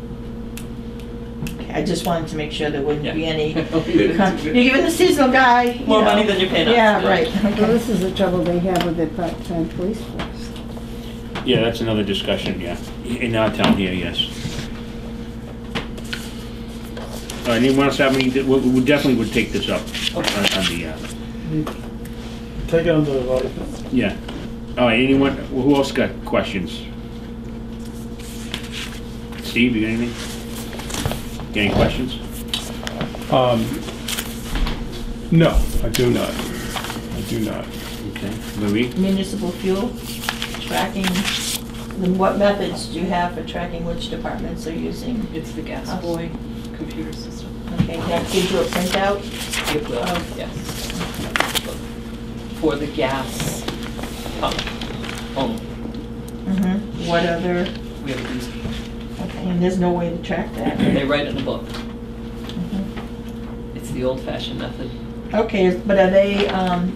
I just wanted to make sure there wouldn't be any, Yeah. you're giving the seasonal guy, you More know. money than you're paying us. Yeah, right, Well, okay. this is the trouble they have with their part-time police force. Yeah, that's another discussion, yeah, in our town here, yes. All right, anyone else have any, we we definitely would take this up on on the, uh, Take it under advisement. yeah. All right, anyone, who else got questions? Steve, you got anything? Got any questions? Um, no, I do not. I do not. Okay, Marie? Municipal fuel, tracking, then what methods do you have for tracking which departments are using? It's the gas Us. boy computer system. Okay, that gives you a printout? It will, yes. For the gas pump only. Mm-hmm. What other, We have a diesel. okay, and there's no way to track that? They write it in a book. Mhm. It's the old-fashioned method. Okay, but are they, um,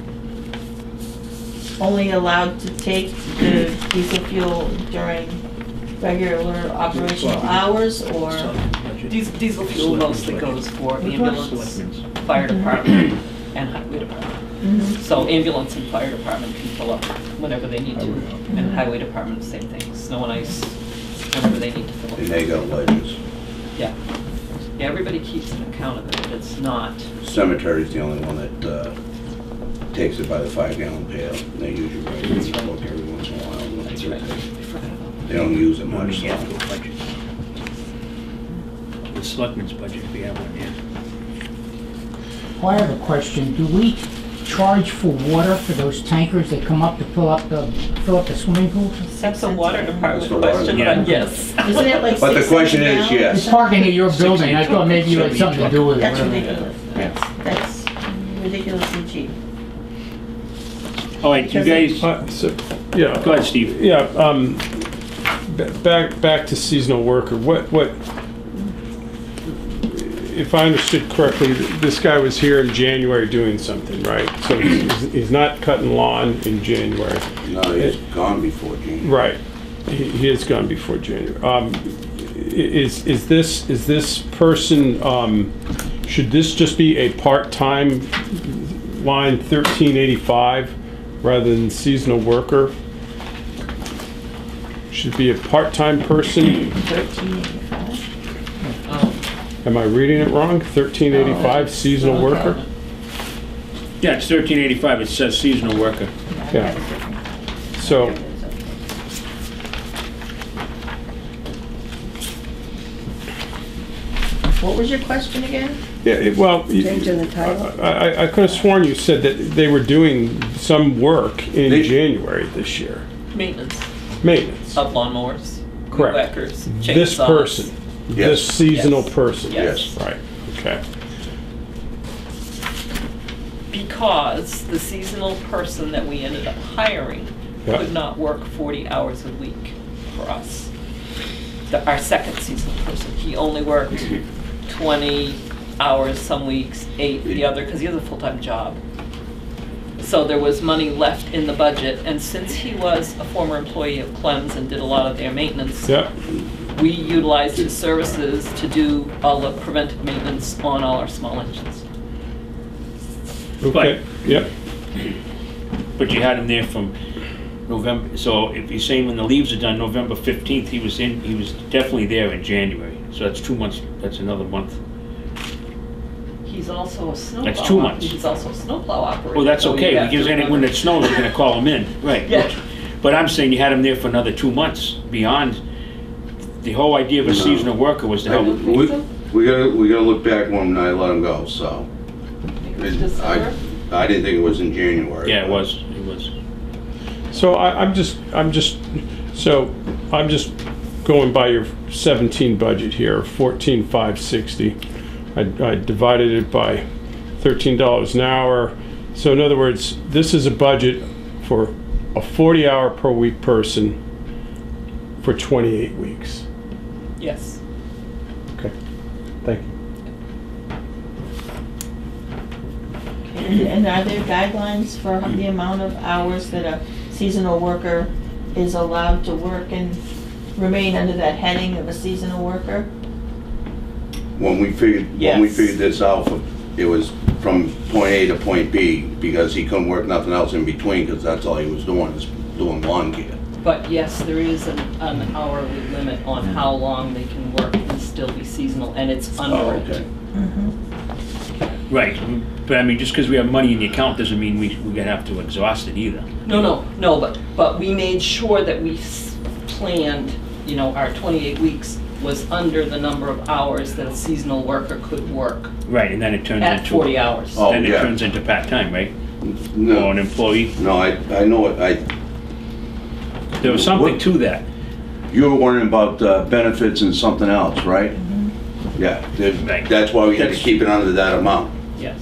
only allowed to take the diesel fuel during regular operational hours, or? Diesel, diesel fuel mostly goes for ambulance, Selectmen's. fire department, and highway department. Mhm. So ambulance and fire department can fill up whenever they need to, and highway department, same thing, snow and ice, whenever they need to fill And up. they got ledgers. Yeah. Yeah, everybody keeps an account of it, but it's not, Cemetery's the only one that, uh, takes it by the five gallon pail. And they usually write it in the book every once in a while. when they that's do right. it. I forgot about that. They don't use it Money, much, yeah, so. for budget. The selectmen's budget, if we have one, yeah. Well, I have a question. Do we charge for water for those tankers that come up to fill up the, fill up the swimming pools? That's a water department That's the water question, department. but yes. Isn't it like But the six question cents a is, gallon? yes. It's parking at your building. I thought maybe you had something to do with it. That's whatever. ridiculous. That's, that's ridiculously cheap. All right, you guys, Uh, so, yeah. go ahead, Steve. Yeah, um, ba- back, back to seasonal worker, what, what, if I understood correctly, this guy was here in January doing something, right? So he's, he's not cutting lawn in January. No, he's gone before January. Right, he, he is gone before January. Um, i- is, is this, is this person, um, should this just be a part-time line thirteen eighty-five rather than seasonal worker? Should be a part-time person? Thirteen eighty-five? Um, Am I reading it wrong? thirteen eighty-five seasonal worker? Yeah, it's thirteen eighty-five, it says seasonal worker. Yeah. So, What was your question again? yeah, it- well, y- Changing the title. I, I, I could have sworn you said that they were doing some work in They- January this year. Maintenance Maintenance. of lawnmowers, weed Correct. whackers, chainsaws. This person, this Yes. seasonal Yes. person. Yes. Right, okay. Because the seasonal person that we ended up hiring Yeah. could not work forty hours a week for us. The- Our second seasonal person, he only worked twenty hours some weeks, eight the other, because he has a full-time job. So there was money left in the budget, and since he was a former employee of Clem's and did a lot of their maintenance, Yeah, we utilized his services to do all the preventive maintenance on all our small engines. okay, yep. But you had him there from November, so if you're saying when the leaves are done, November fifteenth, he was in, he was definitely there in January. So that's two months, that's another month. He's also a snowplow. That's two op- months. He's also a snowplow operator. Oh, that's so you okay, have because to then when remember- it snows, we're gonna call him in, right. Yeah. But I'm saying you had him there for another two months, beyond, the whole idea of a No. seasonal worker was to help. We, We gotta, we gotta look back when I let him go, so. It was I, December? I didn't think it was in January. Yeah, it was, it was. So I, I'm just, I'm just, so I'm just going by your seventeen budget here, fourteen five sixty. I, I divided it by thirteen dollars an hour. So in other words, this is a budget for a forty hour per week person for twenty-eight weeks. Yes. Okay, thank you. And are there guidelines for the amount of hours that a seasonal worker is allowed to work and remain under that heading of a seasonal worker? When we figured, when we Yes. figured this out, it was from point A to point B, because he couldn't work nothing else in between, because that's all he was doing, is doing lawn care. But yes, there is an, an hourly limit on how long they can work and still be seasonal, and it's under Oh, it. okay. Right, but I mean, just because we have money in the account doesn't mean we, we're gonna have to exhaust it either. No, no, no, but, but we made sure that we s- planned, you know, our twenty-eight weeks was under the number of hours that a seasonal worker could work Right, and then it turns into. at forty hours. Oh, Then it yeah. turns into part-time, right? Or No, an employee. no, I, I know it, I, There was something What- to that. you were worrying about uh, benefits and something else, right? Yeah, that- Right. that's why we had to That's- keep it under that amount. Yes.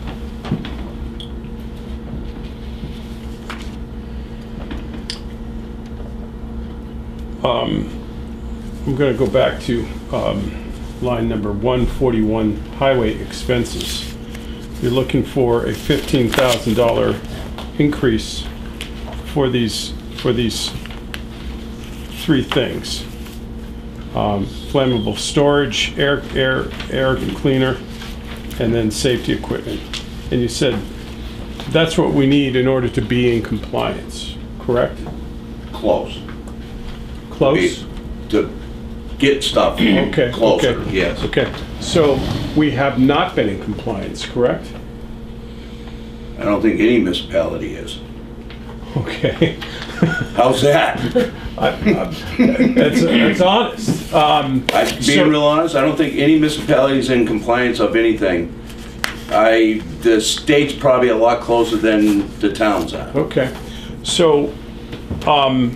Um, I'm gonna go back to, um, line number one forty-one, highway expenses. You're looking for a fifteen thousand dollar increase for these, for these three things. Um, flammable storage, air, air, air cleaner, and then safety equipment. And you said that's what we need in order to be in compliance, correct? Close. Close? To get stuff Okay, closer, okay. yes. Okay, so we have not been in compliance, correct? I don't think any municipality is. Okay. How's that? I- I- That's, that's honest. Um, I, So- being real honest, I don't think any municipality is in compliance of anything. I, the state's probably a lot closer than the towns are. Okay, so, um,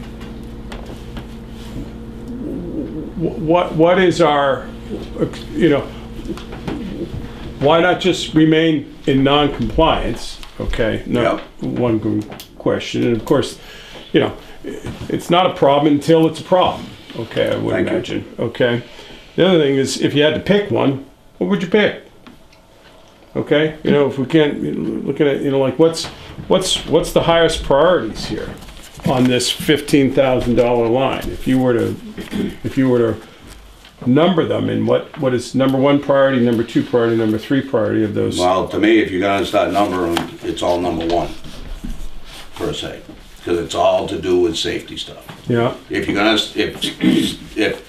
wh- what, what is our, you know, why not just remain in non-compliance, okay? No, Yep. one good question, and of course, you know, it's not a problem until it's a problem, okay, I would Thank you. imagine, okay? The other thing is, if you had to pick one, what would you pick? Okay, you know, if we can't, looking at, you know, like, what's, what's, what's the highest priorities here on this fifteen thousand dollar line? If you were to, if you were to number them, and what, what is number one priority, number two priority, number three priority of those? Well, to me, if you're gonna start numbering them, it's all number one, per se. Because it's all to do with safety stuff. Yeah, If you're gonna, if, if,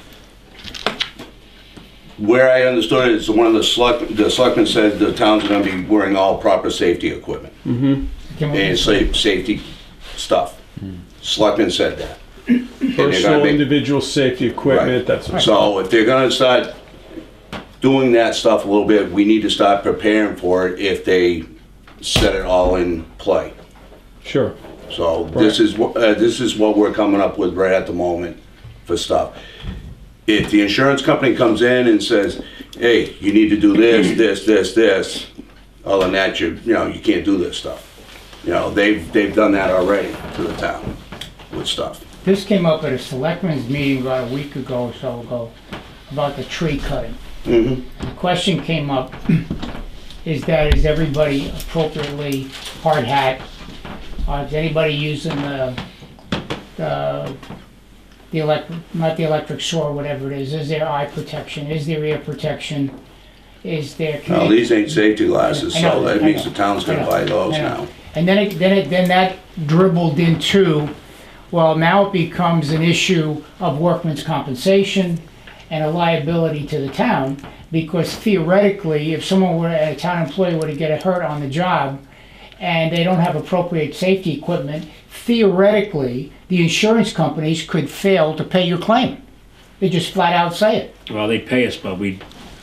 where I understood it is one of the select, the selectmen said the towns are gonna be wearing all proper safety equipment. Can we- And safe, safety stuff. Selectmen said that. And they're gonna personal, make- individual safety equipment, that's what. So if they're gonna start doing that stuff a little bit, we need to start preparing for it if they set it all in play. Sure, So this is, wh- uh, this is what we're coming up with right at the moment for stuff. If the insurance company comes in and says, hey, you need to do this, this, this, this, other than that, you, you know, you can't do this stuff. You know, they've, they've done that already to the town with stuff. This came up at a selectmen's meeting about a week ago or so ago, about the tree cutting. Mhm. The question came up, is that, is everybody appropriately hard hat? Uh, is anybody using the, the, the electric, not the electric saw, whatever it is, is there eye protection, is there ear protection? Is there? Well, these ain't safety glasses, I know, so that I means know, the town's I gonna know, buy those I know. now. And then it, then it, then that dribbled into, well, now it becomes an issue of workman's compensation and a liability to the town, because theoretically, if someone were, a town employee were to get hurt on the job and they don't have appropriate safety equipment, theoretically, the insurance companies could fail to pay your claim. They just flat out say it. Well, they pay us, but we,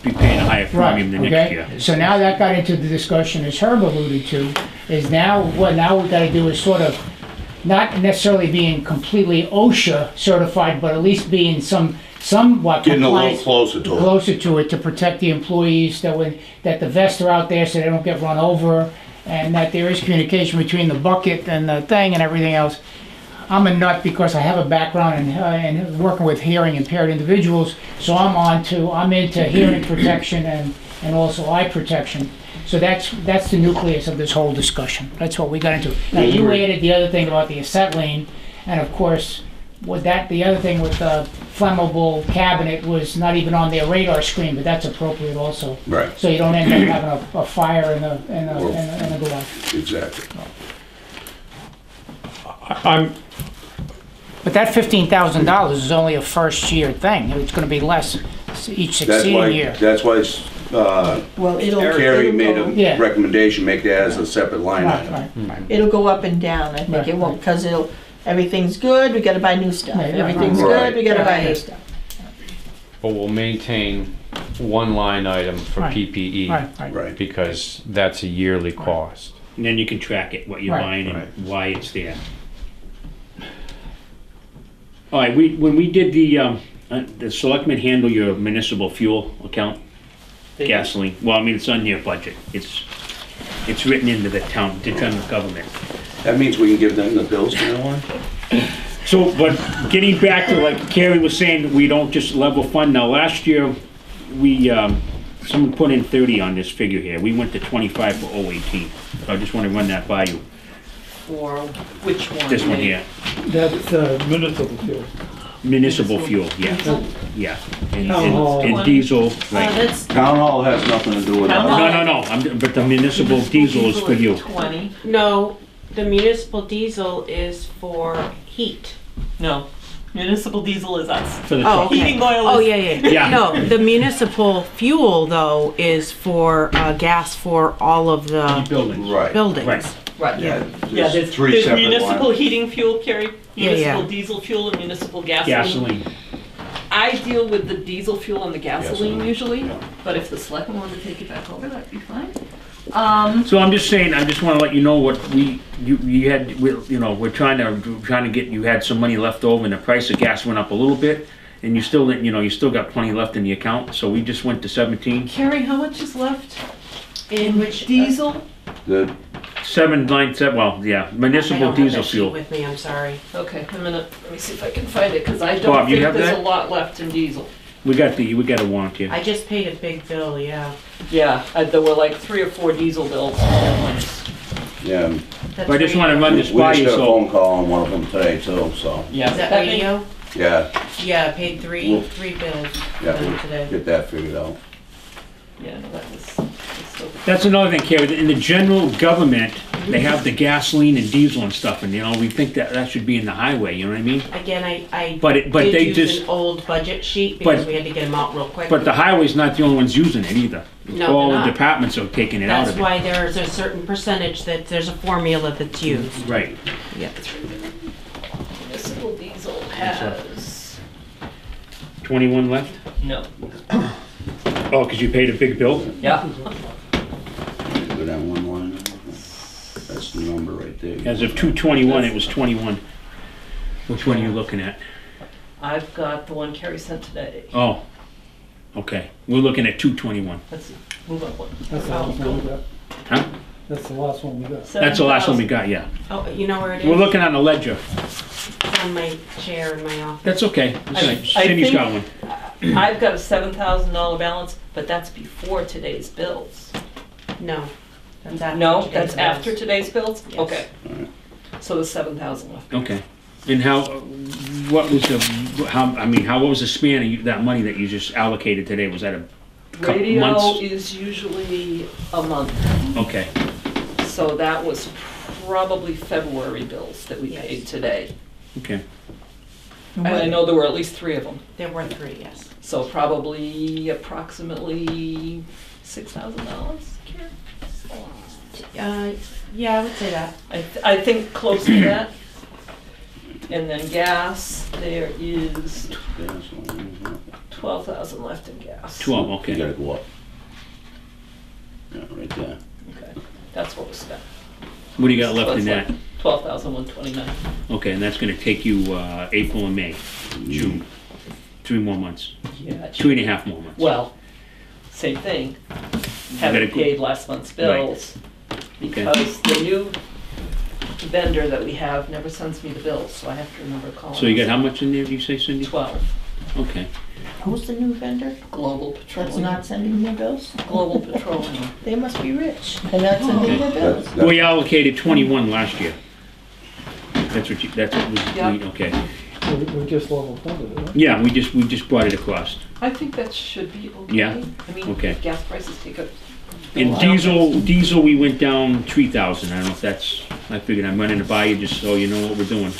be paying a higher premium the next okay? year. So now that got into the discussion, as Herb alluded to, is now, what now we gotta do is sort of, not necessarily being completely OSHA certified, but at least being some, somewhat Getting a little compliant. closer to it. Closer to it, to protect the employees, that when, that the vests are out there so they don't get run over, and that there is communication between the bucket and the thing and everything else. I'm a nut because I have a background in, uh, in working with hearing impaired individuals, so I'm on to, I'm into hearing protection and, and also eye protection. So that's, that's the nucleus of this whole discussion. That's what we got into. Now, you added the other thing about the acetylene, and of course, with that, the other thing with the flammable cabinet was not even on their radar screen, but that's appropriate also. Right. So you don't end up having a, a fire in the, in the, in the, in the garage. Exactly. I'm, But that fifteen thousand dollars is only a first year thing. It's gonna be less each That's why, succeeding year. that's why, uh, Well, it'll, Carrie it'll made go, a Yeah. recommendation, make that as a separate line Right, item. right, right. it'll go up and down, I think Right, it won't, because it'll, everything's good, we gotta buy new stuff. Right, right, Everything's right. good, we gotta buy new Right. stuff. But we'll maintain one line item for Right. P P E. Right, right. Right. Because that's a yearly cost. And then you can track it, what you're Right. buying Right. and why it's there. All right, we, when we did the, um, uh, the selectmen handle your municipal fuel account, gasoline, well, I mean, it's on your budget. It's, it's written into the town, the town government. That means we can give them the bills from now on? So, but getting back to like Carrie was saying, we don't just level fund. Now, last year, we, um, someone put in thirty on this figure here. We went to twenty-five for oh eighteen. So I just want to run that by you. For which one? This one here, That's uh, municipal fuel. municipal fuel, yeah, Diesel? yeah. And- Town and- hall. And diesel, Uh, right. that's, Town hall has nothing to do with Town that. hall. No, no, no, I'm, but the municipal diesel is for you. Twenty, no, the municipal diesel is for heat. no, municipal diesel is us. For the Oh, truck. okay. Heating oil Oh, is- yeah, yeah. Yeah. No, the municipal fuel, though, is for uh, gas for all of the Buildings. Right. buildings. Right. Right, Yeah, yeah, there's there's, three there's separate municipal lines. heating fuel, Carrie, Yeah, yeah. municipal diesel fuel and municipal gasoline. Gasoline. I deal with the diesel fuel and the gasoline Gasoline, usually, yeah. but if the selectmen want to take it back over, that'd be fine. Um, So I'm just saying, I just want to let you know what we, you, you had, we- you know, we're trying to, trying to get, you had some money left over and the price of gas went up a little bit. And you still didn't, you know, you still got plenty left in the account, so we just went to seventeen. Carrie, how much is left In which diesel? The, Seven, nine, seven, well, yeah, I municipal don't have diesel that sheet fuel. with me, I'm sorry. Okay, a minute, let me see if I can find it, because I Bob, don't you think have there's a that? lot left in diesel. We got the, we got a warrant here. I just paid a big bill, yeah. Yeah, uh, there were like three or four diesel bills all at once. yeah, That's But I just want to radio. run we this just by got you, a so. phone call on one of them today too, so, Yeah. Is that That may- radio? yeah, Yeah, I paid three, Well, three bills for yeah, them we'll today. get that figured out. Yeah, no, that was, that's still. That's another thing, Carrie, in the general government, they have the gasoline and diesel and stuff, and you know, we think that that should be in the highway, you know what I mean? Again, I, I But it- but did they use just- an old budget sheet because But- we had to get them out real quick. But the highway's not the only ones using it either. No, All they're the not. departments are taking it out That's of it. why there's a certain percentage that, there's a formula that's used. Right. Yeah. Municipal diesel has, Twenty-one left? no, Oh, because you paid a big bill? yeah, Go down one line, that's the number right there. As of two twenty-one, it was twenty-one. Which one are you looking at? I've got the one Carrie sent today. Oh, okay. We're looking at two twenty-one. Let's see, move up one. That's the last one we got. Huh? That's the last one we got. That's the last one we got, yeah. Oh, you know where it is? We're looking on the ledger. It's on my chair in my office. That's okay. It's I- all right. I Cindy's think- got one. I've got a seven thousand dollar balance, but that's before today's bills. No, that's after No, today's that's bills. after today's bills? Yes. Okay. So there's seven thousand left. Okay. And how, what was the, how, I mean, how, what was the span of you- that money that you just allocated today? Was that a couple Radio months? is usually a month, Okay. so that was probably February bills that we Yes. paid today. Okay. And I know there were at least three of them, There were three, yes. so probably approximately six thousand dollars. Uh, yeah, I would say that. I, th- I think close to that. And then gas, there is twelve thousand left in gas. twelve, You okay. gotta go up. Yeah, right there. Okay, that's what was spent. What do you got left in that? Twelve thousand one twenty-nine. Okay, and that's gonna take you, uh, April and May, June, three more months, Yeah. two and a half more months. Well, same thing. Haven't gotta go- paid last month's bills because the new vendor that we have never sends me the bills, so I have to remember calling. So you got how much in there, do you say, Cindy? Twelve. Okay. Who's the new vendor Global that's Petroleum. not sending their bills? Global Petroleum. They must be rich, and not sending their bills. That's, We that's, allocated twenty-one last year. That's what you, that's what was, Yeah. we- okay. We we just level funded it, huh? Yeah, we just, we just brought it across. I think that should be okay. Yeah? I mean, Okay. gas prices take a. And diesel, diesel, we went down three thousand, I don't know if that's, I figured I'm running to buy you just so you know what we're doing.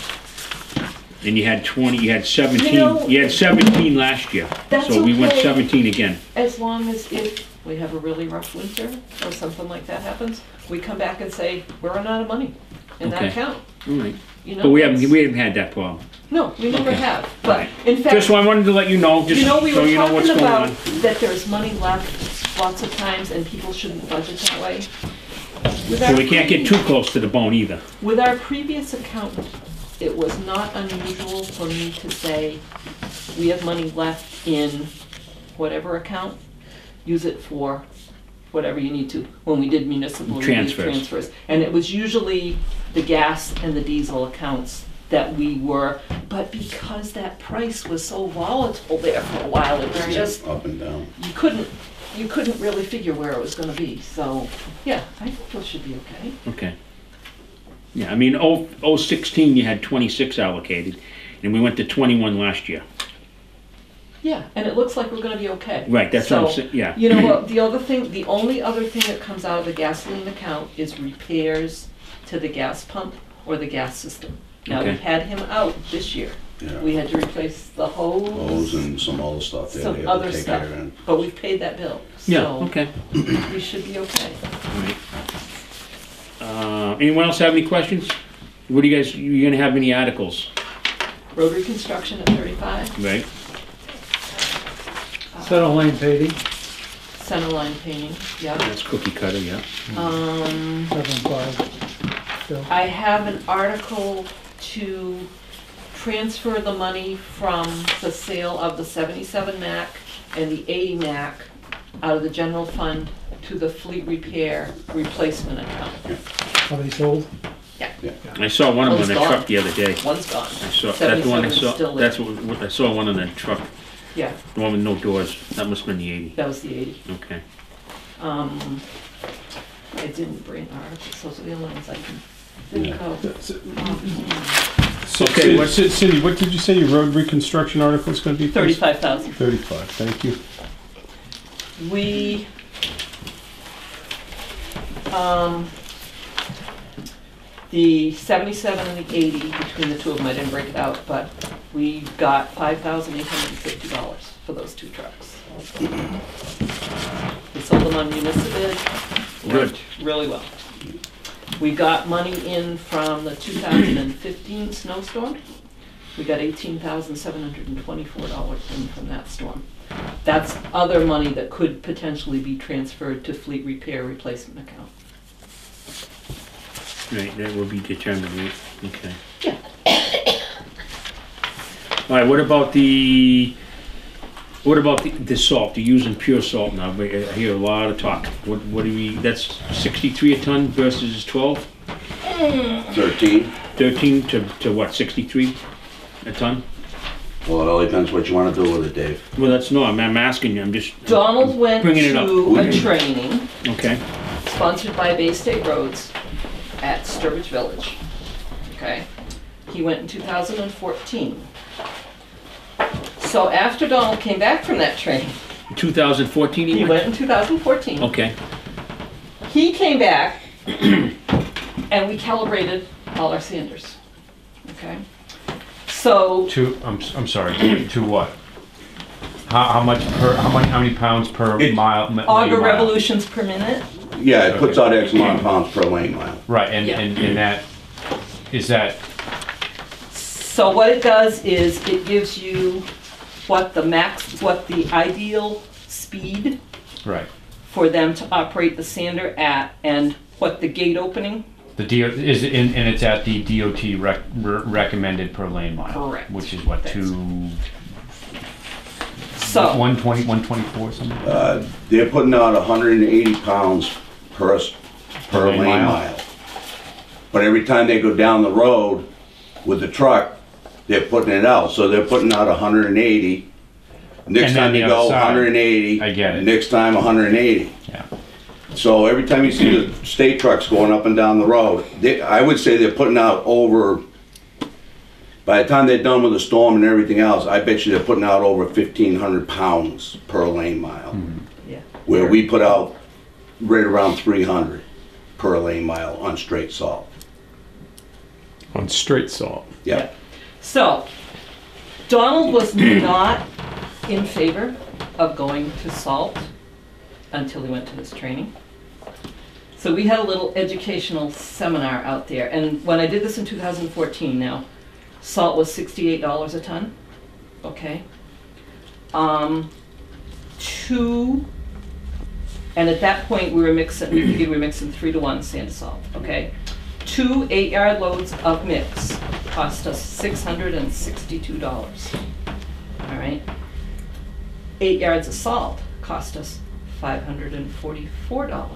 And you had twenty, you had seventeen, You know- you had seventeen last year. That's So we went okay. seventeen again. As long as if we have a really rough winter or something like that happens, we come back and say, we're running out of money in that Okay. account. All right. You know, But we haven't, it's- we haven't had that problem. No, we never Okay. have. But in fact, Just so I wanted to let you know, just you know, we so were you know what's talking going about on. that there's money left lots of times and people shouldn't budget that way. With So our we can't get previous- too close to the bone either. With our previous accountant, it was not unusual for me to say, we have money left in whatever account, use it for whatever you need to, when we did municipal relief Transfers. transfers. And it was usually the gas and the diesel accounts that we were, but because that price was so volatile there for a while, it was just, up and down. you couldn't, you couldn't really figure where it was gonna be. So, yeah, I think those should be okay. Okay. Yeah, I mean, oh, oh sixteen, you had twenty-six allocated, and we went to twenty-one last year. Yeah, and it looks like we're gonna be okay. Right, that's what I'm So, saying, yeah. You know what, the other thing, the only other thing that comes out of the gasoline account is repairs to the gas pump or the gas system. Now, we Okay. had him out this year. Yeah. We had to replace the hose. Hose and some other stuff there. Some they had other to take stuff. care of. But we've paid that bill. Yeah, So okay. we should be okay. All right. Uh, anyone else have any questions? What do you guys, you gonna have any articles, Road reconstruction at thirty-five, right? Center Lane paving, center line painting, yeah. That's cookie cutter, yeah. Um, seven five. Bill. I have an article to transfer the money from the sale of the seventy-seven Mack and the eighty Mack out of the general fund to the fleet repair replacement account. Are they sold? I saw one of them on One's the gone. truck the other day. One's gone. I saw, that's the one I seventy-seven is saw, still there. that's what, what- I saw one on the truck, Yeah, the one with no doors. That must've been the eighty. that was the eighty. Okay. Um, I didn't bring articles, those are the only ones I can think of. So, Okay, Cindy- what's- Cindy, Cindy, what did you say your road reconstruction article is gonna be? please? Thirty-five thousand. Thirty-five, thank you. We, um, the seventy-seven and the eighty, between the two of them, I didn't break it out, but we got five thousand eight hundred and fifty dollars for those two trucks. We sold them on municipal bid. Good. Worked really well. We got money in from the two thousand fifteen snowstorm. We got eighteen thousand seven hundred and twenty-four dollars in from that storm. That's other money that could potentially be transferred to fleet repair replacement account. Right, that will be determined, right? Okay. Yeah. All right, what about the, what about the, the salt? You're using pure salt now, but I hear a lot of talk. What, what do we, that's sixty-three a ton versus twelve? Thirteen. thirteen to, to what, sixty-three a ton? Well, it all depends what you wanna do with it, Dave. Well, that's, no, I'm, I'm asking you, I'm just. Donald went Bringing it up. to a training Okay, sponsored by Bay State Roads at Sturbridge Village. Okay? He went in two thousand fourteen. So after Donald came back from that training, two thousand fourteen he he went went? in two thousand fourteen. Okay, He came back and we calibrated all our sanders. Okay? So To, I'm, s- I'm sorry, to what? How, how much per, how many, how many pounds per It- mile? m- auger lane mile? revolutions per minute. Yeah, it puts out X amount of pounds per lane mile. Right, and, Yeah. and, and that, is that, So what it does is it gives you what the max, what the ideal speed Right. for them to operate the sander at, and what the gate opening. The D O, is it in, and it's at the D O T rec, re- recommended per lane mile. Correct. Which is what, That's- two, So, one twenty, one twenty-four, something like that? Uh, they're putting out hundred and eighty pounds per, s- per Lane lane mile. mile. But every time they go down the road with the truck, they're putting it out, so they're putting out hundred and eighty. Next And then time they the go, other side. hundred and eighty. I get it. Next time, hundred and eighty. Yeah. So every time you see the state trucks going up and down the road, they, I would say they're putting out over, by the time they're done with the storm and everything else, I bet you they're putting out over fifteen hundred pounds per lane mile. yeah. Where we put out right around three hundred per lane mile on straight salt. On straight salt. Yeah. So, Donald was not in favor of going to salt until he went to this training. So we had a little educational seminar out there, and when I did this in two thousand fourteen now, salt was sixty-eight dollars a ton, okay? Um, two, and at that point, we were mixing, we figured we were mixing three to one sand to salt, okay? Two eight-yard loads of mix cost us six hundred and sixty-two dollars, all right? Eight yards of salt cost us five hundred and forty-four dollars.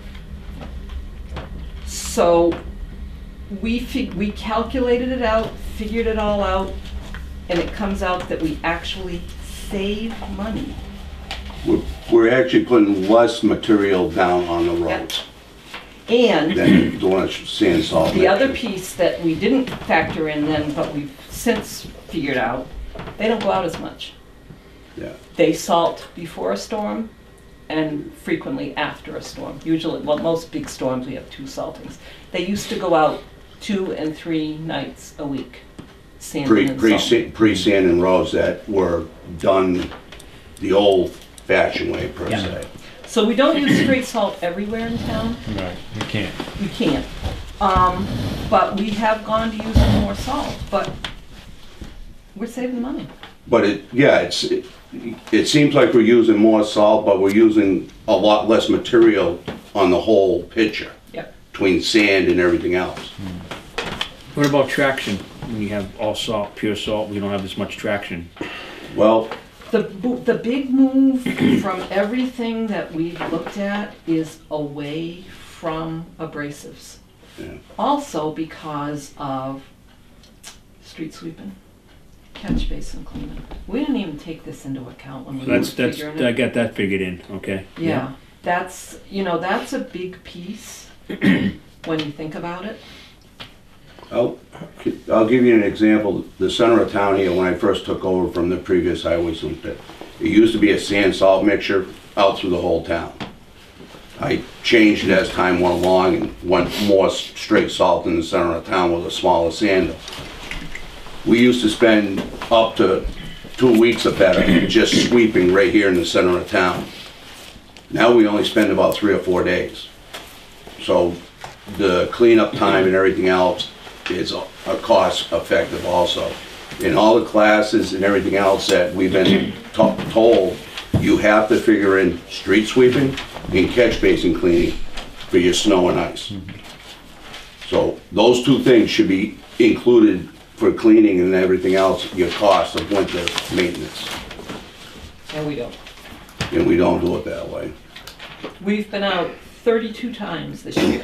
So we fig- we calculated it out, figured it all out, and it comes out that we actually save money. We're, we're actually putting less material down on the roads And than doing sand salt. the other mixture. piece that we didn't factor in then, but we've since figured out, they don't go out as much. Yeah. They salt before a storm and frequently after a storm. Usually, well, most big storms, we have two saltings. They used to go out two and three nights a week, sanding Pre, and pre, salting. pre sanding roads that were done the old fashioned way per Yeah. se. So we don't use straight salt everywhere in town. Right, you can't. We can't. Um, but we have gone to using more salt, but we're saving money. But it, yeah, it's, it, it seems like we're using more salt, but we're using a lot less material on the whole picture. Yep. Between sand and everything else. What about traction? When you have all salt, pure salt, we don't have as much traction. Well, The, bo- the big move from everything that we've looked at is away from abrasives. Yeah. Also because of street sweeping, catch basin cleaning. We didn't even take this into account when we So were that's, that's, figuring I it. got that figured in, okay? Yeah, that's, you know, that's a big piece when you think about it. I'll, I'll give you an example. The center of town here, when I first took over from the previous highway superintendent, it used to be a sand salt mixture out through the whole town. I changed it as time went along and went more straight salt in the center of town with a smaller sander. We used to spend up to two weeks or better just sweeping right here in the center of town. Now we only spend about three or four days. So the cleanup time and everything else is a cost effective also. In all the classes and everything else that we've been to- told, you have to figure in street sweeping and catch basin cleaning for your snow and ice. So those two things should be included for cleaning and everything else, your cost of winter maintenance. And we don't. And we don't do it that way. We've been out thirty-two times this year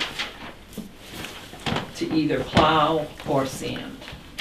to either plow or sand.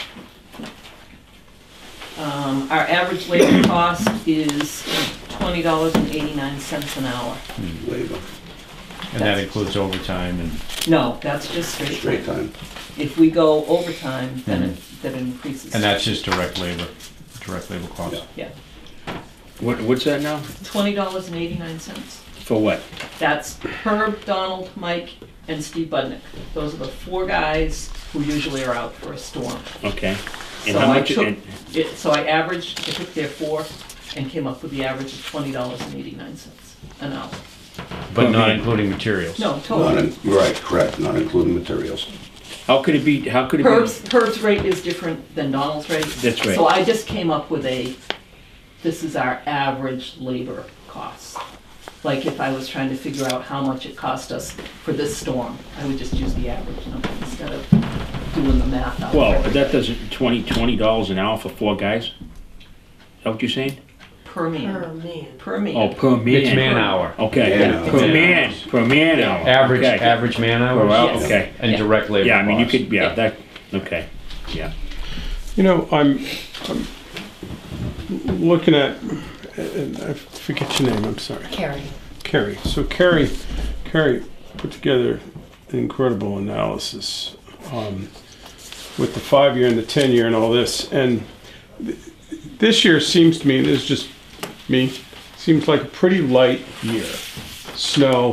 Um, our average labor cost is twenty dollars and eighty-nine cents an hour. Labor, And that includes overtime and, No, that's just straight. straight time. If we go overtime, then it, then it increases. and that's just direct labor, direct labor costs. Yeah. Yeah, What, what's that now? twenty dollars and eighty-nine cents. For what? That's Herb, Donald, Mike, and Steve Budnick. Those are the four guys who usually are out for a storm. Okay. And So how I much, took and- it, so I averaged, I took their four and came up with the average of twenty dollars and eighty-nine cents an hour. But not Okay. including materials. No, Not totally. in, you're right, correct, not including materials. how could it be, how could it be? Herb's, Herb's rate is different than Donald's rate. That's right. So I just came up with a this is our average labor cost. Like if I was trying to figure out how much it cost us for this storm, I would just use the average number instead of doing the math out. Well, for everybody. that doesn't, twenty, twenty dollars an hour for four guys? Is that what you're saying? Per man. Per man. Per man. Oh, per man. It's man hour. Okay, Man yeah, hour. per Man man, hours. per man hour. Average, Okay. average man Per hours. hour, Yes. okay. And Yeah. direct labor Yeah, I mean, you costs. could, yeah, Yeah. that, okay, yeah. You know, I'm, I'm looking at, and I forget your name, I'm sorry. Carrie. Carrie. So Carrie, Carrie put together an incredible analysis um, with the five-year and the ten-year and all this. And th- this year seems to me, and this is just me, seems like a pretty light year. Snow,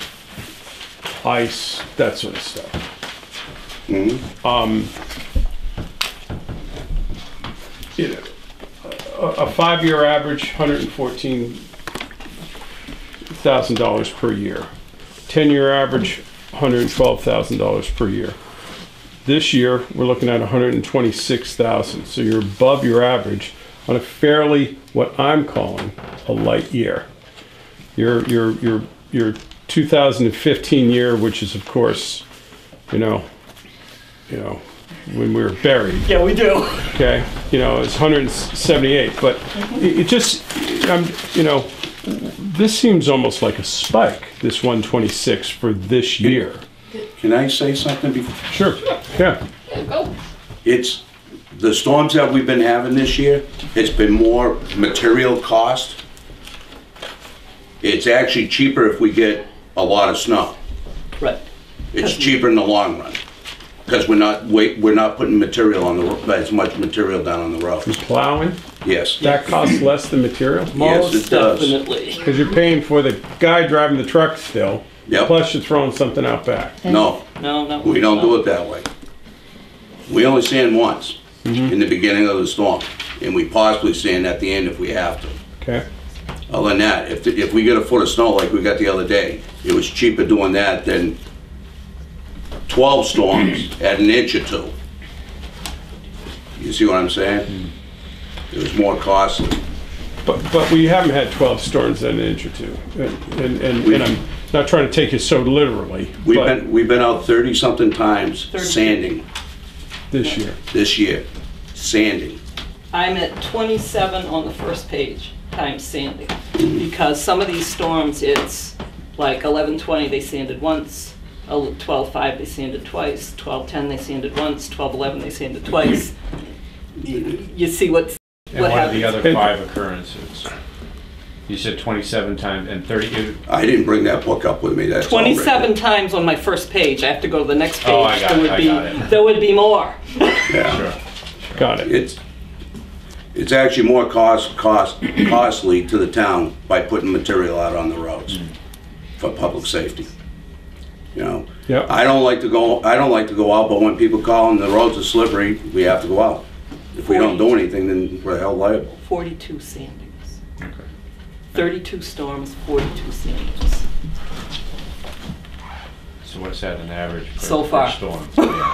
ice, that sort of stuff. Mhm. Um, you know, a, a five-year average, one hundred fourteen thousand dollars per year. Ten-year average, one hundred twelve thousand dollars per year. This year, we're looking at one hundred twenty-six thousand dollars. So you're above your average on a fairly, what I'm calling, a light year. Your your your your two thousand fifteen year, which is of course, you know, you know, when we were buried. Yeah, we do. Okay, you know, it's one hundred seventy-eight, but it, it just, I'm, you know, this seems almost like a spike. This one twenty-six for this year. Can I say something before? Sure. Yeah. It's, the storms that we've been having this year, it's been more material cost. It's actually cheaper if we get a lot of snow. Right. It's cheaper in the long run. Because we're not, wait, we're not putting material on the, ro- as much material down on the roads. Plowing, Yes. that costs less than material? Yes, it does. Definitely. Because you're paying for the guy driving the truck still. Yep. Plus you're throwing something out back. No, No, no. we don't do it that way. We only sand once, in the beginning of the storm, and we possibly sand at the end if we have to. Okay. Other than that, if, if we get a foot of snow like we got the other day, it was cheaper doing that than twelve storms at an inch or two. You see what I'm saying? It was more costly. But, but we haven't had twelve storms at an inch or two. And, and, and and I'm not trying to take you so literally, We've but been, we've been out thirty-something times sanding this year. this year, sanding. I'm at twenty-seven on the first page, times sanding. Because some of these storms, it's like eleven twenty, they sanded once, twelve five, they sanded twice, twelve ten, they sanded once, twelve eleven, they sanded twice. You you see what's, And what what are the happens. other five occurrences? You said twenty-seven times and thirty, I didn't bring that book up with me, that's all written. twenty-seven times on my first page, I have to go to the next page. Oh, I got There it, would I be- got it. There would be more. Yeah. sure. Got it. It's, it's actually more cost, cost, costly to the town by putting material out on the roads for public safety. You know? Yep. I don't like to go, I don't like to go out, but when people call and the roads are slippery, we have to go out. If we don't do anything, then we're held liable. forty-two sandings. thirty-two storms, forty-two sandings. So what's that an average per, So per far. storm?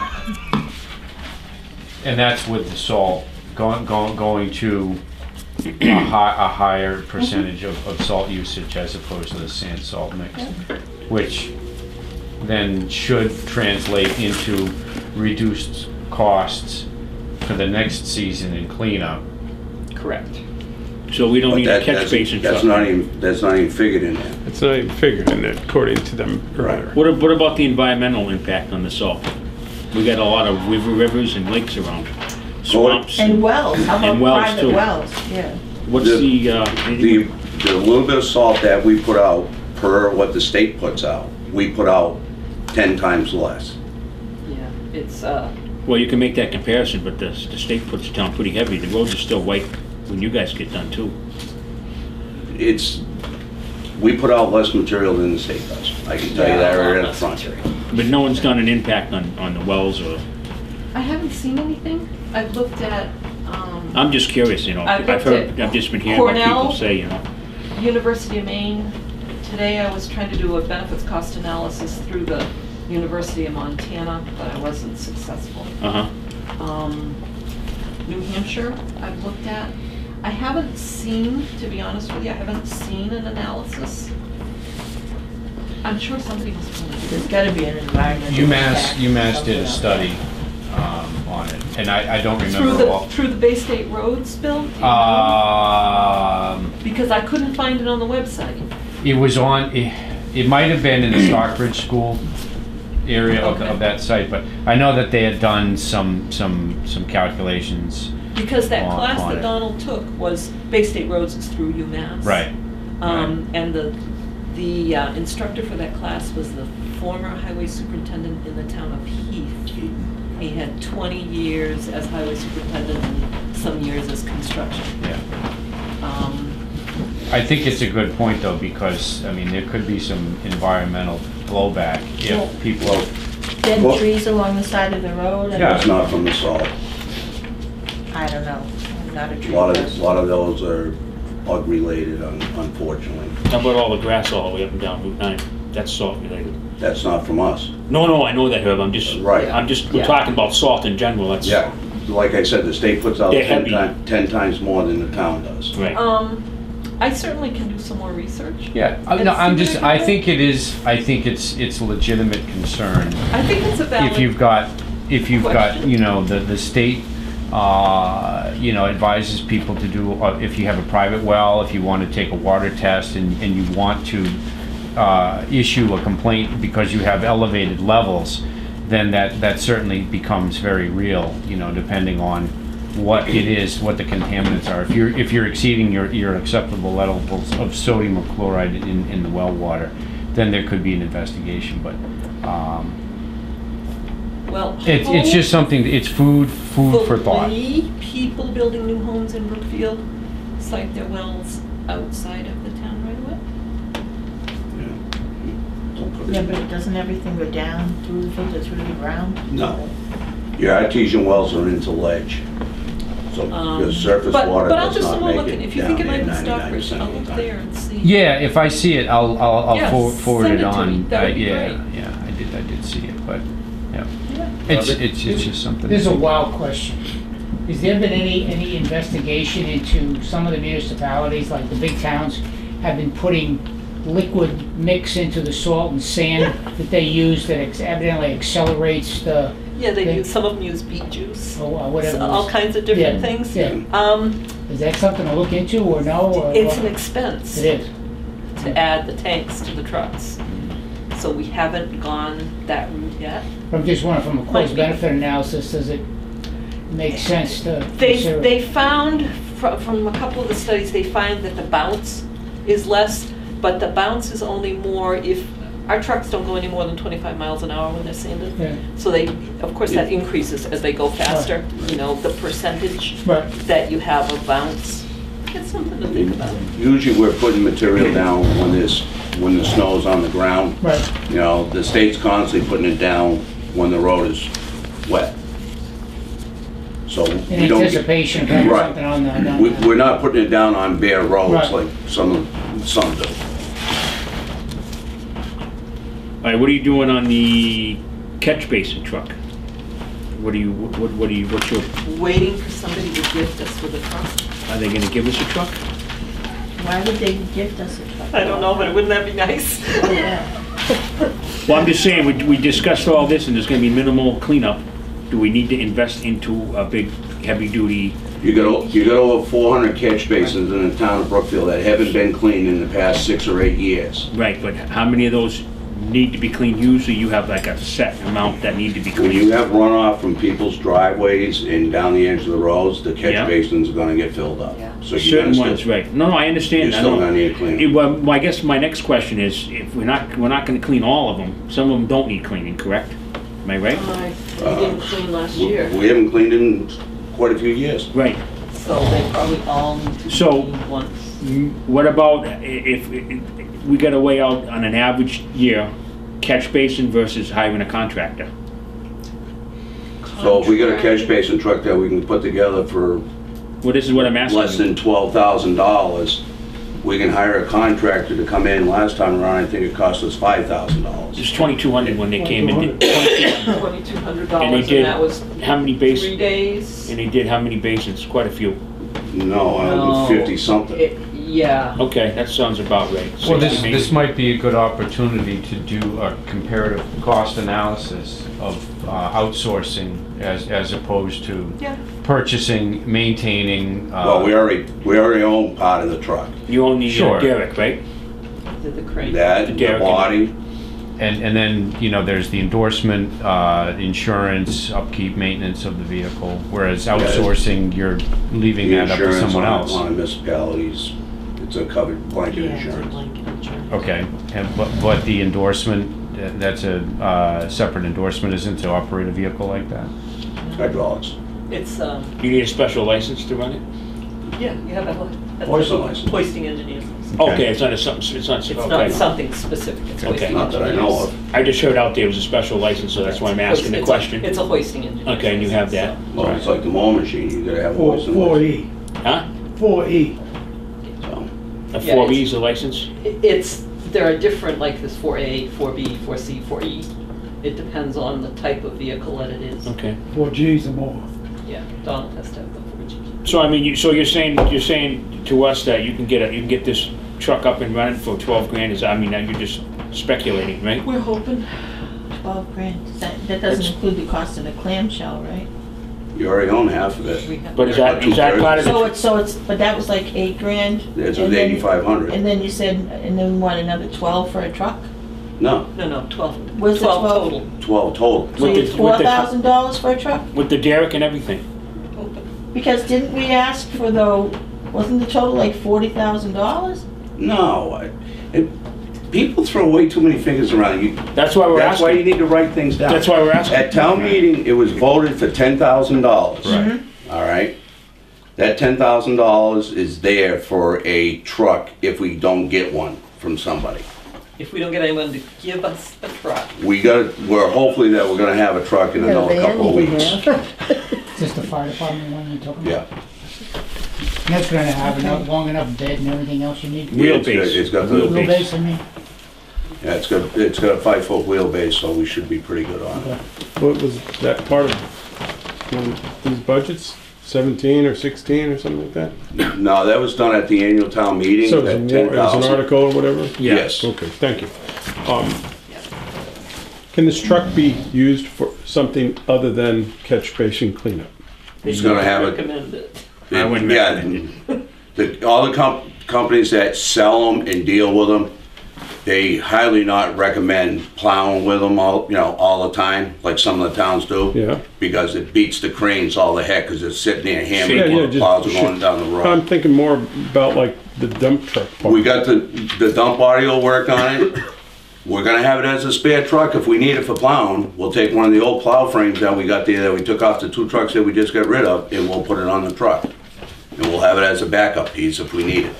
And that's with the salt going, going, going to a high, a higher percentage of, of salt usage as opposed to the sand salt mix, which then should translate into reduced costs for the next season in cleanup. Correct. So we don't But need a that, catch that's, basin truck. that's not even, that's not even figured in there. It's not even figured in it according to them earlier. What, a- what about the environmental impact on the salt? We got a lot of river, rivers and lakes around, swamps. And wells, how about And wells, private too. wells? Yeah. What's The- the, uh, The, anything- the little bit of salt that we put out per what the state puts out, we put out ten times less. Yeah, it's, uh, well, you can make that comparison, but the, the state puts it down pretty heavy. The roads are still white when you guys get done too. It's, we put out less material than the state does. I can tell you that right in the front. But no one's done an impact on, on the wells or, I haven't seen anything. I've looked at, um, I'm just curious, you know. I've I've looked heard, at I've just been hearing what people Cornell. say, you know. University of Maine. Today I was trying to do a benefits cost analysis through the University of Montana, but I wasn't successful. Uh-huh. Um, New Hampshire, I've looked at. I haven't seen, to be honest with you, I haven't seen an analysis. I'm sure somebody must have done it. There's gotta be an environmental UMass, impact UMass did a somewhere. study um, on it, and I, I don't Through remember the, all. through the Bay State Roads bill? Um, Because I couldn't find it on the website. it was on, it, it might have been in the Stockbridge School area of, Okay. of that site, but I know that they had done some, some, some calculations. Because that On- class on that it. Donald took was Bay State Roads is through UMass. Right. Um, and the, the uh, instructor for that class was the former highway superintendent in the town of Heath. He had twenty years as highway superintendent and some years as construction. Yeah. Um, I think it's a good point though, because, I mean, there could be some environmental blowback Well- if people, Dead Well- trees along the side of the road? I Yeah. It's not from the salt. I don't know, I'm not a A tree lot of, a person. lot of those are bug related, un- unfortunately. How about all the grass all the way up and down Route nine? That's salt related. That's not from us. No, no, I know that, Herb, I'm just, Right. I'm just, we're Yeah. talking about salt in general, that's. Yeah, like I said, the state puts out They're ten heavy. times, ten times more than the town does. Right. um, I certainly can do some more research. yeah, I- And no, see I'm what just, can I do. think it is, I think it's, it's a legitimate concern. I think it's a valid. If you've got, if you've got, Question. you know, the, the state, uh, you know, advises people to do, uh, if you have a private well, if you want to take a water test and, and you want to uh, issue a complaint because you have elevated levels, then that, that certainly becomes very real, you know, depending on what it is, what the contaminants are. If you're, if you're exceeding your, your acceptable levels of sodium or chloride in, in the well water, then there could be an investigation, but, um, Well, it's, it's just something, it's food, food for thought. hopefully, people building new homes in Brookfield site their wells outside of the town right away. Don't put it- Yeah, but doesn't everything go down through, filter through the ground? No. Your artesian wells are into ledge. So Um, the surface but- water But I'll does do some not more make looking. it If you down think it there might be ninety-nine Stockbridge, percent I'll of the look time. there and see. Yeah, if I see it, I'll, I'll, I'll Yes, for- forward send it it to me. on. That Uh, would be Yeah, great. yeah, I did, I did see it, but, yeah. Yeah. It's, it's, it's just something. This is a wild question. Has there been any, any investigation into some of the municipalities, like the big towns, have been putting liquid mix into the salt and sand that they use that ex- evidently accelerates the, Yeah, they They- use, some of them use beet juice, or uh, whatever? so it all is. kinds of different Yeah, things. Yeah, Um, is that something to look into or no? or- it's an expense It is. to add the tanks to the trucks. So we haven't gone that route yet. I'm just wondering, from a Might cost be. benefit analysis, does it make sense to They, consider? they found, fro- from a couple of the studies, they find that the bounce is less, but the bounce is only more if, our trucks don't go any more than twenty-five miles an hour when they're sanded. Yeah. So they, of course, that increases as they go faster, you know, the percentage Right. that you have of bounce. It's something to think about. Usually we're putting material down when there's, when the snow's on the ground. Right. You know, the state's constantly putting it down when the road is wet. So In we don't. anticipation of having Right. something on the, on We, the- we're not putting it down on bare roads Right. like some, some do. All right, what are you doing on the catch basin truck? What do you, what, what do you, what's your, Waiting for somebody to gift us with a truck. are they gonna give us a truck? Why would they gift us a truck? I don't know, but wouldn't that be nice? Oh, yeah. Well, I'm just saying, we, we discussed all this and there's gonna be minimal cleanup. Do we need to invest into a big, heavy-duty? You got, o- you got over four hundred catch basins in the town of Brookfield that haven't been cleaned in the past six or eight years. Right, but how many of those need to be cleaned? Usually you have like a set amount that need to be When you cleaned. have runoff from people's driveways and down the edge of the roads, the Yeah. catch basins are gonna get filled up. Yeah. So you're Certain gonna ones, still, right. No, no, I understand. you're I still know. gonna need to clean Eh, them. Well, I guess my next question is, if we're not, we're not gonna clean all of them, some of them don't need cleaning, correct? Am I right? I Uh, didn't clean last We year, we haven't cleaned in quite a few years. Right. so they probably all need to be So- cleaned once. Mm, What about i- if, if, we gotta weigh out on an average year, catch basin versus hiring a contractor? So if we got a catch basin truck that we can put together for Well, this is what I'm asking. less than twelve thousand dollars, we can hire a contractor to come in. Last time around, I think it cost us five thousand dollars. It's twenty-two hundred when they came and did, twenty-two hundred. Twenty-two hundred And dollars, they and did, that was how many three basins? days. And they did how many basins? Quite a few. No, I No. do fifty something. It- Yeah. Okay, that sounds about right. Well, this, sixty this maybe. might be a good opportunity to do a comparative cost analysis of uh, outsourcing as, as opposed to Yeah. purchasing, maintaining. uh, Well, we already, we already own part of the truck. You only need Sure. a Derek, right? Did the crane. That, The the Derek and- body, And, and then, you know, there's the endorsement, uh, insurance, upkeep, maintenance of the vehicle, whereas outsourcing, you're leaving the that up to insurance someone on else. on municipalities, it's a covered blanket insurance. Okay, and, but, but the endorsement, uh, that's a, uh, separate endorsement, isn't to operate a vehicle like that? Hydraulics. It's, um, You need a special license to run it? yeah, you have a, that's Hoisting a license. hoisting engineer. Okay. Okay, it's not a, something, it's not, It's okay. not something specific, it's Okay. hoisting Not that I know engineers. of. I just heard out there was a special license, so that's why I'm asking the It's a- question. It's a hoisting engineer. Okay, and you have that. Well, it's like the mowing machine, you gotta have a Four, hoisting four license. E, Huh? four E. So, A Yeah, four it's- E's a license? It's, there are different, like this four A, four B, four C, four E. It depends on the type of vehicle that it is. Okay. Four Gs or more. Yeah, Donald has to have the four G. So I mean, you, so you're saying, you're saying to us that you can get a, you can get this truck up and running for twelve grand, is, I mean, now you're just speculating, right? We're hoping. Twelve grand, Does that, that doesn't It's- include the cost of the clamshell, right? you already own half of it. We have- But is that, is that part of So it? it's, so it's, but that was like eight grand? It's and with then- eighty-five hundred. And then you said, and then what, another twelve for a truck? No, No, no, twelve, Was it twelve twelve? total. twelve total. So With the- it's with four the- thousand dollars for a truck? With the derrick and everything? Because didn't we ask for the, wasn't the total like forty thousand dollars? No, I- it, people throw way too many fingers around. You, That's why we're that's why you asking. need to write things down. That's why we're asking. At town meeting, it was voted for ten thousand dollars. Right. All right? That ten thousand dollars is there for a truck if we don't get one from somebody. If we don't get anyone to give us a truck. We got, we're hopefully that we're gonna have a truck in You got a another van couple of you can weeks. have. Is this the fire department one you're talking about? Yeah. That's gonna have enough, long enough bed and everything else you need? Wheelbase. It's got the, Wheelbase, I mean? yeah, it's got, it's got a five foot wheelbase, so we should be pretty good on it. What was that part of one of these budgets? Seventeen or sixteen or something like that? No, that was done at the annual town meeting, So it at was ten a war- it was an thousand. article or whatever? Yes. Okay, thank you. Um, Can this truck be used for something other than catch basin cleanup? It's gonna have a, Recommend it. I wouldn't yeah, recommend the, all the com- companies that sell them and deal with them, they highly not recommend plowing with them all, you know, all the time, like some of the towns do. Yeah. Because it beats the cranes all the heck, because it's sitting there Yeah, hammering yeah, while the just- plows are going down the I'm road. thinking more about like the dump truck part. We got the, the dump body will work on it. We're gonna have it as a spare truck if we need it for plowing. We'll take one of the old plow frames that we got there that we took off the two trucks that we just got rid of, and we'll put it on the truck. And we'll have it as a backup piece if we need it.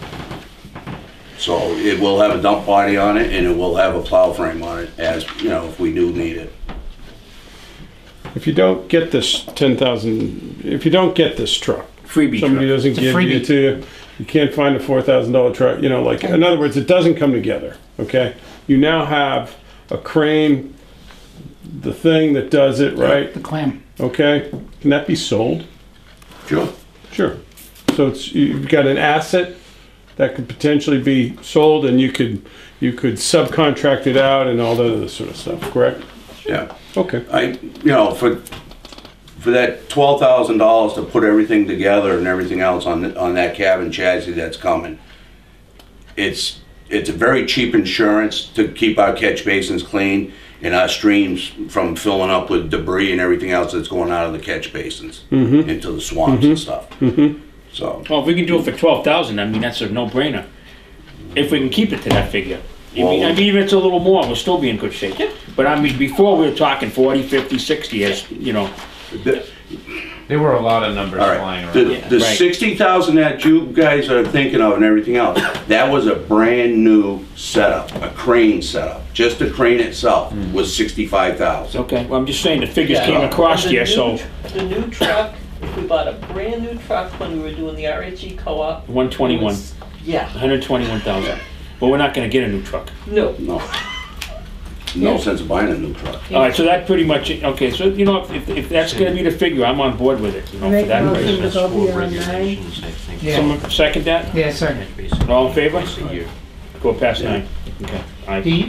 So it will have a dump body on it, and it will have a plow frame on it, as, you know, if we do need it. If you don't get this ten thousand, if you don't get this truck, Freebie somebody truck. doesn't It's a give you freebie. to you, you can't find a four thousand dollar truck, you know, like, in other words, it doesn't come together, okay? You now have a crane, the thing that does it, right? The clam. Okay, can that be sold? Sure. Sure. So it's, you've got an asset that could potentially be sold, and you could, you could subcontract it out and all that other sort of stuff, correct? Yeah. Okay. I, you know, for, for that twelve thousand dollars to put everything together and everything else on, the- on that cabin chassis that's coming, it's, it's a very cheap insurance to keep our catch basins clean and our streams from filling up with debris and everything else that's going out of the catch basins into the swamps and stuff. So, Well, if we can do it for twelve thousand, I mean, that's a no-brainer. If we can keep it to that figure. I mean, I mean, even if it's a little more, we'll still be in good shape. But I mean, before we were talking forty, fifty, sixty, as, you know, the- There were a lot of numbers all flying right, around. the, the Right. sixty thousand that you guys are thinking of and everything else, that was a brand new setup, a crane setup. Just the crane itself was sixty-five thousand. okay, well, I'm just saying the figures Yeah. came across The here, new so tr- The new truck, if we bought a brand new truck when we were doing the R H E co-op. one twenty-one, it was- Yeah, one hundred twenty-one thousand. But we're not gonna get a new truck. no, No. no Yeah. sense of buying a new truck. All right, so that pretty much, okay, so, you know, if, if that's gonna be the figure, I'm on board with it, you know, for Make a that motion price. to go beyond nine. Yeah, Someone second that? yeah, sir. All in favor? Go past nine. Okay. Do Aye. you,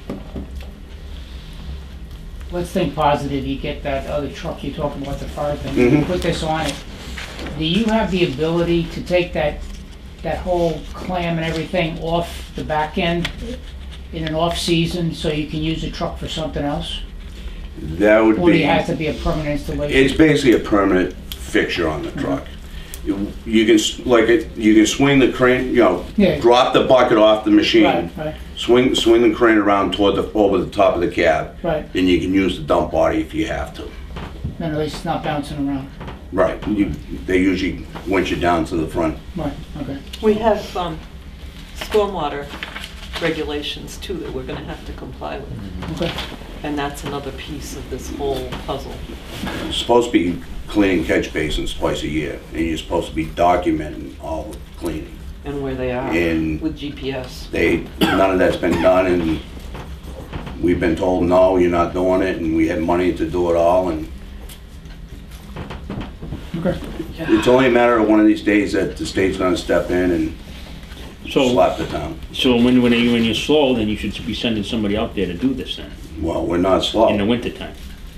let's think positive, you get that other truck you talking about, the fire thing, you Mhm. put this on it. Do you have the ability to take that, that whole clam and everything off the back end in an off-season so you can use the truck for something else? That would Or do be, you have to be a permanent installation? it's basically a permanent fixture on the truck. You you can, s- like, it. you can swing the crane, you know, Yeah. drop the bucket off the machine, Right, right, swing, swing the crane around toward the, over the top of the cab, right, and you can use the dump body if you have to. then at least it's not bouncing around. Right, you, they usually winch it down to the front. Right, okay. We have um, stormwater regulations too that we're gonna have to comply with. Okay. And that's another piece of this whole puzzle. You're supposed to be cleaning catch basins twice a year, and you're supposed to be documenting all the cleaning. And where they are And with G P S. They, none of that's been done, and we've been told, no, you're not doing it, and we had money to do it all, and Okay. it's only a matter of one of these days that the state's gonna step in and So, slap the town. so when, when you, when you're slow, then you should be sending somebody out there to do this then, Well, we're not in the slow. wintertime.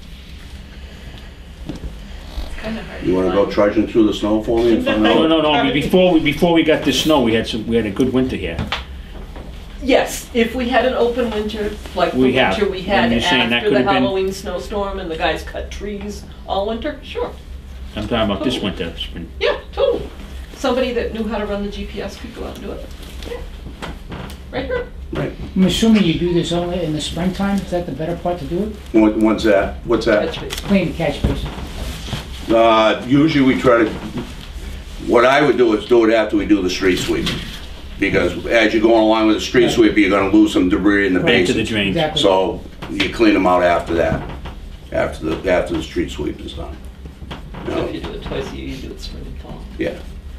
Kinda hard You wanna to go find. trudging through the snow for me and find No, out? no, no, before we, before we got this snow, we had some, we had a good winter here. Yes, if we had an open winter, like the We have. winter we And had you're saying that after could the have been- Halloween snowstorm and the guys cut trees all winter, sure. I'm talking about this winter, spring. Yeah, totally. Somebody that knew how to run the G P S could go out and do it. Yeah. Right here. Right. I'm assuming you do this only in the springtime, is that the better part to do it? What- What's that? What's that? Catch basin. Clean the catch basin. Uh, usually we try to, what I would do is do it after we do the street sweep. Because as you're going along with the street Right. sweep, you're gonna lose some debris in the Right. Into the basin. drains. Exactly. So you clean them out after that, after the, after the street sweep is done. You So know, if you do it twice a year, you do it spring and fall. Yeah.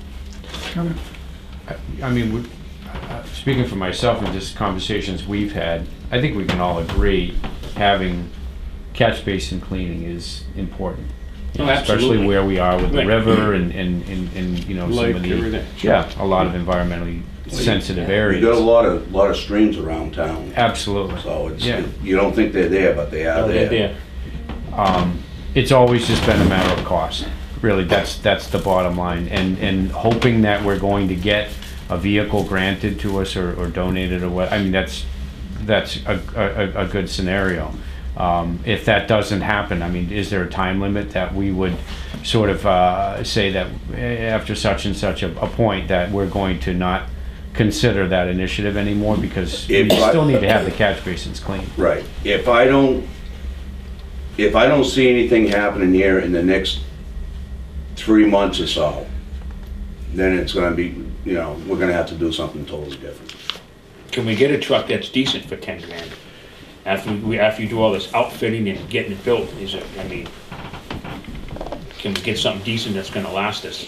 I mean, we- uh, speaking for myself and just conversations we've had, I think we can all agree having catch basin cleaning is important. Oh, Especially absolutely. where we are with the Right. river and, and, and, and, you know, some Lake, of the, everything. yeah, a lot of environmentally sensitive You got a areas. lot of, lot of streams around town, Absolutely. so it's, Yeah. you don't think they're there, but they are Oh, they're there. there. Um, it's always just been a matter of cost. Really, that's, that's the bottom line. And, and hoping that we're going to get a vehicle granted to us or, or donated or what, I mean, that's, that's a, a, a good scenario. Um, if that doesn't happen, I mean, is there a time limit that we would sort of, uh, say that eh, after such and such a, a point that we're going to not consider that initiative anymore because we If I- still need to have the catch basins clean? Right. If I don't, if I don't see anything happening here in the next three months or so, then it's gonna be, you know, we're gonna have to do something totally different. Can we get a truck that's decent for ten grand? After we, after you do all this outfitting and getting it built, is it, I mean, can we get something decent that's gonna last us?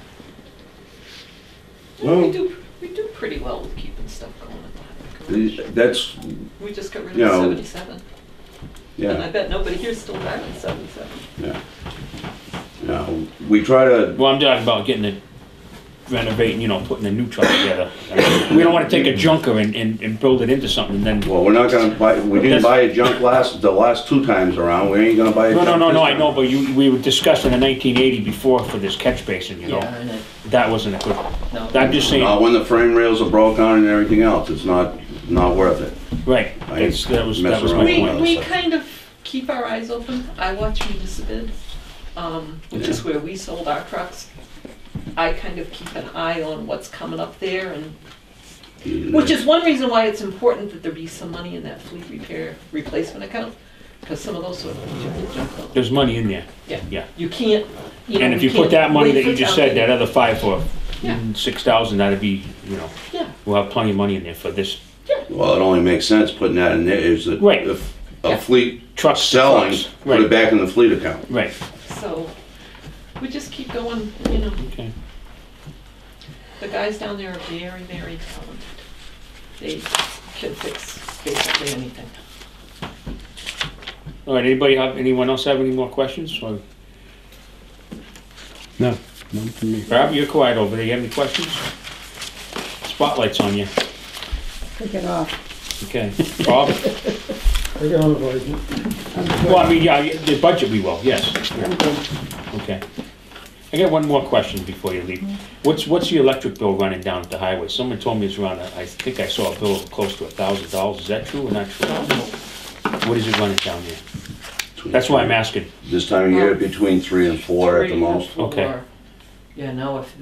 Well, Well- we do, we do pretty well with keeping stuff going at the highway garage. That's, We just got rid You of know, seventy-seven. And I yeah, bet nobody here's still driving seventy-seven. yeah. You know, we try to, Well, I'm talking about getting it, renovating, you know, putting a new truck together. I mean, we don't wanna take a junker and, and, and build it into something and then. well, we're not gonna buy, we didn't buy a junk last, the last two times around, we ain't gonna buy a No, junk no, no, this no, I time. know, but you, we were discussing a nineteen eighty before for this catch basin, you know? Yeah, and it, That wasn't a good, no. I'm just saying, Not when the frame rails are broke on and everything else, it's not, not worth it. right, I that's, that was, that mess was around my with We, point. that. we kind of keep our eyes open. I watch Municipid, um, which is where we sold our trucks. I kind of keep an eye on what's coming up there and, which is one reason why it's important that there be some money in that fleet repair replacement account. Because some of those sort of things you can junk on. There's money in there, Yeah. yeah. You can't, you know. And if you you put can't that money wait that for you just town said, that meeting. other five for Yeah. six thousand, that'd be, you know, Yeah. we'll have plenty of money in there for this Well, it only makes sense putting that in there, is that Right. if a Yeah. fleet trucks. selling, trucks. put it Right, back in the fleet account. right, So, we just keep going, you know. okay. The guys down there are very, very talented. They can fix basically anything. All right, anybody have, anyone else have any more questions? Or, No, none for me. Rob, you're quiet over there, you have any questions? Spotlight's on you. Take it off. Okay, Bob? I got on the budget. Well, I mean, yeah, the budget we will, yes. I'm good. Okay. I got one more question before you leave. What's, what's the electric bill running down at the highway? Someone told me it's around, I think I saw a bill of close to a thousand dollars. Is that true or not true? What is it running down there? That's why I'm asking. This time of year, between three and four at the Three or most. four. Okay. Yeah, no, if,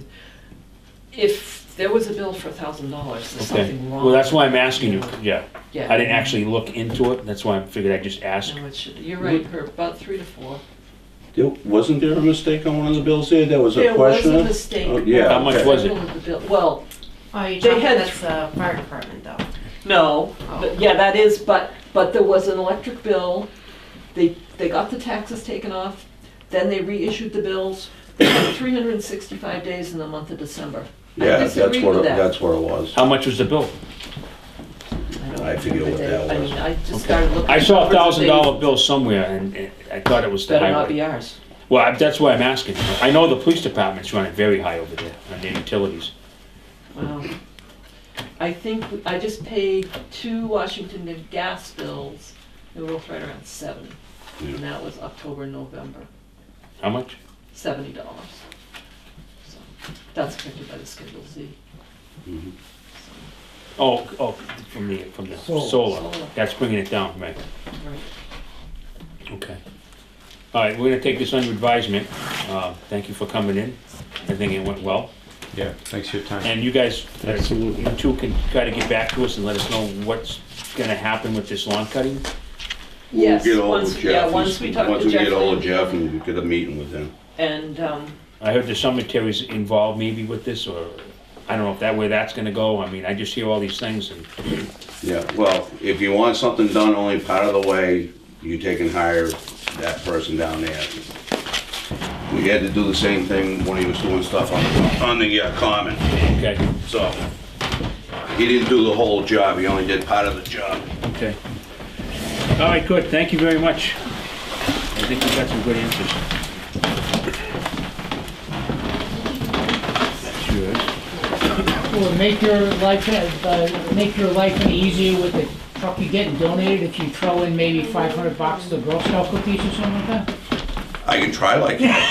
if there was a bill for a thousand dollars, there's Okay. something wrong. Well, that's why I'm asking you, yeah. Yeah. I didn't actually look into it, that's why I figured I'd just ask. No, it should, you're right, for about three to four. There- Wasn't there a mistake on one of the bills there? There was a There was question? a mistake. Oh, yeah, How much okay. was it? The bill- Well, Oh, you They talking, had- that's the fire department though. no, but yeah, that is, but, but there was an electric bill. They, they got the taxes taken off, then they reissued the bills. They had three hundred sixty-five days in the month of December. I Yeah, that's disagree what, with it- that. that's what it was. How much was the bill? don't I forget remember what the that date. I was. mean, I just Okay. started looking. I at saw a numbers and thousand dollar dates. bill somewhere and and I thought it was the Better not be highway. ours. Well, I- that's why I'm asking. I know the police department's running very high over there on their utilities. Well, I think, we- I just paid two Washington gas bills. They were both right around seventy. And that was October, November, How much? seventy dollars. So that's printed by the Schedule Z. Mhm. Oh, oh, from the, from the Solar. solar. Solar. That's bringing it down, right? Right. Okay. All right, we're gonna take this under advisement. Uh, Thank you for coming in. I think it went well. Yeah, thanks for your time. And you guys, uh, Absolutely. you two can try to get back to us and let us know what's gonna happen with this lawn cutting. We'll Yes, get hold once- of yeah, Jeff. once we talk Once to we Jeff get hold of Lynn. Jeff and we get a meeting with him. And, um, I heard the cemetery's involved maybe with this, or I don't know if that, where that's gonna go. I mean, I just hear all these things and, Yeah, well, if you want something done only part of the way, you take and hire that person down there. We had to do the same thing when he was doing stuff on, on the uh, common, okay, so. He didn't do the whole job, he only did part of the job. okay. All right, good, thank you very much. I think we got some good answers. That's yours. Will it make your life, uh, make your life any easier with the truck you getting donated if you throw in maybe five hundred bucks to Girl Scout cookies or something like that? I can try like that.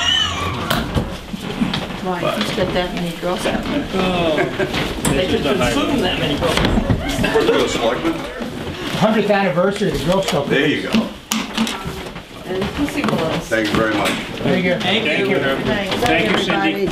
Why, who's got that many Girl Scouts? they could consume that many programs. For the selectmen? Hundredth anniversary of the Girl Scout. There you go. And pussy gloves. Thank you very much. Thank you. Thank Thank you, Herb. Thanks. Thank you, Cindy.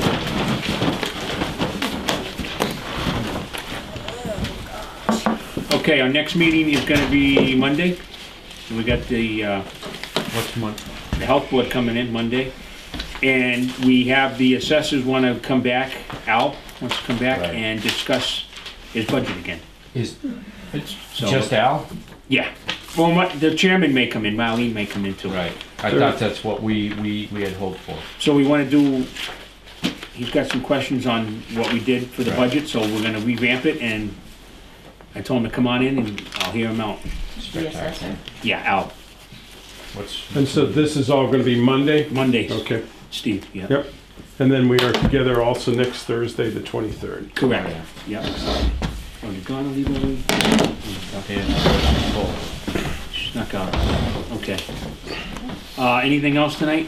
Okay, our next meeting is gonna be Monday. We got the, uh, What's month? the health board coming in Monday. And we have the assessors wanna come back, Al wants to come back Right. and discuss his budget again. Is So- just Al? Yeah, well, my- the chairman may come in, Marlene may come in too. Right. I thought that's what we, we, we had hoped for. So we wanna do, he's got some questions on what we did for the Right. budget, so we're gonna revamp it, and I told him to come on in and I'll hear him out. The assessor. Yeah, Al, What's, And so this is all gonna be Monday? Mondays, Okay, Steve, yeah. yep. And then we are together also next Thursday, the twenty-third. Correct, yeah. Oh, you gone illegally? full. Snuck out, okay. Uh, anything else tonight?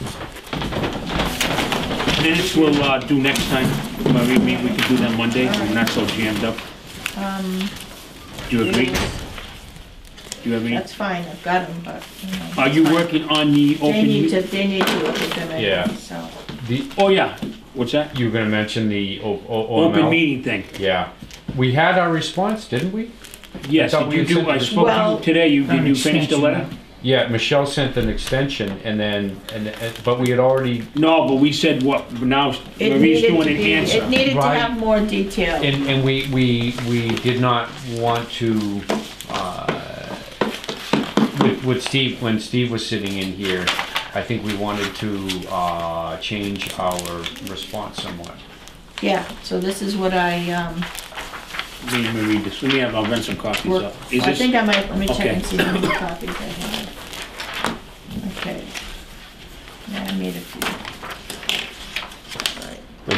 Minutes we'll, uh, do next time, when we meet, we can do them Monday, we're not so jammed up. Um, Do you agree? Do you have any? that's fine, I've got them, but, you know. Are you it's fine. working on the They open? need me- to, they need to look at them Yeah. anyway, so. The, Oh, yeah, what's that? you were gonna mention the O- O- O M L? Open meeting thing, Yeah. We had our response, didn't we? yes, I thought did we you had do, sent I the- spoke to Well- you today, you, did An you finish the extension, letter? Yeah, Michelle sent an extension and then, and, and- but we had already, No, but we said what, now It Marie's needed doing to an be, answer. it needed to Right. have more detail. and, and we, we, we did not want to, uh, with, with Steve, when Steve was sitting in here, I think we wanted to, uh, change our response somewhat. Yeah, so this is what I, um, Let me read this, let me have, I'll run some copies work, up. Is I this, think I might, let me check okay. and see how many copies I have.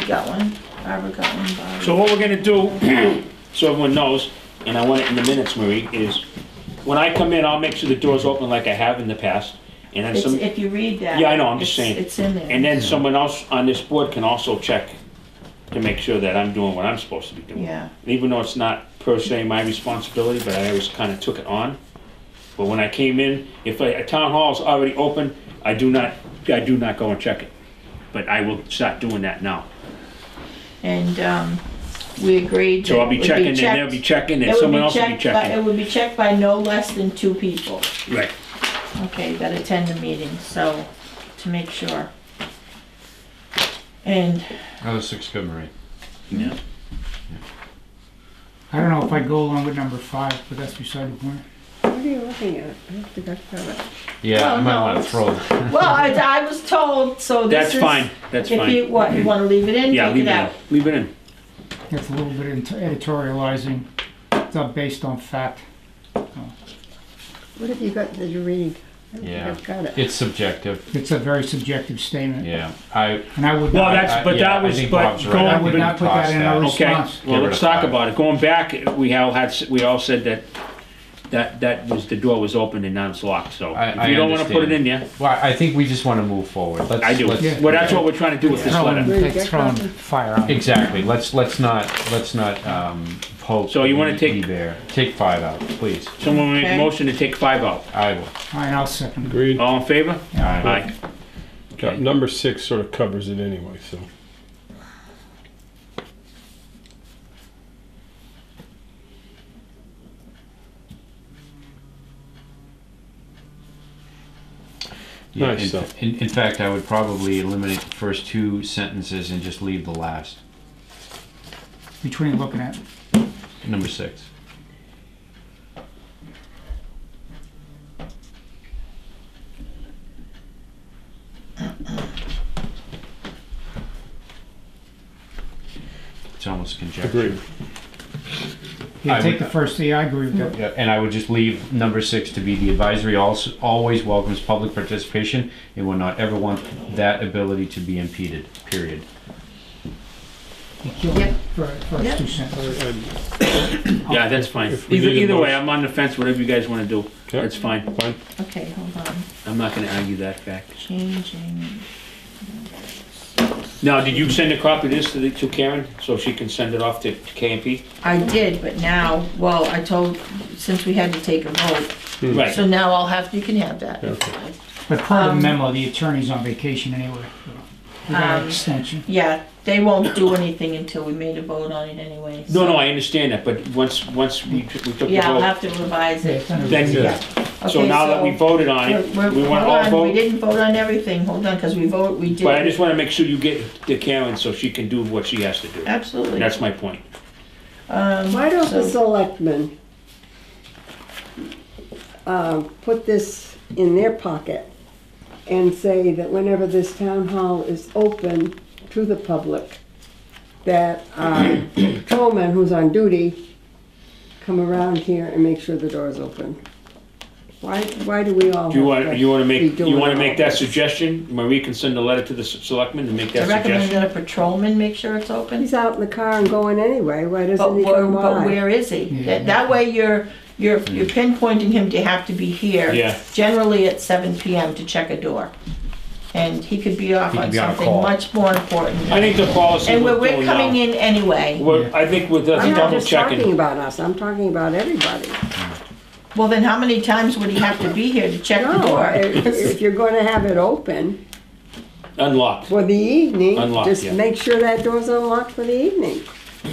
got one. Barbara got one, Barbara. So what we're gonna do, so everyone knows, and I want it in the minutes, Marie, is when I come in, I'll make sure the door's open like I have in the past. And then It's, some, if you read that. yeah, I know, I'm just it's- saying. It's in there. And then someone else on this board can also check to make sure that I'm doing what I'm supposed to be doing. Yeah. Even though it's not per se my responsibility, but I always kind of took it on. But when I came in, if a, a town hall's already open, I do not, I do not go and check it. But I will start doing that now. And, um, we agreed. So I'll be that it would checking, and checked- they'll be checking, it and would someone else will be checked by- It checking. would be checked by no less than two people, Right. okay, that attend the meeting, so, to make sure. And, Oh, this looks good, Marie. Yeah. I don't know if I'd go along with number five, but that's beside the point. What are you looking at? I have to go cover it. Yeah, Well, I might no, wanna it's- throw it. well, I, I was told, so this That's is. fine, that's If you, fine. what, you wanna leave it in, Yeah, take leave it it in, out? leave it in. It's a little bit into editorializing, it's not based on fact. What have you got that you read? I don't think Yeah, I've got it. it's subjective, It's a very subjective statement. yeah. I, And I would Well, not, that's, but yeah, that I was, think but Bob's right. going, I would not put that in our Toss okay, response. well, Get rid let's of talk five. about it. Going back, we all had, we all said that, that, that was, the door was open and now it's locked, so. I- If I you don't wanna put it in understand. there, well, I think we just wanna move forward. Let's, I do. let's- Yeah. Well, that's what we're trying to do with this throwing, letter. like throwing fire on it. Exactly, let's, let's not, let's not, um, poke. So you wanna the- take- the bear. Take five out, please. Someone will make a Okay. motion to take five out. I will. All right, I'll second. Agreed. All in favor? Aye. Aye. Yeah, Okay. number six sort of covers it anyway, so. Yeah, Nice in, stuff. in, in fact, I would probably eliminate the first two sentences and just leave the last, Which one are you looking at? number six. It's almost conjecture. Agreed. Yeah, I take would- the first, yeah, I agree with that. Yeah, and I would just leave number six to be the advisory also always welcomes public participation and will not ever want that ability to be impeded, period. You killed Yep. it for first Yep. two sentences. Yeah, that's fine. If we Either, need a either way, motion- I'm on the fence, whatever you guys wanna do. Yeah. That's fine. Fine. Okay, hold on, I'm not gonna argue that fact. changing. Now, did you send a copy of this to the, to Karen, so she can send it off to K and P? I did, but now, well, I told, since we had to take a vote, Right. so now I'll have, you can have that. Okay. But per the Um, memo, the attorney's on vacation anyway. so We got an Um, extension. Yeah, they won't do anything until we made a vote on it anyway. No, no, I understand that, but once, once we, we took the Yeah, I'll vote, have to revise Yeah, it. it's under then, review. Yeah. so Okay, now that we voted on We're, it, we're, we hold want all on, we vote. didn't vote on everything, hold on, because we vote, we did. But I just wanna make sure you get to Karen so she can do what she has to do. Absolutely. That's my point. Um, Why don't the so- selectmen uh, put this in their pocket and say that whenever this town hall is open to the public, that uh, patrolman who's on duty come around here and make sure the door is open? Why, why do we all Do you have want, to you wanna be make, doing you wanna all make that this? suggestion? Marie can send a letter to the s- selectmen and make I that recommend suggestion? that a patrolman make sure it's open. He's out in the car and going anyway, why But doesn't he where, come but by? where is he? Yeah. That, that way you're, you're, you're pinpointing him to have to be here. Yeah. Generally at seven P M to check a door. And he could be off He could on be on a something call. much more important. I think the policy And we're, we're we're doing coming now, in anyway. we're- I think with the I'm not double just talking checking, about us, I'm talking about everybody. Well, then how many times would he have to be here to check the No, door? if if you're gonna have it open unlocked. for the evening, Unlocked, just yeah. make sure that door's unlocked for the evening.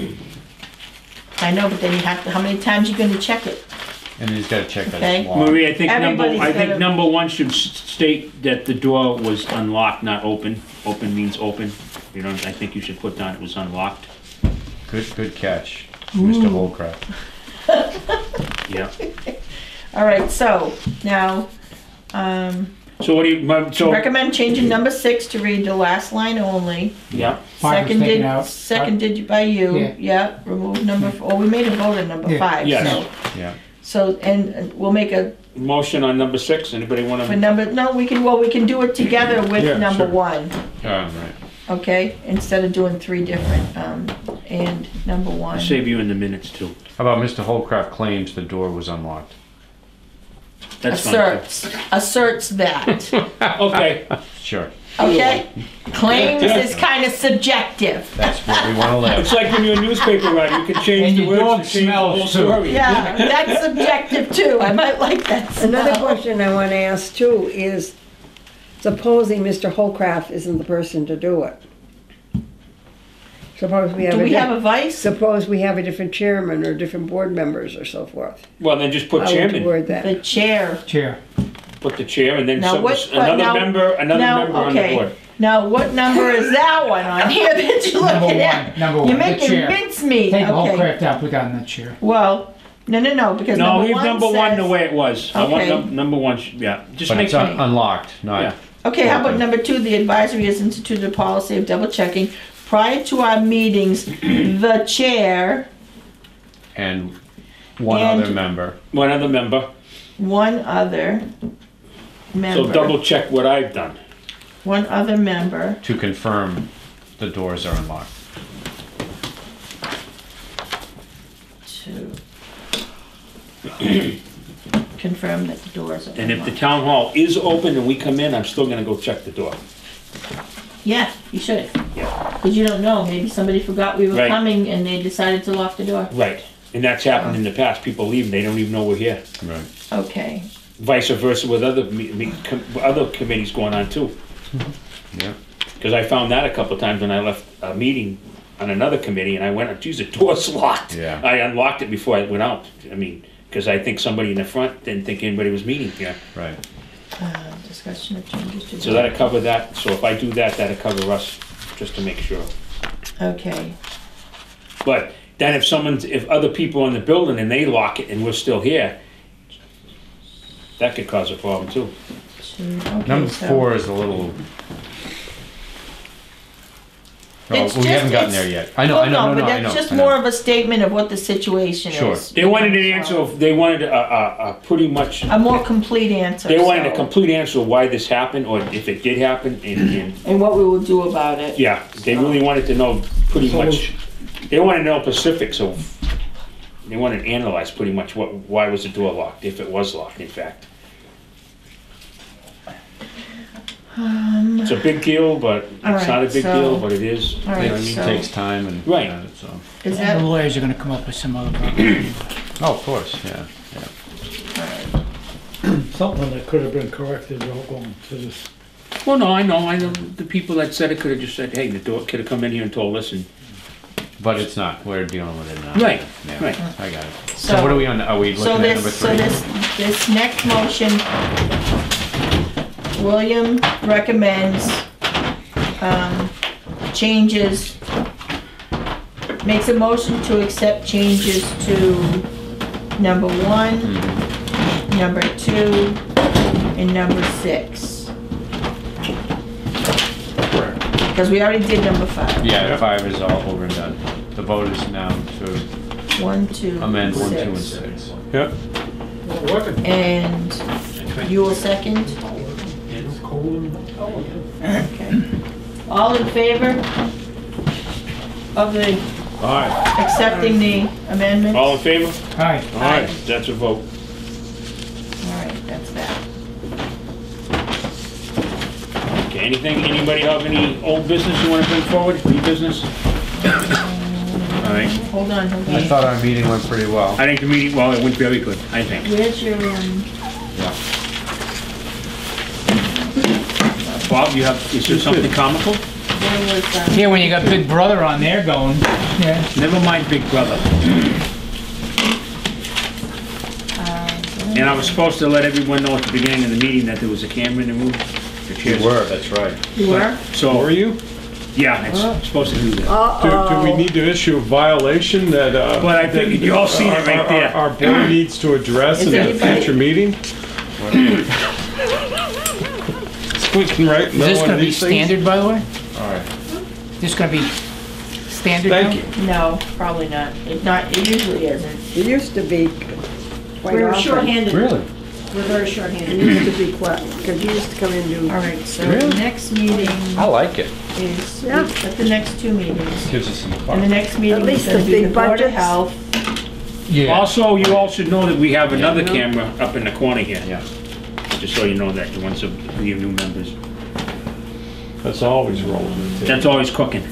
I know, but then you have to, how many times you gonna check it? And he's gotta check that Okay. it's locked. Marie, I think number, Everybody's I think gotta- number one should s- state that the door was unlocked, not open. Open means open. You know, I think you should put down it was unlocked. Good, good catch, Mister Holcraft. Yeah. All right, so now, um, So what do you, my- so, recommend changing number six to read the last line only. yeah, Five was taken Seconded, out. seconded by you, Yeah. yeah, remove number, f- oh, we made a vote on number Yeah. five, Yes. so. Yeah. So, and and we'll make a, motion on number six. Anybody for wanna, number, no, we can, well, we can do it together Yeah, with number sure. one. All right. okay? Instead of doing three different, um, and number one. I'll save you in the minutes too. How about Mister Holcraft claims the door was unlocked? That's fine. too. Asserts, asserts that, Okay, Sure, okay? Claims is kind of subjective. that's where we wanna live. it's like when you're a newspaper writer, you can change And the your words dog to change the whole smells, too. story. Yeah, that's subjective too. I might like that Another smell. question I want to ask too is, supposing Mister Holcraft isn't the person to do it. Suppose we have Do a, we di- have a vice? suppose we have a different chairman or different board members or so forth. Well, then just put How would you chairman, word that? The chair. Chair. put the chair, and then Now some, what- but another now- member, another now, member on the okay. board. Now, what number is that one on here that you're Number looking at? one, number one, You're the making chair. mincemeat, Take the whole okay. craft out, put that in the chair. Well, no, no, no, because No, number leave one number one the says- way it was. I want Okay. num- number one, sh- yeah, just But make it's sure. un- unlocked, Yeah. not, Okay, how about number two, the advisory has instituted a policy of double checking. Prior to our meetings, the chair, and one And- other member. One other member, one other member. so double check what I've done. One other member, To confirm the doors are unlocked. to confirm that the doors are And if the unlocked. town hall is open and we come in, I'm still gonna go check the door. Yeah, you should. Yeah. Because you don't know, maybe somebody forgot we were Right. coming and they decided to lock the door. Right, and that's happened in the past, people leave and they don't even know we're here. Right. Okay, Vice versa with other, me- me- com- other committees going on too. Yeah. Because I found that a couple of times when I left a meeting on another committee and I went, geez, the door's locked. Yeah. I unlocked it before I went out, I mean, because I think somebody in the front didn't think anybody was meeting here. Right. uh, discussion of changes to. So that'll cover that, so if I do that, that'll cover us, just to make sure. Okay, But then if someone's, if other people in the building and they lock it and we're still here, that could cause a problem too. two, okay, Number so- four is a little. Oh, It's we just- haven't gotten it's- there yet. I know, Well, I know, no, no, but I know. that's just I know. more of a statement of what the situation Sure. is. They wanted an answer, of- they wanted a, a, a pretty much, A more complete answer. they wanted a so- complete answer of why this happened, or if it did happen, and, and, And what we will do about it. yeah, they really wanted to know pretty So- much, they wanted to know specifics of, they wanted to analyze pretty much what, why was the door locked, if it was locked, in fact. Um, It's a big deal, but All it's not a right, big so- deal, but it is. all You know what I right, mean? so- It takes time and. Right. yeah, so. Is And the that, lawyers are gonna come up with some other problem. Oh, of course, yeah, yeah. Something that could have been corrected without going to this. Well, no, I know, I know, the people that said it could have just said, hey, the door, could have come in here and told us, and, But it's not, we're dealing with it now. Right, Yeah, right. I got it. So- So what are we on, are we so looking at number this, so three? this, this next motion, William recommends, um, changes, makes a motion to accept changes to number one, Mhm. number two, and number six. Correct. Because we already did number five. Yeah, five is all over and done. The vote is now to One, two, amend one, two, and six. six. Yep. And you will second? Okay. All in favor of the, All right. accepting the amendments? all in favor? Alright, All right, that's a vote. All right, that's that. Okay, anything, anybody have any old business you wanna bring forward, new business? All right, Hold on, hold I on. thought our meeting went pretty well. I think the meeting, well, it went very good, I think. Where's your, um, Yeah. Bob, you have, is there something comical? where was, um, yeah, when you got Big Brother on there going, yeah. Never mind Big Brother. uh, And I was supposed to let everyone know at the beginning of the meeting that there was a camera in the room. The chairs- that's right. you were? So, Were you? yeah, it's supposed to do that. Do, do we Uh-oh. need to issue a violation that, uh? But I figured you all seen it right our- there. Our our board needs to address Is in a anybody- future meeting? Squeaking right, Is no this one gonna of be these things? standard, by the way? All right. This gonna be standard now? Thank you. No, probably not. It not, it usually isn't. It used to be quite We were often. shorthanded. Really? We're very It short-handed. used to be quick, because you used to come in and do. All right, so Really? next meeting I like it. is, Yeah. at the next two meetings. Gives us some And the fun. next meeting is least gonna the be the big Board of budgets. Health. Yeah. Also, you all should know that we have another no. camera up in the corner here. Yeah. Just so you know that, the ones of your new members. That's always rolling. That's always cooking.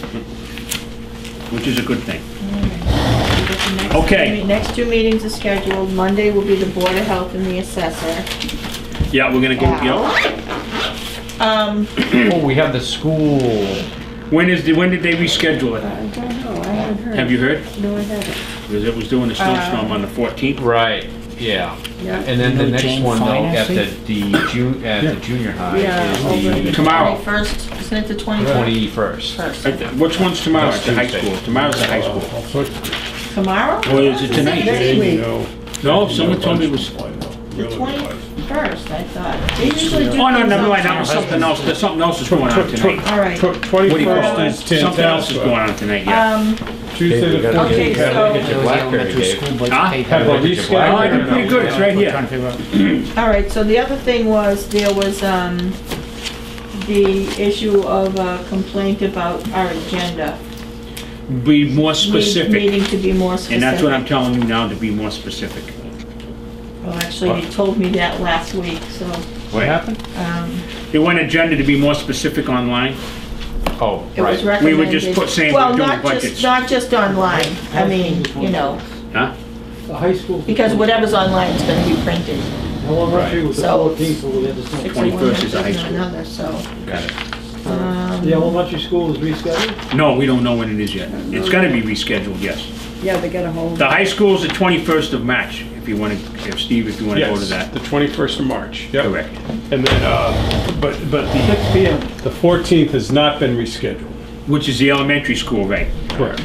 Which is a good thing. The next Okay. two- Next two meetings are scheduled. Monday will be the Board of Health and the assessor. Yeah, we're gonna go, Al. yeah. Um, Oh, we have the school. When is, the when did they reschedule it? I don't know, I haven't heard. Have you heard? No, I haven't. Because it was doing the snowstorm on the fourteenth. Right, yeah. Yeah. And then the No next Jane one though, at the, financing? the Ju, at the junior high Yeah, over is the Tomorrow. twenty-first, isn't it the twenty-first? twenty-first. Which one's tomorrow at the high Tuesday. school? Tomorrow's the high school. Tomorrow? Or is it tonight? Next week. No, someone told me it was, The twenty-first, I thought. They usually do. oh, no, things never on mind, that was something else, there's something else is going on tonight. All right. What do you call Twenty-first it? is Something else is going Tantascwa. on tonight, yeah. Um, Tuesday Okay, we the gotta Okay, fourteenth. so- Get your Blackberry, Dave. Huh? Have a reschedule. Oh, I did pretty good, it's right here. all right, so the other thing was, there was, um, the issue of a complaint about our agenda. Be more Need- specific, Needing to be more specific. and that's what I'm telling you now, to be more specific. Well, actually, you told me that last week, so, What happened? um, They want agenda to be more specific online. Oh, it was right. recommended. We would just put saying we're Well, doing not budgets. just, not just online, I mean, you know, Huh? The high school. because whatever's online is gonna be printed. Elementary was the So- fourteenth, so we had this. Six twenty-first one is the high doesn't school. Another, so, Got it. um, The elementary school is rescheduled? No, we don't know when it is yet. It's gonna be rescheduled, yes. Yeah, they got a hold. The high school's the twenty-first of March, if you wanna, if Steve, if you wanna go to Yes, that. the twenty-first of March, yep. Correct. And then, uh, but, but Six the, P M. the fourteenth has not been rescheduled. Which is the elementary school, right? Correct.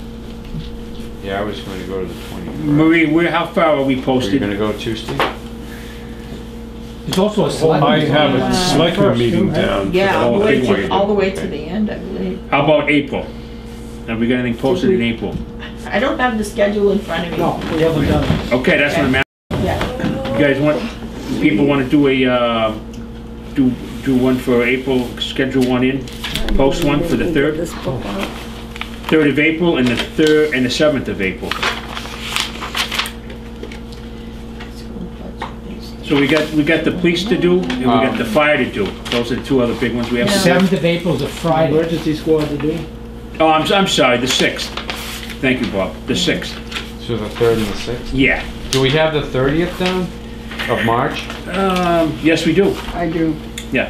Yeah, I was going to go to the twenty-first. Marie, where, how far are we Are you posted? gonna go Tuesday? It's also a I select. have a Uh, selectment meeting down. for yeah, the all the whole way thing. to, all the way to the end, I believe. How about April? Have we got anything posted in April? I don't have the schedule in front of me. No, we haven't done it. Okay, that's what I'm asking. Yeah, You guys want, people wanna do a, uh, do, do one for April, schedule one in? Post one for the Get third? This book out. Third of April and the third, and the seventh of April. So we got, we got the police to do, and we got the fire to do. Those are the two other big ones we have to do. Seventh of April is a Friday. Emergency squad to do? Oh, I'm, I'm sorry, the sixth. Thank you, Bob, the sixth. So the third and the sixth? Yeah. Do we have the thirtieth down of March? Um, yes, we do, I do. yeah.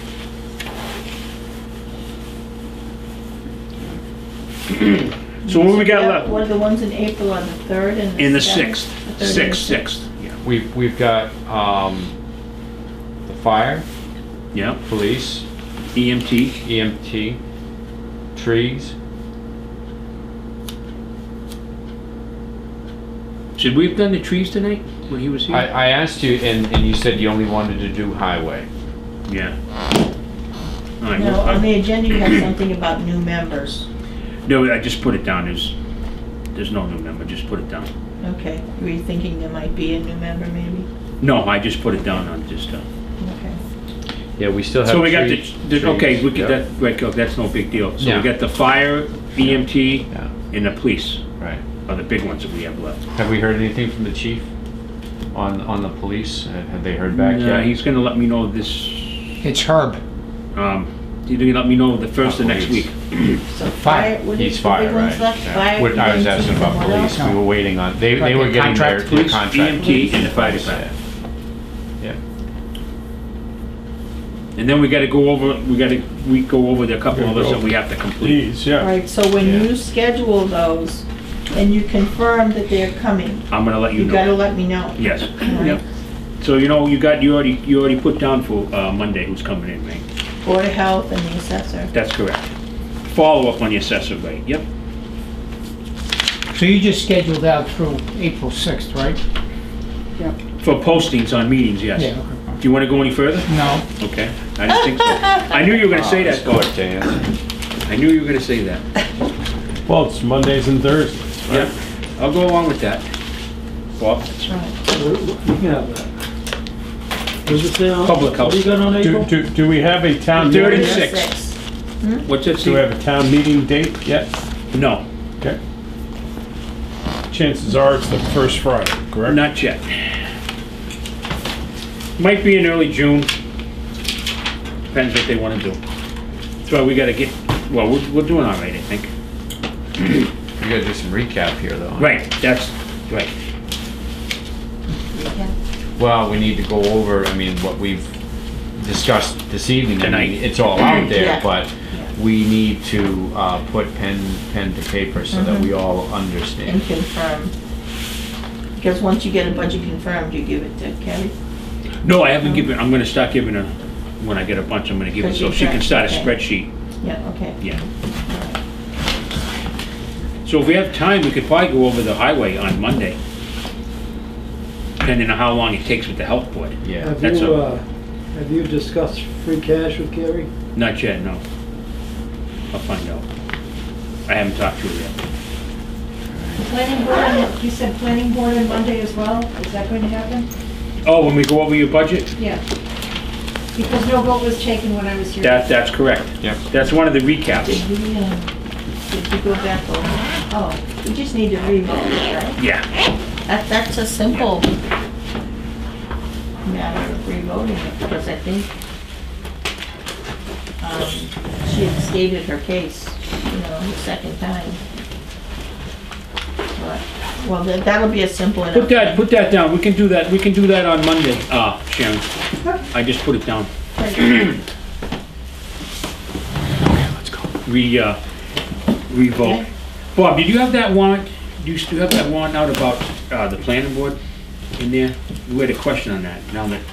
So what we got Yeah, left? What are the ones in April on the third and the In the seventh? sixth, The third and the sixth, sixth, yeah. We've, we've got, um, the fire, Yeah, police, E M T, E M T, trees. should we have done the trees tonight, when he was I, here? I asked you, and, and you said you only wanted to do highway. Yeah. All right, No, well, on I- the agenda you have something about new members. no, I just put it down, there's, there's no new member, just put it down. Okay, were you thinking there might be a new member maybe? No, I just put it down on just, uh, Okay. Yeah, we still have so we got the, trees. the- okay, we trees, could, yeah. that, right, go, that's no big deal. So Yeah. we got the fire, E M T, Yeah, and the police, right. are the big ones that we have left. Have we heard anything from the chief on, on the police? Uh, Have they heard back Yeah, yet? he's gonna let me know this, It's Herb. um, he's gonna let me know the first of next week. So fire, what He's is the fire, big ones right. left? yeah. Fire, What- I was E M T, asking about what police, else? we were waiting on, they, Like they the were getting their contract their Police, E contract. M T, and the fire department. Yeah. And then we gotta go over, we gotta, we go over the couple others that we have to complete. Please, yeah. Right, so when Yeah. you schedule those and you confirm that they're coming, I'm gonna let you you gotta know. let me know. Yes, Right. yep. So you know, you got, you already, you already put down for, uh, Monday who's coming in, right? Board of Health and the assessor. That's correct. Follow up on the assessor rate, yep. So you just scheduled out through April sixth, right? For postings on meetings, Yeah, yes. okay. Do you wanna go any further? No. Okay, I didn't think so. I knew you were gonna say that, Go Bob. ahead, Dan. I knew you were gonna say that. Well, it's Mondays and Thursdays. Yeah, I'll go along with that. Bob? Right. You can have that. Does it say on? Public house. What do you got on Do, April? do, do we have a town meeting? Thirty-six. Six. What's that, Do we Steve? have a town meeting date yet? No, Okay. Chances are it's the first Friday, correct? not yet. Might be in early June. Depends what they wanna do. So we gotta get, well, we're, we're doing all right, I think. We gotta do some recap here, though. Right, that's, right. Well, we need to go over, I mean, what we've discussed this evening. I mean, Tonight. it's all out there, Yeah. but we need to uh, put pen, pen to paper so that Mhm. we all And understand. confirm. Because once you get a budget confirmed, you give it to Carrie? No, I haven't given, I'm gonna start giving her, when I get a bunch, I'm gonna give her, so she can start a Okay. spreadsheet. Yeah, okay. Yeah. So if we have time, we could probably go over the highway on Monday. Depending on how long it takes with the health board. Yeah. Have That's you, a- uh, have you discussed free cash with Gary? Not yet, no. I'll find out. I haven't talked to her yet. Planning board, on- you said planning board on Monday as well? Is that going to happen? Oh, when we go over your budget? Yeah. Because no vote was taken when I was here. That, that's correct. Yep. That's one of the recaps. Did we, um, did you go back over? Oh, we just need to revote it, right? Yeah. That, that's a simple matter of revoting it, because I think, um, she had stated her case, you know, the second time. But, well, that- that'll be a simple enough. Put that, put that down. We can do that, we can do that on Monday, uh, Sharon. I just put it down. Let's go. Re, uh, revote. Bob, did you have that warrant? Do you still have that warrant out about, uh, the planning board in there? We had a question on that, now that.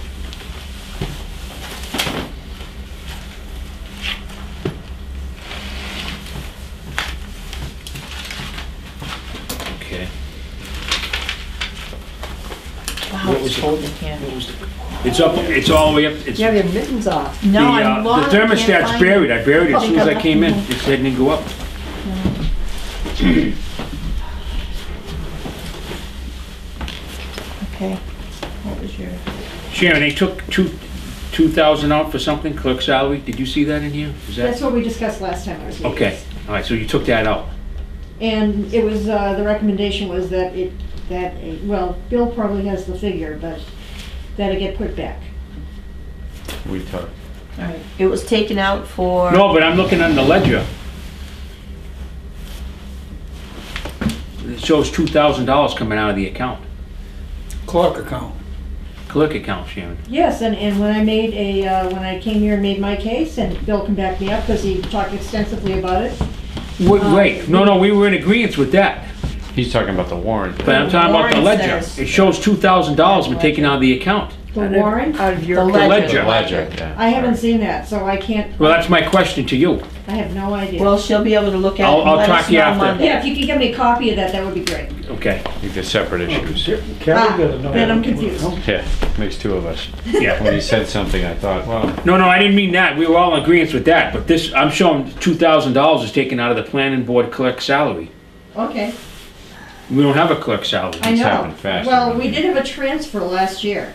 Okay. Wow, What it's was it? cold in here. It's up, it's all the way up, it's. You have your mittens off. The, No, uh, I'm the lost, I can't thermostat's find buried, it. I buried it as soon as I came in, Mhm. it didn't go up. Okay, what was your, Sharon, they took two, two thousand out for something, clerk salary, did you see that in here? Is That's that, what we discussed last time I was here. okay, all right, so you took that out. And it was, uh, the recommendation was that it, that, it- well, Bill probably has the figure, but that it get put back. We talked. all right, it was taken out for. No, but I'm looking on the ledger. It shows two thousand dollars coming out of the account, Clerk account. clerk account, Sharon. Yes, and, and when I made a, uh, when I came here and made my case, and Bill can back me up, because he talked extensively about it. Wait, Um, wait, no, no, we were in agreement with that, He's talking about the warrant. but I'm talking about the Warrant ledger. says- It shows two thousand dollars been taken out of the account. The warrant, Out of The your. ledger. Ledger, yeah. I haven't seen that, so I can't, Well, that's my question to you. I have no idea. Well, she'll be able to look at it I'll- and I'll let talk us to you know after. Monday. Yeah, if you could give me a copy of that, that would be great. Okay, I think they're separate issues. Carrie Ah, gotta know. then I'm confused. Yeah, makes two of us. yeah. When he said something, I thought, well, No, no, I didn't mean that. We were all in agreement with that, but this, I'm showing two thousand dollars is taken out of the planning board clerk salary. Okay, We don't have a clerk salary. I It's know. happened faster Well, than we we- did have a transfer last year.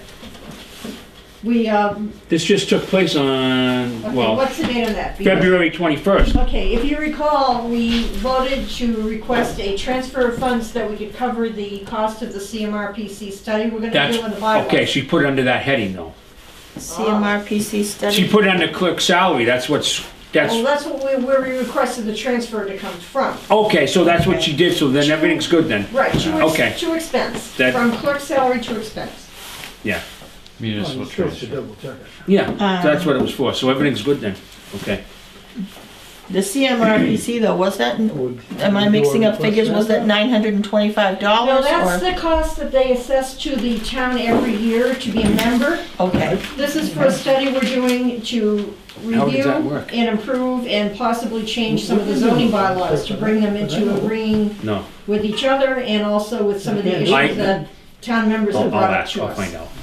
We, um, This just took place on, okay, well, what's the date on that? Because- February twenty-first. Okay, if you recall, we voted to request a transfer of funds so that we could cover the cost of the C M R P C study we're gonna That's, do in the bylaws. okay, she put it under that heading though. C M R P C She study. put it under clerk salary, that's what's, Well, that's, that's what we, where we requested the transfer to come from. okay, so that's what she did, so then everything's good then. Right, to, Okay. ex- to expense, That- from clerk salary to expense. Yeah, municipal You're supposed to transfer. double check it. yeah, that's what it was for, so everything's good then. Okay. The C M R P C though, was that, Would- am I would you mixing up request figures, was that that? nine hundred and twenty-five No, dollars that's or? the cost that they assess to the town every year to be a member. Okay, This is for a study we're doing to How does review that work? and improve and possibly change some of the zoning bylaws to bring them into agreeing No, with each other and also with some of the I- issues that town members have I'll, I'll brought up ask, to I'll us. find out.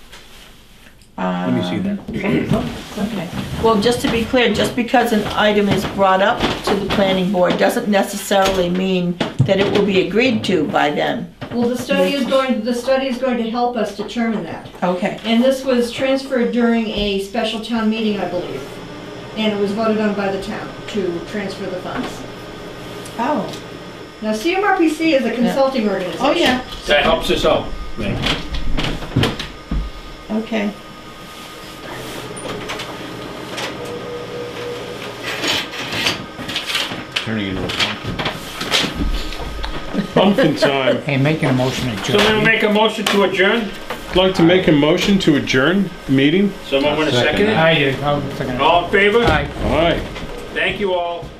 let Let me see that. Okay, well, just to be clear, just because an item is brought up to the planning board doesn't necessarily mean that it will be agreed to by them. Well, the study is going, the study is going to help us determine that. Okay. And this was transferred during a special town meeting, I believe. And it was voted on by the town to transfer the funds. Oh. Now, C M R P C is a consulting organization. Oh, yeah. That helps us out. Right. Okay. Turning into a pumpkin. Pumpkin time. Hey, making a motion to Someone will adjourn. make a motion to adjourn? I'd like to make a motion to adjourn the meeting. Someone want to Second second it? I did, I'll second it. All in favor? Aye. Aye. Thank you all.